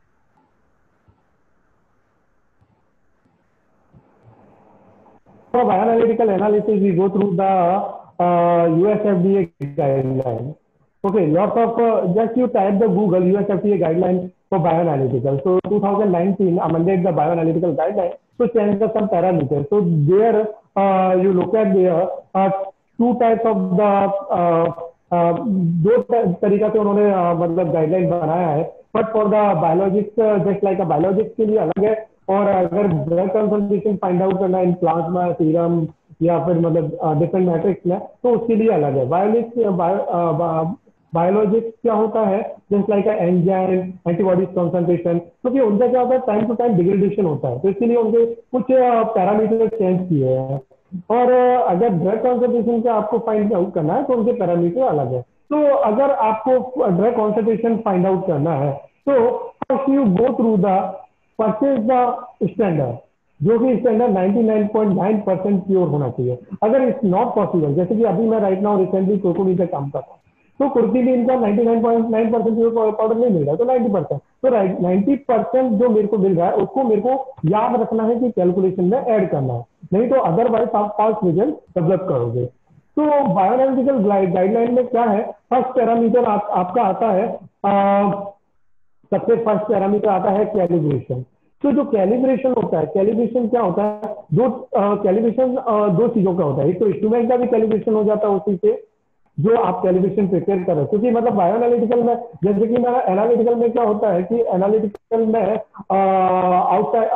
For bioanalytical analysis, we go through the uh, U S F D A guideline. Okay, lots of uh, just you type the Google U S F D A guideline for bioanalytical. So two thousand nineteen amended the bioanalytical guideline to change the some parameters. So there uh, you look at there uh, two types of the uh, uh, दो तरीका से उन्होंने uh, मतलब guideline बनाया है. But for the biologics just like a biologics के लिए अलग है, और अगर ब्लड कंसंट्रेशन फाइंड आउट करना इन प्लाज्मा सीरम या फिर मतलब डिफरेंट मैट्रिक्स में, तो उसके लिए अलग है. बायोलिक्स बायोलॉजिक्स क्या होता है, just like enzyme antibodies concentration, क्योंकि उनका क्या होता है टाइम टू टाइम डिग्रेडेशन होता है, तो इसके लिए उनके कुछ पैरामीटर चेंज किए हैं. और अगर ड्रग कॉन्सेंट्रेशन का आपको फाइंड आउट करना है तो उनके पैरामीटर अलग है. तो अगर आपको ड्रग कॉन्सेंट्रेशन फाइंड आउट करना है तो first you go through the purchase the standard, जो कि स्टैंडर्ड निन्यानवे पॉइंट नौ परसेंट प्योर होना चाहिए. अगर इट्स नॉट पॉसिबल, जैसे कि अभी मैं राइट नाउ रिसेंटली कोकोनी पे काम कर रहा हूँ, तो कुर्तीलीन का निन्यानवे पॉइंट नौ परसेंट प्योर पाउडर नहीं मिल रहा है, तो नब्बे परसेंट, तो राइट नब्बे परसेंट जो मेरे को मिल रहा है उसको मेरे को याद रखना है कि कैलकुलेशन में ऐड करना है, नहीं तो अदरवाइज आप फाल्स रिजल्ट डेवलप करोगे. तो बायोएनालिटिकल गाइडलाइन में क्या है, फर्स्ट पैरामीटर आप, आपका आता है आ, सबसे फर्स्ट पैरामीटर आता है कैलिब्रेशन. तो जो कैलिब्रेशन होता है, कैलिब्रेशन क्या होता है, दो कैलिब्रेशन दो चीजों का होता है. एक तो इंस्ट्रूमेंट का भी कैलिब्रेशन हो जाता है उसी से जो आप कैलिब्रेशन प्रिपेयर कर रहे हो, क्योंकि मतलब बायोएनालिटिकल में जैसे कि मेरा एनालिटिकल में क्या होता है कि एनालिटिकल में आउटसाइड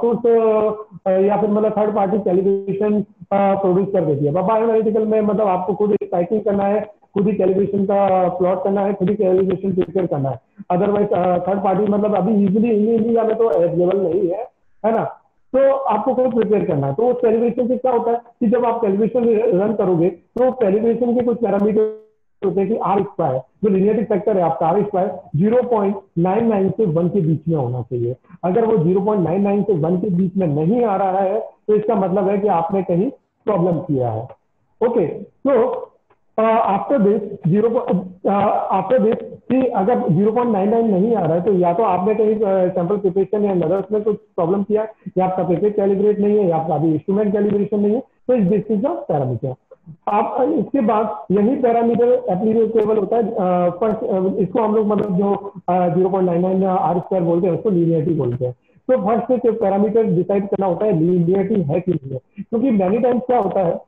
आउटसोर्स या फिर मतलब थर्ड पार्टी कैलिब्रेशन प्रोड्यूस कर देती है. बायोएनालिटिकल में मतलब आपको खुद टाइपिंग करना है, खुद ही कैलिब्रेशन का प्लॉट करना है, खुद ही कैलिब्रेशन प्रिपेयर करना है. अदरवाइज थर्ड पार्टी मतलब अभी इजिली इंडिया में तो अवेलेबल नहीं है, है ना, तो आपको खुद प्रिपेयर करना है. तो कैलिब्रेशन से क्या होता है कि जब आप कैलिब्रेशन रन करोगे तो कैलिब्रेशन के कुछ पैरामीटर होते हैं कि आर स्क्वायर जो लिनियरिटी फैक्टर है आपका, R square zero point nine nine से वन के बीच में होना चाहिए. अगर वो जीरो पॉइंट नाइन नाइन से वन के बीच में नहीं आ रहा है तो इसका मतलब है कि आपने कहीं प्रॉब्लम किया है. ओके, तो after this zero after this कि अगर जीरो पॉइंट नाइन नाइन नहीं आ रहा है तो या तो आपने कहीं सैंपल प्रिपरेशन या नदर्स में कुछ प्रॉब्लम किया, या आपका पेपर कैलिब्रेट नहीं है, या आपका अभी इंस्ट्रूमेंट कैलिब्रेशन नहीं है, तो इस बेसिस ऑफ पैरामीटर आप इसके बाद यही पैरामीटर एप्लीकेबल होता है. फर्स्ट इसको हम लोग मतलब जो zero point nine nine R square बोलते हैं उसको लीनियरिटी बोलते हैं. तो फर्स्ट से पैरामीटर डिसाइड करना होता है लीनियरिटी है कि नहीं है, क्योंकि मैनी टाइम्स क्या होता है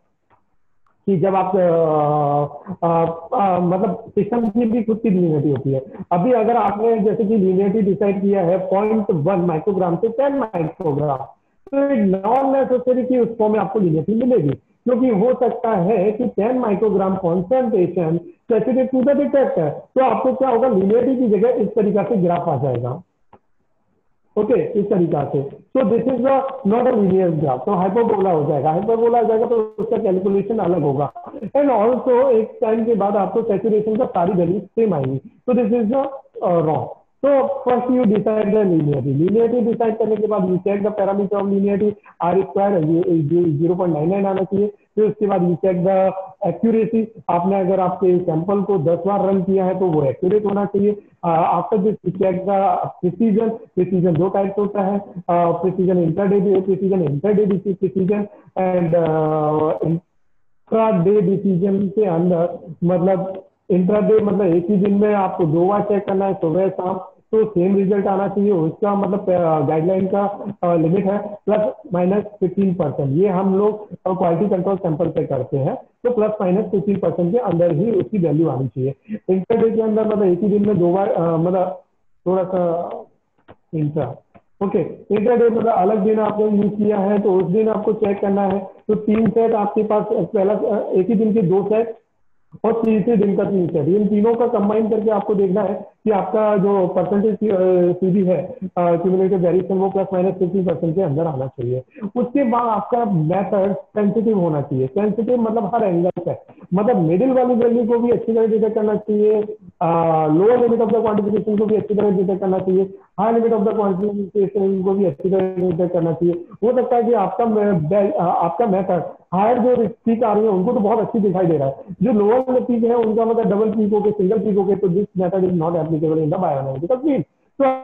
कि जब आप आ, आ, आ, मतलब सिस्टम की भी खुद की लीनियरिटी होती है. अभी अगर आपने जैसे कि लीनियरिटी डिसाइड किया है पॉइंट वन माइक्रोग्राम से टेन माइक्रोग्राम, तो नॉन नेसेसरी कि उसको में आपको लीनियरिटी मिलेगी, क्योंकि हो सकता है कि ten microgram concentration specific to the detect है, तो आपको क्या होगा लीनियरिटी की जगह इस तरीका से ग्राफ आ जाएगा. ओके okay, इस तरीका से. So this is not a linear graph, तो हाइपरबोला हो जाएगा. हाइपरबोला हो जाएगा तो उसका कैलकुलेशन अलग होगा. एंड ऑल्सो एक टाइम के बाद आपको सैचुरेशन का सारी वैल्यू सेम आएगी, तो दिस इज रॉन्ग. तो first you decide the linearity. Linearity decide करने के बाद you check the parameter of linearity, R square zero point nine nine आना चाहिए. फिर उसके बाद यू चेक द एक्यूरेसी. आपने अगर आपके सैंपल को दस बार रन किया है तो वो एक्यूरेट होना चाहिए. After this you check the precision. Precision दो टाइप होता है, precision interday precision interday precision and intraday decision के अंदर मतलब इंट्राडे मतलब एक ही दिन में आपको दो बार चेक करना है, सुबह शाम, तो सेम रिजल्ट आना चाहिए. उसका मतलब गाइडलाइन का लिमिट है प्लस माइनस फिफ्टीन परसेंट. ये हम लोग क्वालिटी कंट्रोल सैंपल पे करते हैं, तो प्लस माइनस फिफ्टीन परसेंट के अंदर ही उसकी वैल्यू आनी चाहिए. इंटरडे के अंदर मतलब एक ही दिन में दो बार मतलब थोड़ा सा इंट्रा ओके इंट्राडे मतलब अलग दिन आपने यूज किया है तो उस दिन आपको चेक करना है. तो तीन सेट आपके पास पहला एक ही दिन के दो सेट और तीसरे दिन का तीन सेट, इन तीनों का कंबाइन करके आपको देखना है कि आपका जो परसेंटेज सीधी है क्यूमुलेटिव वेरिएशन वो प्लस माइनस फिफ्टी परसेंट के अंदर आना चाहिए। उसके बाद आपका मेथड सेंसिटिव होना चाहिए। सेंसिटिव मतलब हर एंगल से, मतलब मिडिल वाली वैल्यू को भी अच्छी तरह डिटेक्ट करना चाहिए, lower limit of the quantification को भी अच्छी तरह डिटेक्ट करना चाहिए, high limit of the quantification को भी अच्छी तरह डिटेक्ट करना चाहिए। हो सकता है कि आपका मे- आपका मेथड हायर जो पीक आ रही है उनको तो बहुत अच्छी दिखाई दे रहा है, जो लोअर पीक है उनका मतलब डबल पीक हो के सिंगल पीक हो के, तो this method is not applicable in the bioanalytical field. तो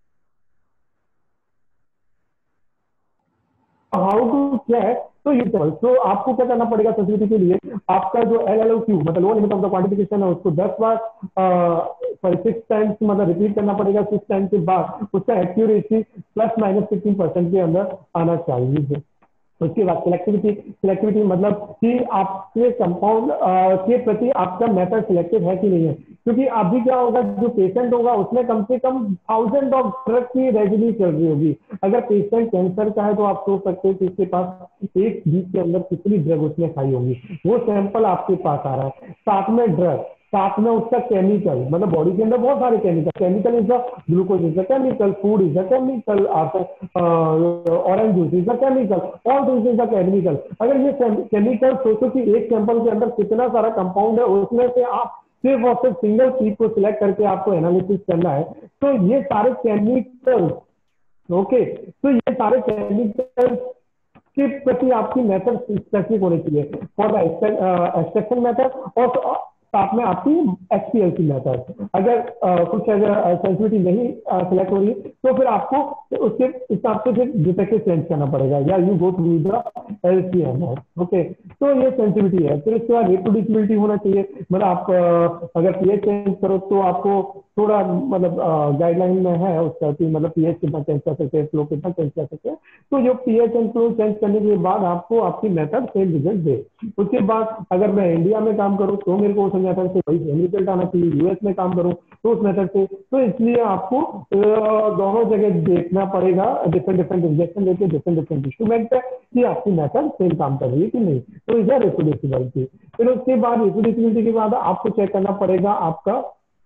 हाउ टू चेक, तो ये तो आपको क्या करना पड़ेगा सेंसिटिविटी के लिए, आपका जो एल एल ओ क्यू मतलब lower limit of the quantification है उसको दस बार सॉरी सिक्स टाइम्स मतलब रिपीट करना पड़ेगा। सिक्स टाइम्स के बाद उसका accuracy plus minus fifteen percent के अंदर आना चाहिए। उसके बाद सिलेक्टिविटी, सिलेक्टिविटी मतलब कि आपके कंपाउंड के प्रति आपका मेथड सिलेक्टिव है कि नहीं है, क्योंकि अभी क्या होगा, जो पेशेंट होगा उसमें कम से कम थाउजेंड ऑफ ड्रग की रेजिडी चल रही होगी। अगर पेशेंट कैंसर का है तो आप सोच सकते हैं कि इसके पास एक वीक के अंदर कितनी ड्रग उसने खाई होगी, वो सैंपल आपके पास आ रहा है। साथ में ड्रग, साथ में उसका केमिकल, मतलब बॉडी के अंदर बहुत सारे chemical, chemical is the glucose is the chemical, food is the chemical, orange juice is the chemical, all this is the chemical. अगर ये केमिकल सोचो कि एक सैंपल के अंदर कितना सारा कंपाउंड है, उसमें से आप सिर्फ और सिर्फ सिंगल पीक को सिलेक्ट करके आपको एनालिसिस करना है, तो ये सारे केमिकल, ओके, तो ये सारे केमिकल के प्रति आपकी मेथड स्पेसिफिक होनी चाहिए फॉर द एक्सट्रैक्शन मेथड, और साथ में आपकी H P L C method. अगर uh, कुछ अगर सेंसिटिविटी नहीं सिलेक्ट हो रही तो फिर आपको उसके हिसाब से फिर डिटेक्टिव चेंज करना पड़ेगा, या you go through the L C M S. Okay, तो ये सेंसिटिविटी है। फिर इसके बाद रिप्रोड्यूसिबिलिटी होना चाहिए, मतलब आप uh, अगर पीएच चेंज करो तो आपको थोड़ा मतलब गाइडलाइन में है उसका कि मतलब पीएच कितना चेंज कर सकते हैं, फ्लो कितना चेंज कर सकते हैं। तो जो पीएच एंड फ्लो चेंज करने के बाद आपको आपकी मेथड सेम रिजल्ट दे। उसके बाद अगर मैं इंडिया में काम करूं तो मेरे को उस मेथड से वही सेम रिजल्ट आना चाहिए, यूएस में काम करूं तो उस मेथड से। तो इसलिए आपको दोनों जगह देखना पड़ेगा, डिफरेंट डिफरेंट इंजेक्शन लेके डिफरेंट डिफरेंट इंस्ट्रूमेंट पे, कि आपकी मेथड सेम काम कर रही है कि नहीं। तो इधर रिप्रोड्यूसिबिलिटी, फिर उसके बाद रिप्रोड्यूसिबिलिटी के बाद आपको चेक करना पड़ेगा आपका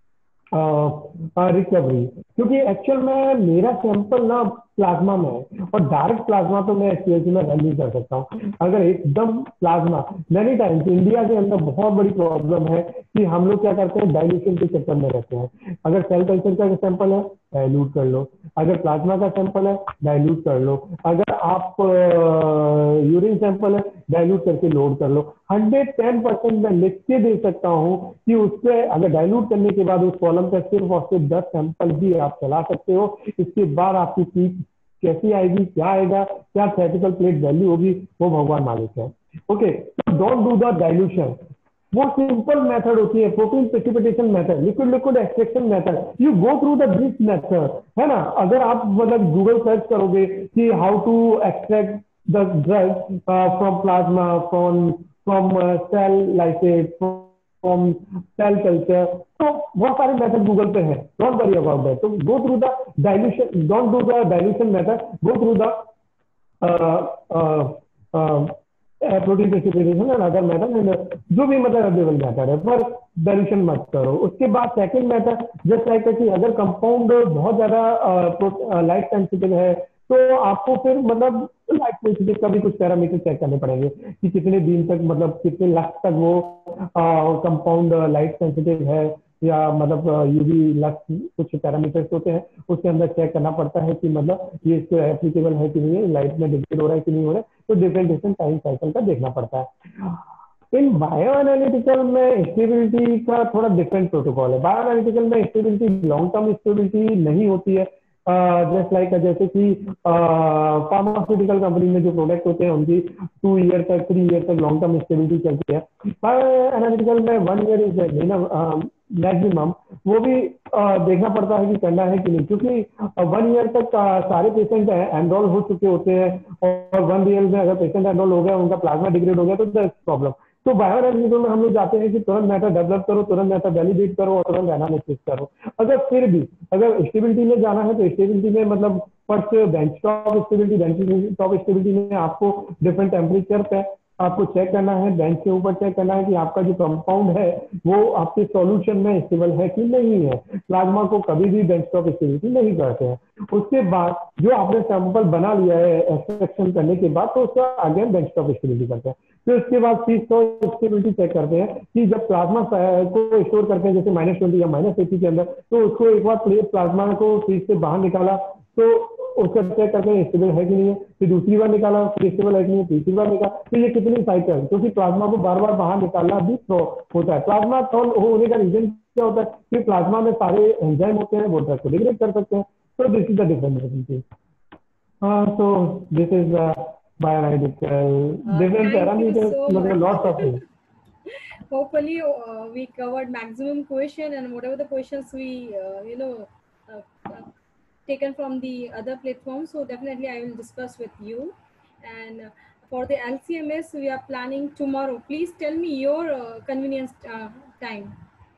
रिकवरी, क्योंकि एक्चुअल में मेरा सैंपल ना प्लाज्मा में है, और डायरेक्ट प्लाज्मा तो मैं एसपीएलसी में रन नहीं कर सकता हूँ। अगर एकदम प्लाज्मा, मैनी टाइम्स इंडिया के अंदर बहुत बड़ी प्रॉब्लम है कि हम लोग क्या करते हैं, डाइल्यूशन के चक्कर में रहते हैं। अगर सेल कल्चर का सैंपल है डाइल्यूट कर लो, अगर प्लाज्मा का सैंपल है डाइल्यूट कर लो, अगर आप यूरिन सैंपल है डाइल्यूट करके लोड कर लो। हंड्रेड टेन परसेंट मैं लिख के दे सकता हूँ कि उससे अगर डाइल्यूट करने के बाद उस कॉलम का सिर्फ और सिर्फ दस सैंपल ही आप चला सकते हो। इसके बाद आपकी पीक कैसी आएगी, क्या आएगा, क्या थ्रेटिकल प्लेट वैल्यू होगी, वो भगवान मालिक है। ओके, तो डोंट डू द डाइल्यूशन। वो सिंपल मेथड होती है, protein precipitation method, liquid liquid extraction method, you go through the this method, है ना। अगर आप मतलब गूगल सर्च करोगे कि how to extract the drug from plasma, from from cell lysate, from cell culture, तो बहुत सारे मेथड गूगल पे है, डोंट वरी अबाउट दैट। तो go through the dilution, don't do the dilution method, go through the protein precipitation and other method, and जो भी मतलब available method है, पर डाइल्यूशन मत करो। उसके बाद सेकंड मेथड जस्ट लाइक कि अगर कंपाउंड बहुत ज्यादा लाइट सेंसिटिव है तो आपको फिर मतलब लाइट सेंसिटिव का भी कुछ पैरामीटर चेक करने पड़ेंगे कि कितने दिन तक, मतलब कितने लाख तक वो कंपाउंड लाइट सेंसिटिव है, या मतलब यूवी लक्स कुछ पैरामीटर्स होते हैं उसके अंदर चेक करना पड़ता है कि मतलब ये इसको एप्लीकेबल है कि नहीं है, लाइट में डिग्रेड हो रहा है कि नहीं हो रहा है। तो डिफरेंट डिफरेंट टाइम साइकिल का देखना पड़ता है। इन बायो एनालिटिकल में स्टेबिलिटी का थोड़ा डिफरेंट प्रोटोकॉल है। बायो एनालिटिकल में स्टेबिलिटी लॉन्ग टर्म स्टेबिलिटी नहीं होती है, जस्ट लाइक जैसे कि फार्मास्यूटिकल कंपनी में जो प्रोडक्ट होते हैं उनकी टू ईयर तक, थ्री ईयर तक लॉन्ग टर्म स्टेबिलिटी चलती है। बायो एनालिटिकल में वन ईयर इज मैक्सिमम, वो भी आ, देखना पड़ता है कि करना है कि नहीं, क्योंकि वन ईयर तक आ, सारे पेशेंट एनरोल हो चुके होते हैं, और वन ईयर में अगर पेशेंट एनरोल हो गया, उनका प्लाज्मा डिग्रेड हो गया, तो दैट्स प्रॉब्लम। तो बायो एनालिटिकल में हम लोग जाते हैं कि तुरंत मैटर डेवलप करो, तुरंत मैटर वैलिडेट करो, और तुरंत एनालिसिस करो। अगर फिर भी अगर स्टेबिलिटी में जाना है तो स्टेबिलिटी में मतलब first bench top stability, bench top stability में आपको डिफरेंट टेम्परेचर पे आपको चेक करना है, बेंच के ऊपर चेक करना है कि आपका जो कंपाउंड है वो आपके सॉल्यूशन में स्टेबल है कि नहीं है। प्लाज्मा को कभी भी बेंचटॉप स्टेबिलिटी नहीं करते हैं। उसके बाद जो आपने सैंपल बना लिया है एक्सट्रैक्शन करने के बाद, तो उसका अगेन बेंचटॉप स्टेबिलिटी करते हैं। फिर उसके बाद फ्रीज स्टेबिलिटी चेक करते हैं कि जब प्लाज्मा को स्टोर करते हैं जैसे माइनस ट्वेंटी या माइनस एटी के अंदर, तो उसको एक बार प्लाज्मा को फ्रीज से बाहर निकाला तो उसका चेक करते हैं स्टेबल है कि नहीं है। फिर दूसरी बार निकाला फिर स्टेबल है कि नहीं, तीसरी बार निकाला। तो ये कितनी साइकिल, क्योंकि प्लाज्मा को बार बार बाहर निकालना भी होता है। प्लाज्मा थॉन होने का रीजन क्या होता है कि प्लाज्मा में सारे एंजाइम होते हैं, वो ड्रग को डिग्रेड कर सकते हैं। तो दिस इज द डिफरेंस। हाँ, so this is bioanalytical Uh, different thank you parameters, so मतलब much. Lots of things. Hopefully, uh, we covered maximum question, and whatever the questions we, uh, you know, uh, uh, taken from the other platforms. So definitely, I will discuss with you. And uh, for the L C M S, we are planning tomorrow. Please tell me your uh, convenience uh, time.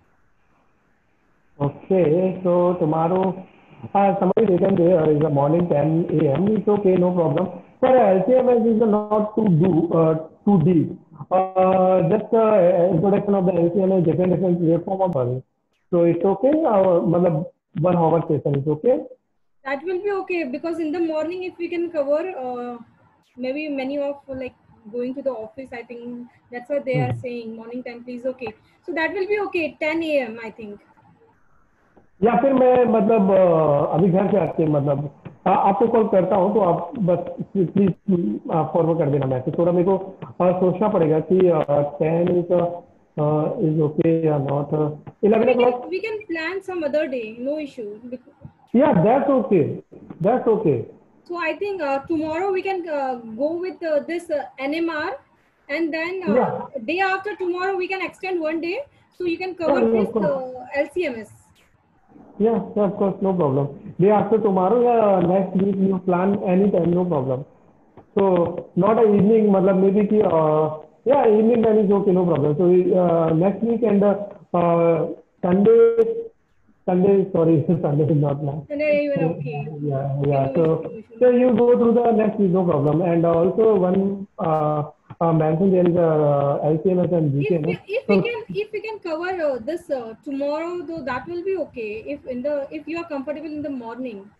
Okay, so tomorrow, uh, somebody written there is a morning ten a m. It's okay, no problem. For L C M S is not too do uh, too deep. Uh, just uh, introduction of the L C M S, different different platform of learning. So it's okay. Uh, मतलब one hour session is okay. That will be okay, because in the morning, if we can cover, uh, maybe many of like going to the office, I think that's what they are Hmm. saying. Morning time, please, okay. So that will be okay. ten a m I think. या फिर मैं मतलब अ, अभी घर से आके मतलब आ, आपको कॉल करता हूँ, तो आप बस प्लीज फॉरवर्ड कर देना मैसेज। थोड़ा मेरे को अ, सोचना पड़ेगा कि टेन इज इज ओके या not. So eleven we o can clock we can plan some other day, no issue. Bec- या that's okay, that's okay. So I think uh, tomorrow we can uh, go with uh, this uh, N M R, and then या uh, day after tomorrow we can extend one day, so you can या cover of this course, uh, L C M S. या of course, no problem. Day after tomorrow या next week you plan any time, no problem. So not a evening, मतलब maybe कि uh, yeah, evening time is okay, no problem. So uh, next week and uh, uh, Sunday, Sunday, sorry, Sunday is not planned. And then even So okay, yeah, okay, yeah. no So issue, no issue, so no you issue. go through the next week, no problem. And also one uh, uh, mention there is a uh, L C M S and If we, G C M S. if we So can if we can cover uh, this uh, tomorrow, though, that will be okay. If in the if you are comfortable in the morning.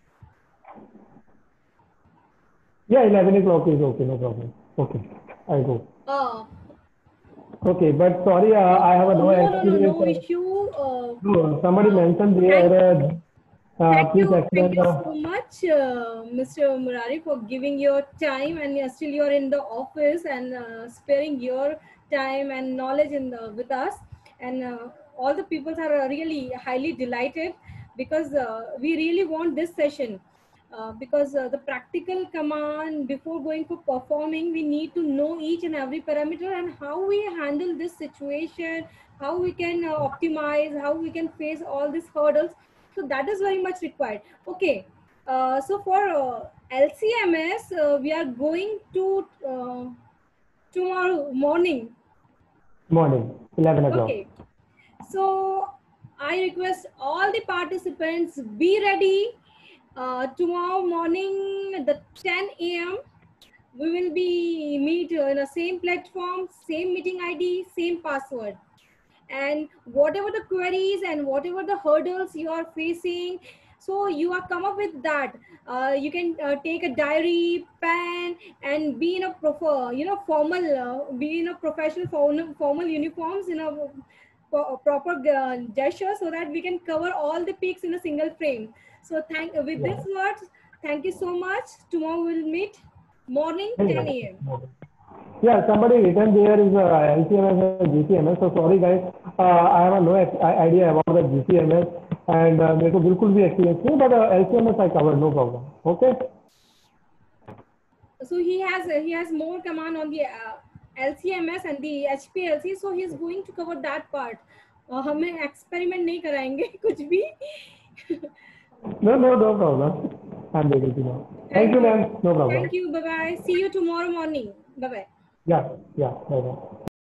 yeah, eleven o'clock is okay, no problem. Okay, I go. Uh, Okay, but sorry, uh, so I have a no no no no experience. no Uh, issue. Uh, no, somebody uh, mentioned thank there. Uh, uh, Thank please you, thank explain you the. so much, uh, Mister Murari, for giving your time, and you're still you're in the office and uh, sparing your time and knowledge in the, with us. And uh, all the people are really highly delighted, because uh, we really want this session. Uh, because uh, the practical command before going for performing, we need to know each and every parameter and how we handle this situation, how we can uh, optimize, how we can face all these hurdles. So that is very much required. Okay, uh, so for uh, L C M S, uh, we are going to uh, tomorrow morning. Morning, eleven o'clock. Okay, so I request all the participants be ready. Uh, tomorrow morning, the ten a m we will be meet in the same platform, same meeting I D, same password. And whatever the queries and whatever the hurdles you are facing, so you are come up with that. Uh, you can uh, take a diary, pen, and be in a proper, you know, formal, uh, be in a professional formal, formal uniforms in a pro- proper uh, gesture, so that we can cover all the peaks in a single frame. So thank with Yeah. this words, thank you so much. Tomorrow we'll meet morning ten a m Yeah, somebody written there is a L C M S and G C M S. So sorry guys, uh, I have a no ex- i- idea about the G C M S and uh, मेरे को बिल्कुल भी experience नहीं, but uh, L C M S I covered, no problem. Okay. So he has he has more command on the uh, L C M S and the H P L C, so he is going to cover that part. uh, हमें experiment नहीं कराएंगे कुछ भी. No, no, no problem. I'm ready to know. Thank Thank you, you, ma'am. No problem. thank you, bye bye, see you tomorrow morning, bye bye. Yeah, yeah, bye bye.